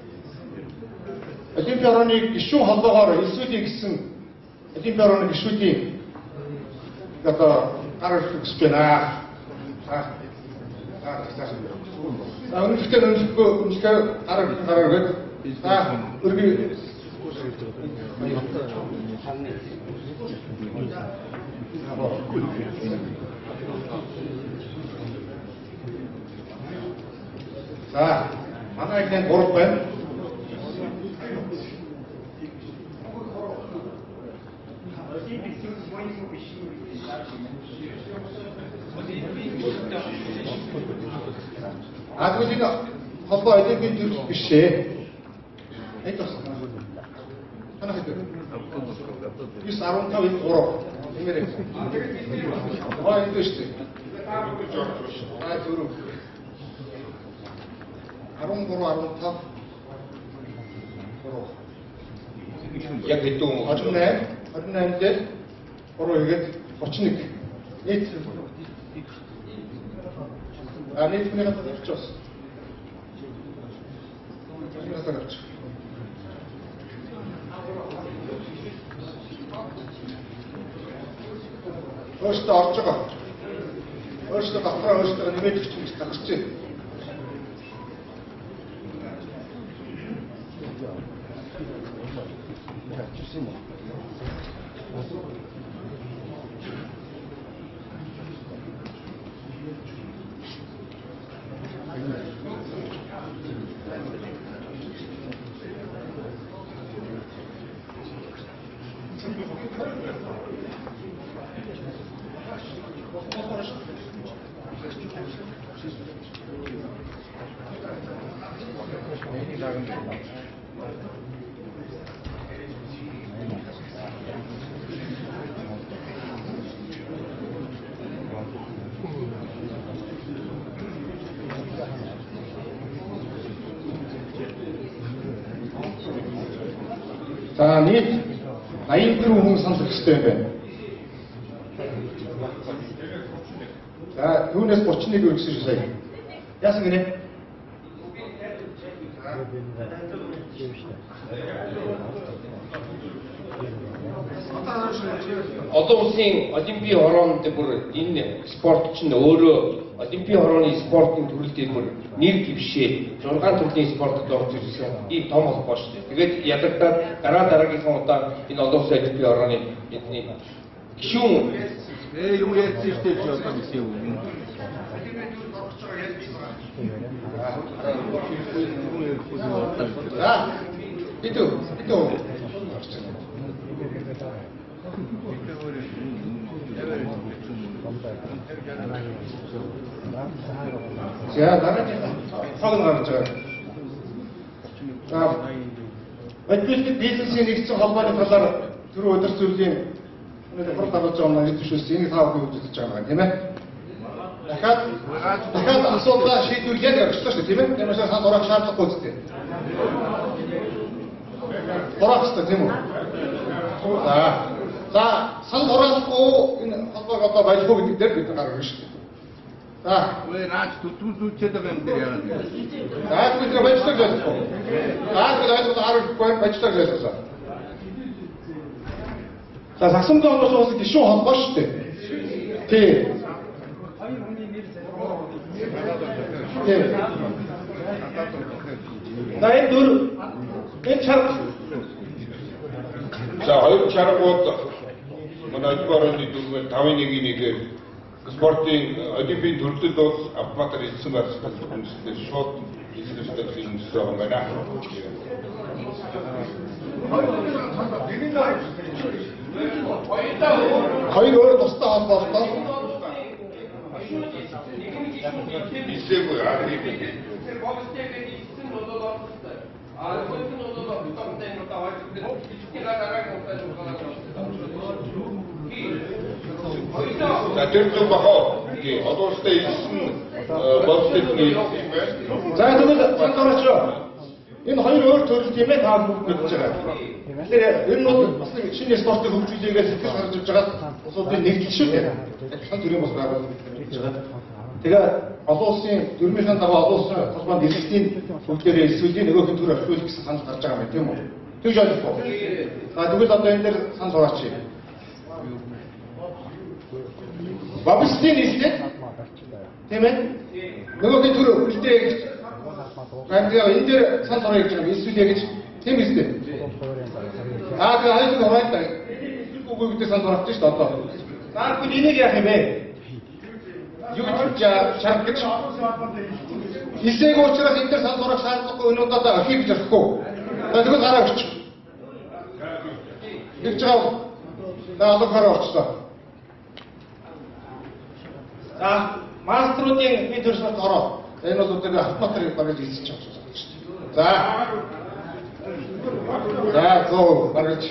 олимпиадын гишүүн холбоогоор элсүүлэх гэсэн олимпиадын гишүүдийн одоо гаргаж өгч байна. Аа. Аа, өнөختөр өнөхгүй өнөختөр гаргаж гаргаж за өргөе. За манай ихэнх гурав байна. Агуулын холбоо олимпийн төрөл биш ээ. Эд бас. Танах хэд? Юус арван тав гурав. Нэмэрээ. Аа энэ дээ шүү дээ. Аа зүрх. арван гурав арван тав гурав. Яг хэдэн арван найман арван найман дээр гурав игээд орчим нэг. Нийт А нийт нэг хатагч бас. Нэг хатагч. Өөртөө орж байгаа. Өөртөө гахраа өөртөө нэмээд өгч гэж тагч. За нийт аян дөрвөн хүн санал хэрэгтэй юм байна. За түүнээс гурван нэг үг гэсэн шүү сая. Яасан гинэ? Одоо улсын олимпийн хороонд бүр энэ спорт чинь өөрөө олимпийн хорооны спортын төрөл дээр бүр нэр дэвшээ зургаан төрлийн спортод орж ирсэн ийм том холбоо шүү дээ. Тэгээд ядагдаад дараа дараагийнхаа удаа энэ олон улсын олимпийн хорооны бидний гишүүн ээ юм ярьсан шүү дээ одоо гэсэн юм. За бидүү бидүү За дараагийн цаг нь гарч байгаа. За Батбэлгэд бизнесийн нэгдсэн холбооны талаар түрүү өдөр зүйлийн хурд давж байгаа нэг зөвшөөрсөн энийг тав хүн үзэж байгаа юм тийм ээ. Дахиад дахиад асуудлаа шийдвэрлээд явчихсан шүү дээ тийм ээ. Тийм учраас сан дурах шаардлагагүй үстэй. Дурах шүү тийм үү? За за сан дурахгүй энэ холбоог одоо байлгүй гэдэг дээр бид гаргах шүү дээ. За вэ наач түтүүлүүлчээд байгаа юм дээр яагаад вэ? За бид бачдаг байсан. За бид айдгүй харахгүй бачдаг байсан. За сагсамд оноос уус гişүүн холбоо шүү дээ. Тийм. Тийм. За энэ дөр энэ чарга. За хоёр чаргууд манай олимпиадын дүрмээр тавын нэгийг нэгээр спортын олимпийн төрлөлд бол автоматар хэлсэн байсан хүнстэй шууд хэлсэн хэлсэн юм байна. Хоёр өөр тустай холбоотой. Ისევ არ იყო. За тэр зөв бахаа. Одоо ч хэлсэн болтны За тэгвэл цаатарч энэ хоёр өөр төрөл тийм ээ та бүгд мэдж байгаа. Тэгэхээр энэ бол бас нэг шинэ спортыг хөгжүүлээгээс сэтгэл гарч иж байгаа улсуудын нэгдэл шүү дээ. Адилхан төрлийн бас байгуулж байгаа. Тэгээ олон улсын дөрмийн дагуу олон улсын холбоонд иргэдийн бүгдээрээ эсвэл нөгөөхийн төр орхиулах гэсэн санал гарч байгаа юм тийм үү? Тэгж ойлгох. За тэгвэл одоо энэ дээр санал сураач. Бабстын нийслэл тийм ээ? Нөгөөхийн төр үлдээ гэж гайхаа энэ дээр санал сураа гэж байгаа эсвэл гэж тийм ээ? Аа тэгээ хайх хаваатай. Үгүй гэдэг санал сураач шүү дээ одоо. За тэгвэл энийг яах юм бэ? Юу гэж шаард гэж Исэг уучраас энэ дээр санал сурах шаардлагагүй өнөөдөр одоо орхийг гэж орхихгүй. Тэгвэл гараа өгч. Гэж байгаа. За одоо гараа өгчлаа. За маструудын би төрсөнд ороо. Энэ бол үүдэг автоматар багаж хийчих юм шиг байна шүү дээ. За. За зөө багаж.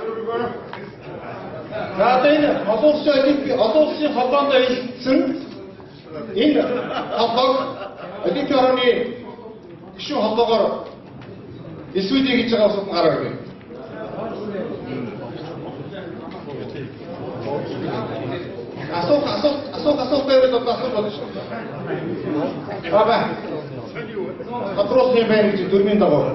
За энэ олон улсын олимпийн олон улсын холбоонд хэлсэн энэ холбоог олимпийн орны гишүүн холбоогоор эсвэл гэж байгаа усад гараа өгье. Асуух асуух асуух асуух байвал одоо асуух болно шүү дээ. Баба. Вопрос не байна гэж дөрмийн дагуу.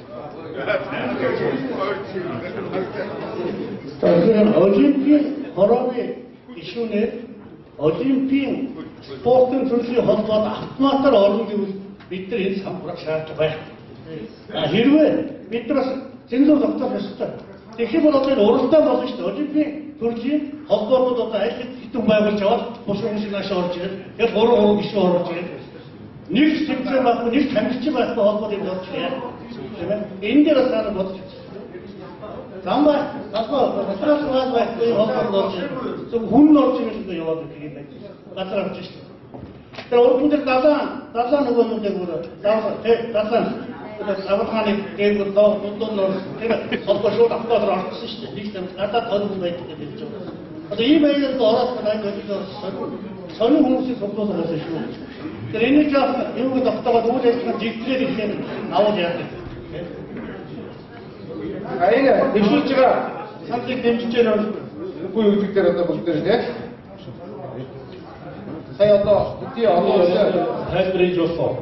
Тэгэхээр олимпийн хорооны гишүүнээр олимпийн спортын төрлийн холбоод автоматар орно гэвэл бид нар энэ самбарыг шаарддаг байх. А хэрвээ бид нар зэнлүү тогтоох ёстой. тэгэх юм бол одоо энэ уралдаан болно шүү дээ. Олимпийн төрлийн холбоотууд одоо аль хэдэн байгуулж аваад бус хүмүүс наашаа орж ирээд тэгээд гурван гурван гишүүн орж ирээд нэг тэмцээн байхгүй, нэг тамирчин байхгүй холбоод энэ орж ирээ. Тийм ээ. Энэ дээр бас надад бодож замбай асуу газраас гал байхгүй холбоод орж ирээ. Хүн орж ирээд яваад байгаа юм байна. Газар авч шүү дээ. Тэр уран дээр далаа далаа нөгөө юм дээр бүр далаа тий далаа аваханы дээгүүр доо дундуур нор тэр холбоо шууд автоор орсон шүү дээ. Нэг юм гадаад тоног байдаг гэж хэлж байгаа. Одоо ийм байдлаар ороод байгаа гэдэг сонин хүмүүсийн тоглоом байсан шүү. Тэр энийг жаа юу гэдэг тогтоогод үйл ажиллагаа жигтрээд ихээр аваад яадаг. Аяга дэвшүүлж байгаа саналыг дэмжиж байгаа үгүй үгдэг дээр одоо бүгд дээр тийм. Сая одоо бидний олон улсын тайлбарж болсон.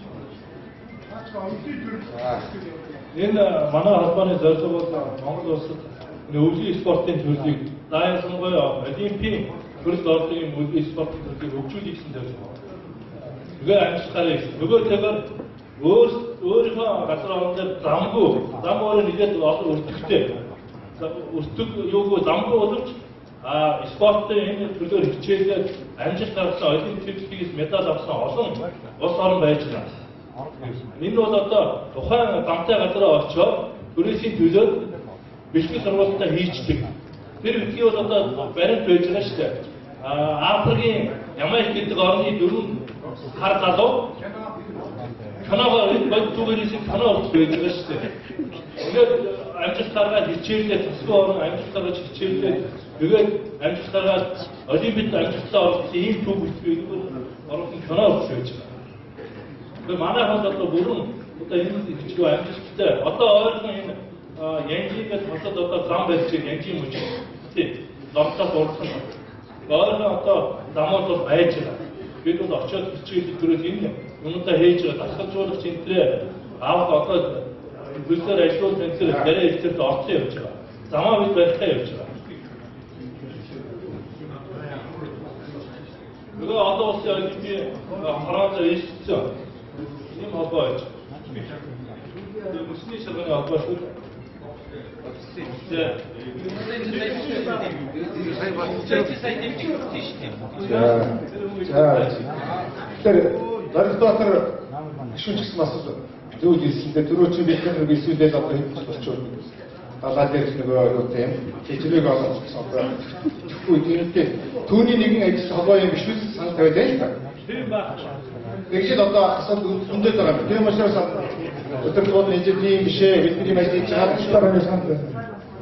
Энэ манай холбооны зорилго бол Монгол улсад өвлийн спортын төрлийг дайл сонгоё олимпийн төрөл ордын өвлийн спортын төрлийг хөгжүүлэх гэсэн зорилго. Тэгээ амжилттай нөгөө талаар өөр өөрийнхөө газар орноор замгүй замгаар нэгэд олон өртөгтэй өртөг юугүй замгүй боловч а спортын энэ төрлөөр хичээлээд амжилт гаргасан олимпиадээс медаль авсан олон улс орн байж байна. Энэ бол одоо тухайн замтай газараа очиод төрөөсийн төлөөд бэлтгэл сургалтаа хийждэг. Тэр үгүй бол одоо баримт байж байгаа шүү дээ. Африкийн Ямайк гэдэг орны дөрвөн хар залуу канагаа энэ бод зүгээрээс канаа орж байж байгаа шүү дээ. Тэгээд амжилт гаргаад хичээлээ төсвөө орон амжилт гаргаж хичээлээ тэгээд амжилт гаргаад олимпиад амжилттай орсон ийм төв бүтгэл орон канаа орж байж байгаа. Тэгээд манай хол одоо бүрэн одоо энэ хичээл амжилттай одоо ойрхон энэ янжигээд хосод одоо зам байж янжийн мөч тийм лавтаа дурсан. Ойрхон одоо замууд бол байж байгаа. Бид бол очиод хичээл төрөл энэ юмудаа хийж байгаа дасгалжуулагч энтрээ аав одоо бүлээр ажиллуулсан энтрээ гэрээ эцэрт орсон явж байгаа. Замаа бид барихтаа явж байгаа. нөгөө одоо улсын олимпийн Францаар ирсэн. Энэ холбоо байж. Тэр мөсний шалганы холбоо шүү. Тэр Даригтатар гişүнчсэн бас зүйл хэлсэндээ түрүү чи бид нэг хэлсүүлээд одоо хэлж болчихвол далаа дээрх нөгөө юу тийм хичрээг олгосон одоо үгүй тиймтэй түүний нэгэн ажил холбоо юм биш үү санал тавиад байна. Тийм ба. Тэгшэл одоо асуудал үндэт байгаа юм. Тийм учраас өдөр тутмын инженерийн бишээ бидний мэдээж чадчихсан санал байна.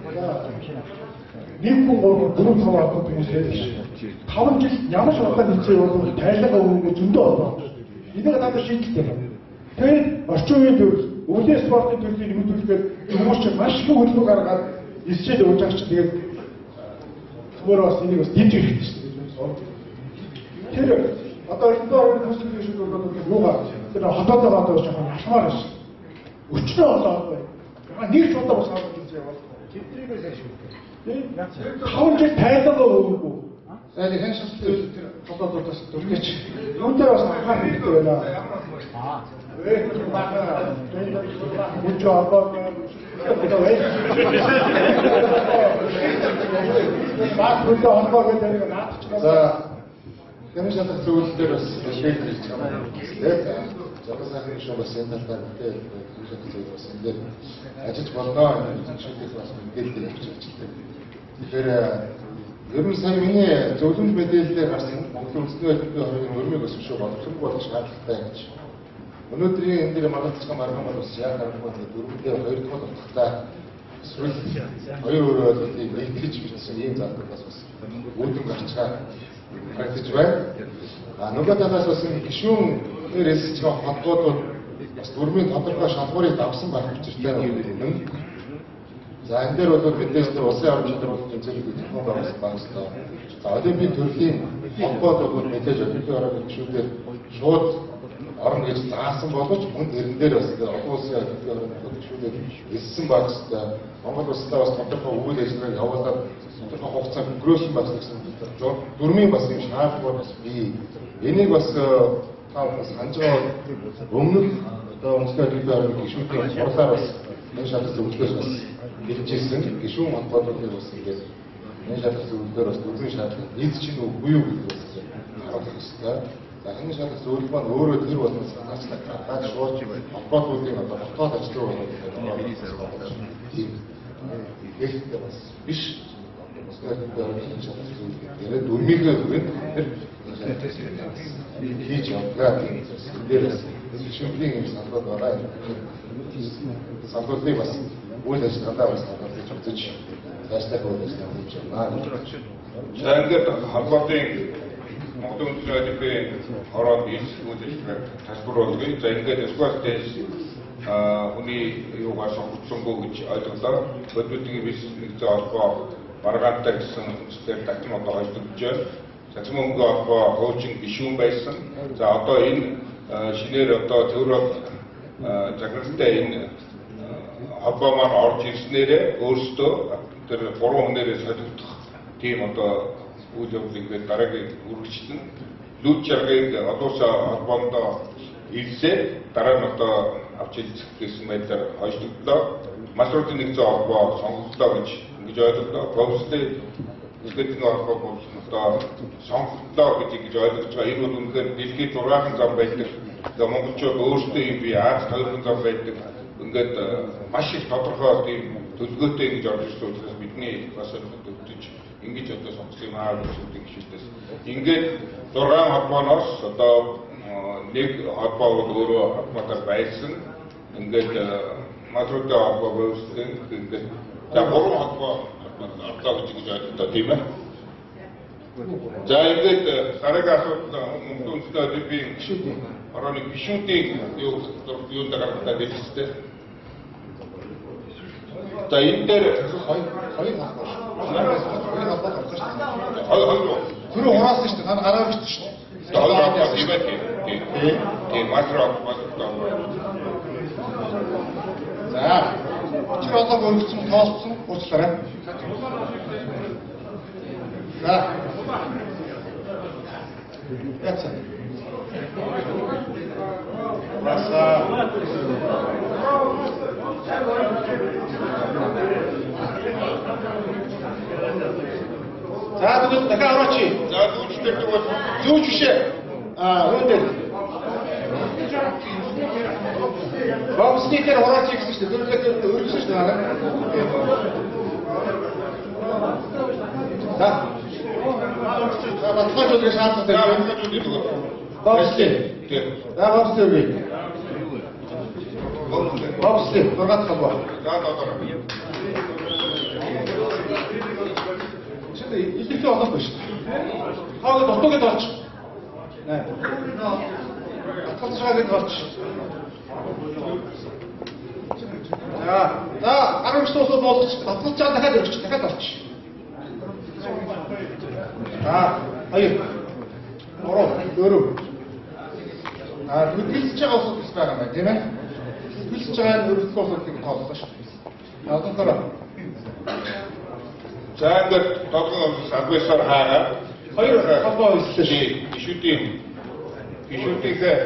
Нэг хүн гурван дөрөв цав авах хүмүүс байдаг. таван жил ямар ч удаа хийцээ бол тайлбар өгөх зөндөө болно. Энийг надад шийдэлтэй байна. Тэгээд орчин үеийн төрөл, өвлийн спортын төрлийг нэмэгдүүлэхэд хүмүүс чинь маш их хөдөлгөөн гаргаад эсчээд явж байгаа чинь тэгээд зүгээр бас энийг бас дэмжих хэрэгтэй шүү дээ. Тэр одоо энэ дөрвөн төслийн шиг бол юугаа тэр хотоодоо гадаа жоохон ашмаар байна шүү. Өчнөө болоод байна. Нэг ч удаа бас авах гэж яваад. Тэдрийгээс ашиг. таван жил тайлбар өгөөгүй. За энэ хэншилт тэр холбоотоос дүргэж. Юунтай бас анхаарах хэрэгтэй байна. Аа. Э бахаа. Муч аваад одоо вэ? Баах бүлээ холбоо гэдэг нэг наадчихсан. За хэншилт зүйлээр бас шийдэж байгаа юм. Тэгээд зургийн шиг бас энэ талаар тэгээд хэншилт зүйл бас энэ ажиллаж болдоо шийдэх бас мэдээлэл авчихсан. Тэгэхээр ер нь сайн миний зөвлөмж мэдээлэлээр гарсан Монголын үндэсний олимпийн хорийн өрмийг өсгөх боломжтой болох шаардлагатай гэж. Өнөөдрийн энэ дээр магадaltaй марган бол бас яг аргагүй дөрөвдөө хоёр дахь утгатай эсвэл хоёр өөр ойлголтыг нэгтгэж бичсэн ийм зардагаас бас үүдэн гарч байгаа харагдаж байна. А нөгөө талаас бас гишүүнээр эсэж байгаа холбоотууд бас өрмийн тодорхой шалгуурыг давсан байх учиртай юм. За энэ дээр бол биднээс тэр улсын орон чадвар болон зөвлөгөө зөвхөн байгуулсан байгууллага. За олимпийн төрлийн холбоод бол мэдээж олимпийн орон гишүүдээр шууд орно гэж заасан боловч мөн тэрэн дээр бас олон улсын олимпийн орон гишүүдээр элсэн байгууллага Монгол улстай бас тодорхой үйл ажиллагааг явуулаад тодорхой хугацаанд өнгөрөөсөн байх гэсэн дөрмийн бас юм шаардлагууд бас бий. Энийг бас та бас санаж байгаа өмнө одоо үндэсний олимпийн орон гишүүдийн хурлаар бас энэ шалгалт зөвлөлөөс бас хэлжсэн гишүүн холбоотуудыг бас ингээд энэ шалгалт зөвлөлөөр бас бүрэн шалгалт нийц чинь үгүй юу гэдэг бас харуулах хэрэгтэй. За энэ шалгалт зөвлөл маань өөрөө тэр болмоос гацлаа гад шуурч холбоотуудын одоо хотод ажиллах байгаа тийм ихтэй бас биш. Тэгээд дөрмийгээ хүрээд тэр хийж явдлаа. Дээрээс шимплийн юм санаад байгаа. Санааны бас үйл ажиллагаа бас хийж үзэж цаашдаа хөрвүүлж байна. За ингээд холбоотой Монголын Национал Олимпийн хороод ийм үйл ажиллагааг тасбарлуулгын. За ингээд спортын хүний юугаар сонгогдсонгүй гэж ойлголоо. Хөдөлгөөний биш нэгэн холбоо маргаантай гэсэн үсгээр дахин одоо хойшлогдож байна. Цацмын өнгө холбоо хуучин гишүүн байсан. За одоо энэ шинээр одоо төврөг загвартай энэ холбоо маань орж ирснээрээ өөрсдөө тэр гурван хүнээрээ солигдох тийм одоо үйл явдлыг ингээд дараагийн үргэлжлэн лүд жаргыг одоосоо холбоондоо илсээ дараа нь одоо авч ирэх гэсэн байдлаар хойшлогдлоо. Масруудын нэгэн холбоо сонгогдлоо гэж гэж ойлголоо. Говьстэй нэгэн холбоо бол одоо сонгогдлоо гэж ингэж ойлгож байгаа. Энэ бол үнэхээр дэлхийд зургаан зам байдаг. Тэгээ монголчууд өөрсдөө юм бий Аз тойрон зам байдаг. Ингээд маш их тодорхой тийм төлөвлөгөөтэй ингэж орж ирсэн учраас бидний бас өвдөж ингэж одоо сонгосон юм аа гэж үгтэй гişүүдээс. Ингээд зургаан холбооноос одоо нэг холбоо бол өөрөө холбоотой байсан. Ингээд масруудын холбоо өөрсдөө ингээд за гурван холбоо орлоо гэж гэж ойлгоо тийм ээ. За ингээд дараагийн асуудал Монголын Национал Олимпийн гишүүдийн орооны гишүүдийн юу юу дараатай дэлгэцтэй. За энэ дээр хоёр хоёр холбоо. Хоёр холбоо гарсан шүү дээ. Хоёр хоёр. Түрүү хураасан шүү дээ. Та гараад ирсэн шүү дээ. Хоёр холбоо тийм ээ. Тийм. Тийм масруу холбоо. За чи одоо өөрчлөсөн тоолсон уучлаарай. За. Яцсан. Баса. За тэгвэл дахиад орооч. За зүүчтэй тэгвэл зүүч бишээ. Аа өндөр. Бомсны дээр орооч гэсэн чинь дөрөлөөр өргөсөн шүү дээ. За. За батлаж өгөх шаардлагатай. За батлаж өгөх гэдэг. Бомсны. За бомсны үгүй. Бомсны дургат халбаа. За доор. Чи илэрхий олоогүй шүү дээ. Хаагаад дутуугээд орч. Наа. Баталшаагаад орч. За, за арав штуусууд болгоч. Баталж чад дахиад өргөч. Дахиад орч. За, хоёр. Ороо, дөрөв. Аа, хөдөлж байгаа усуд бас байгаа юм байна, тийм ээ? Хөдөлж байгаа өргөх усуудыг тооллоо шүү. Одоогоор. За ингээд толгой салбайсаар хаагаад хоёр холбоо үйлчлээ. Гишүүдийн гишүүдийнхээ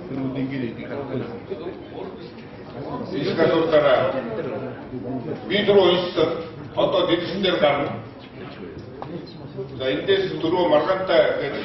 Искатуртара би дөрөв ийсэн одоо дэвсэн дээр гарна. За эндээс дөрөв маргаантай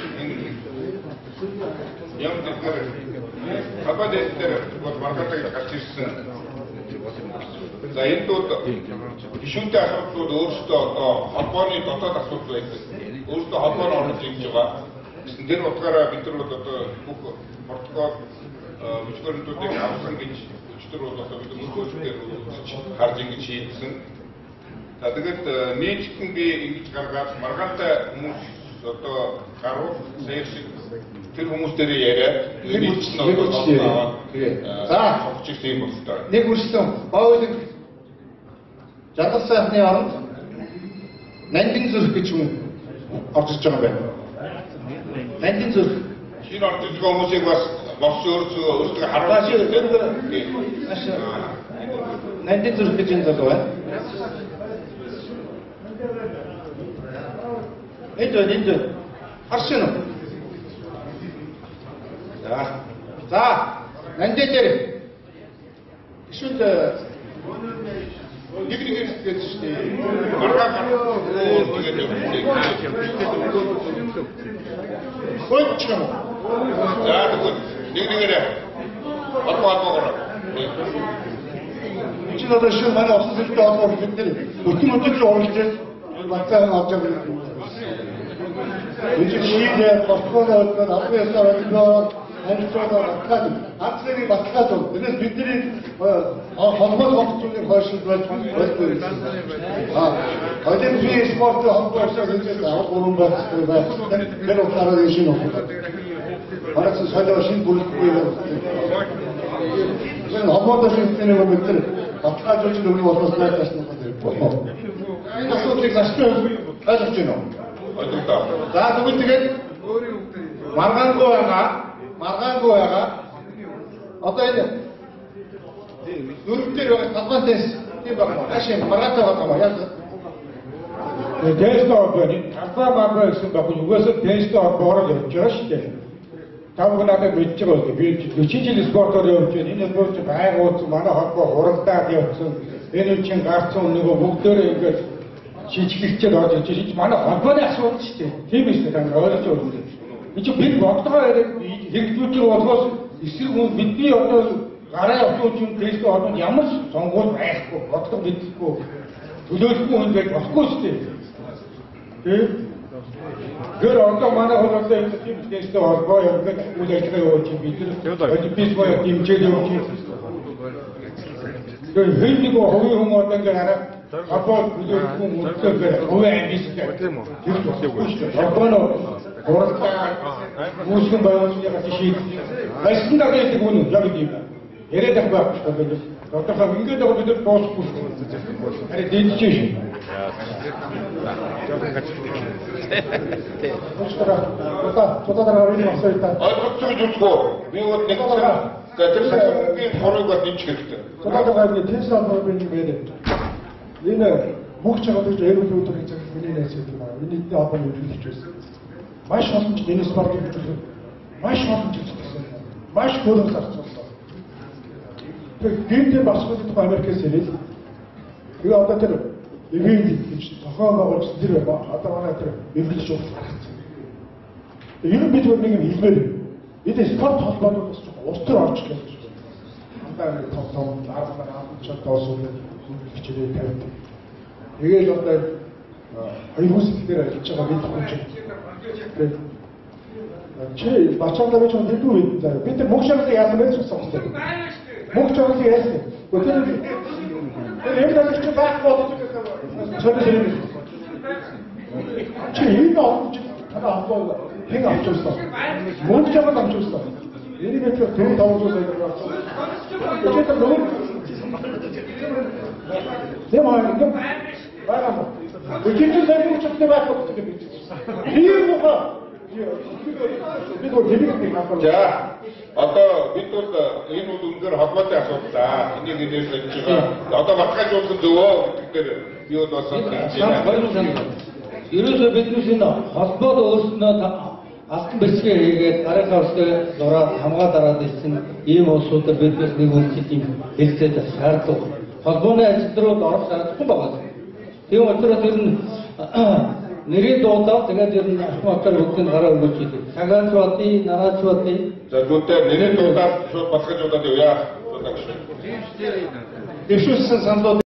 юм дээр хабад дээр бол маргаантай гарч ирсэн. За энэ дууд гишүүнтэй асуудлууд өөрсдөө одоо холбооны дотоод асуудал байдаг. Өөрсдөө холбоор орж ирж байгаа. Тэр утгаараа бид нар бол одоо бүх протокол бичвэрүүдийг авсан гэж өчтөр бол одоо бид мөрхөөсдөр үзэж харж ингэж шийдсэн. За тэгээд нийтдэн би ингэж гаргаад маргаантай хүмүүс одоо гаруул зээх шиг тэр хүмүүс дээр яриад нийтдэн одоо за хогч тийм болтой. Нэг үргэлжлэн боолог жаргал сайхны оронд нандин зүрх гэж юм орж ирж байгаа юм байна. Нандин зүрх. Шинэ орж ирж байгаа хүмүүсийг бас бос өөрсдөө өөрсдөө харуулж нандин зүрх гэж энэ зүйл байна. Энд энд харшин. За. За, нандин дээр гişүүд нэг нэг хэлгээд шүү дээ. Маргаа маргаа тэгээд явуулъя. Хөөч юм. За тэгвэл нэг нэгээрээ албаа албаагаараа. Чи надад шинэ манай осон зүйлтэй олох бид нар бүтэн өдөр уурж бацаа авч байгаа. Энд шийдээ босгоно одоо албан ёсоор олгоо амьдчаад батлаад арцны батлаад бидээс бидний холбоос холбооны хойшил болж болдог юм. А олимпийн спорт холбоос хэлж авах гурван багцтай байна. Тэр утгаараа энэ шинэ хот. Хараач солио шинэ бүрэлдэхүүн юм. Энэ холбоос хэлсэн юм бид нар батлаад болж өгөх болохоос найдаж байна. Энэ асуудлыг застаа ойлгож байна уу? За тэгвэл тэгээд маргаангүй байгаа маргаангүй байгаа одоо энэ дөрөвдөр байгаа талбайтаас тийм байна. Ашиг маргаатай байгаа яг Дэстэ орбоны талбай маргаа гэсэн баг угаасаа дэстэ орбороо явж байгаа шүү дээ. Тавг надад мэдж байгаа бол би өчигдөр жил спортоор явж байна. Энэ бол байгуулсан манай холбоо хуралдаад явсан. Энэ чинь гарцсан нөгөө бүгдээрээ ингээд шийдэгчээр орж ирж байна. Манай холбооны асуудал шүү дээ. Тийм ээ та ойлгож байна. Энэ чинь бид бодгоо хэрэгжүүлж болохоос эсрэг хүн бидний одоо гараа явуулж юм дэстэ орбонд ямар сонгуул байхгүй бодлого мэдэхгүй төлөөлөхгүй хүн байж болохгүй шүү дээ. Тийм. Гэр одоо манай холбоотой тийм дэстэ орбоо явуулаад үйл ажиллагаа явуулж бид нар олимпиад боёо дэмжиж явуулж тэр хэвлэг хувийн хүн одоо ингээд хараа холбоо төлөөлөхгүй мөрөөр хувийн ангистай тийм үү. Холбоо хуралдаа мөсөн байвал яг тийш байсан даа гэдэг үнэн яг тийм байна. Яриад байгаа байхгүй. Одоо хаа ингээд байгаа бид нар дуусахгүй. Харин дийдэж шүү. Одоо цодороо руу масаа та. Ойлгоцсон гэж үзгөө. Би бол нэг цаг тэр сахиугийн хорыг дэмжих хэрэгтэй. Цодороо нэг тэнс авах юм байна. Энэ бүх чагаад гэж эрүүл өдрийн цаг миний найз гэдэг байна. Миний дэ одоо үйлчлэж байсан. Маш олон ч энэ спортын төлөв маш олон ч үзсэн. Маш хөрөнгө зарцуулсан. Тэр гинтийн басгуудын тухай Америкээс ирээд тэгээ одоо тэр ивент гэж тохиом байгуулсан тэр одоо манай тэр эвлэж уулзсан. Энэ бид нэг юм хэлмээр бид спорт холбоодоос ч устдар орж гэж. Андаа нэг том том арга хамт тоосоо хичээлээ тавьдаг. Тэгээд одоо хоёр хүсэл дээр ажиллаж байгаа бид хүн чинь чи бачаалаа гэж хэлдэг үү? Бид мөгшөөрөө яасан бэ гэсэн юм. Мөгшөөрөө яасан. Өдөр тэр юм даа чи баах болоод чөлөө чи энэ авч танаа авах хэн авч ирсэн. Мөгшөөрөө авч ирсэн. Энийг яг тэр тавцаас айдаг болсон. Тэгээд тэр Тэм аа нэг байгаа. Өчигдөр сайн үчигтэй байх гэдэг юм. Тийм үү? За одоо бид бол энэ бол үнээр холбоотой асуудал. Энийг нэрж байгаа. Одоо баталгаажуулсан зөвөө гэдэг дээр би бол бас хэлж байна. Ерөөсөө биднээс энэ холбоод өөрснөө алтан бэлсгээ хийгээд гарын австай зураад хамгаа дараад ирсэн ийм улсуудад биднээс нэг үнэлтийн хэлцээд шаардлага. Холбооны ажил руу орох шаардлагатай байгаа. Тийм учраас ер нь нэрээ дуудаад тэгээд ер нь ахмадтай бүгдийг гараа өгөөч гэдэг. Цагаач бати, нараач бати. За түүнтэй нэрээ дуудаад шууд баталгаажуулаад явъя. Дэвшүүлсэн саналууд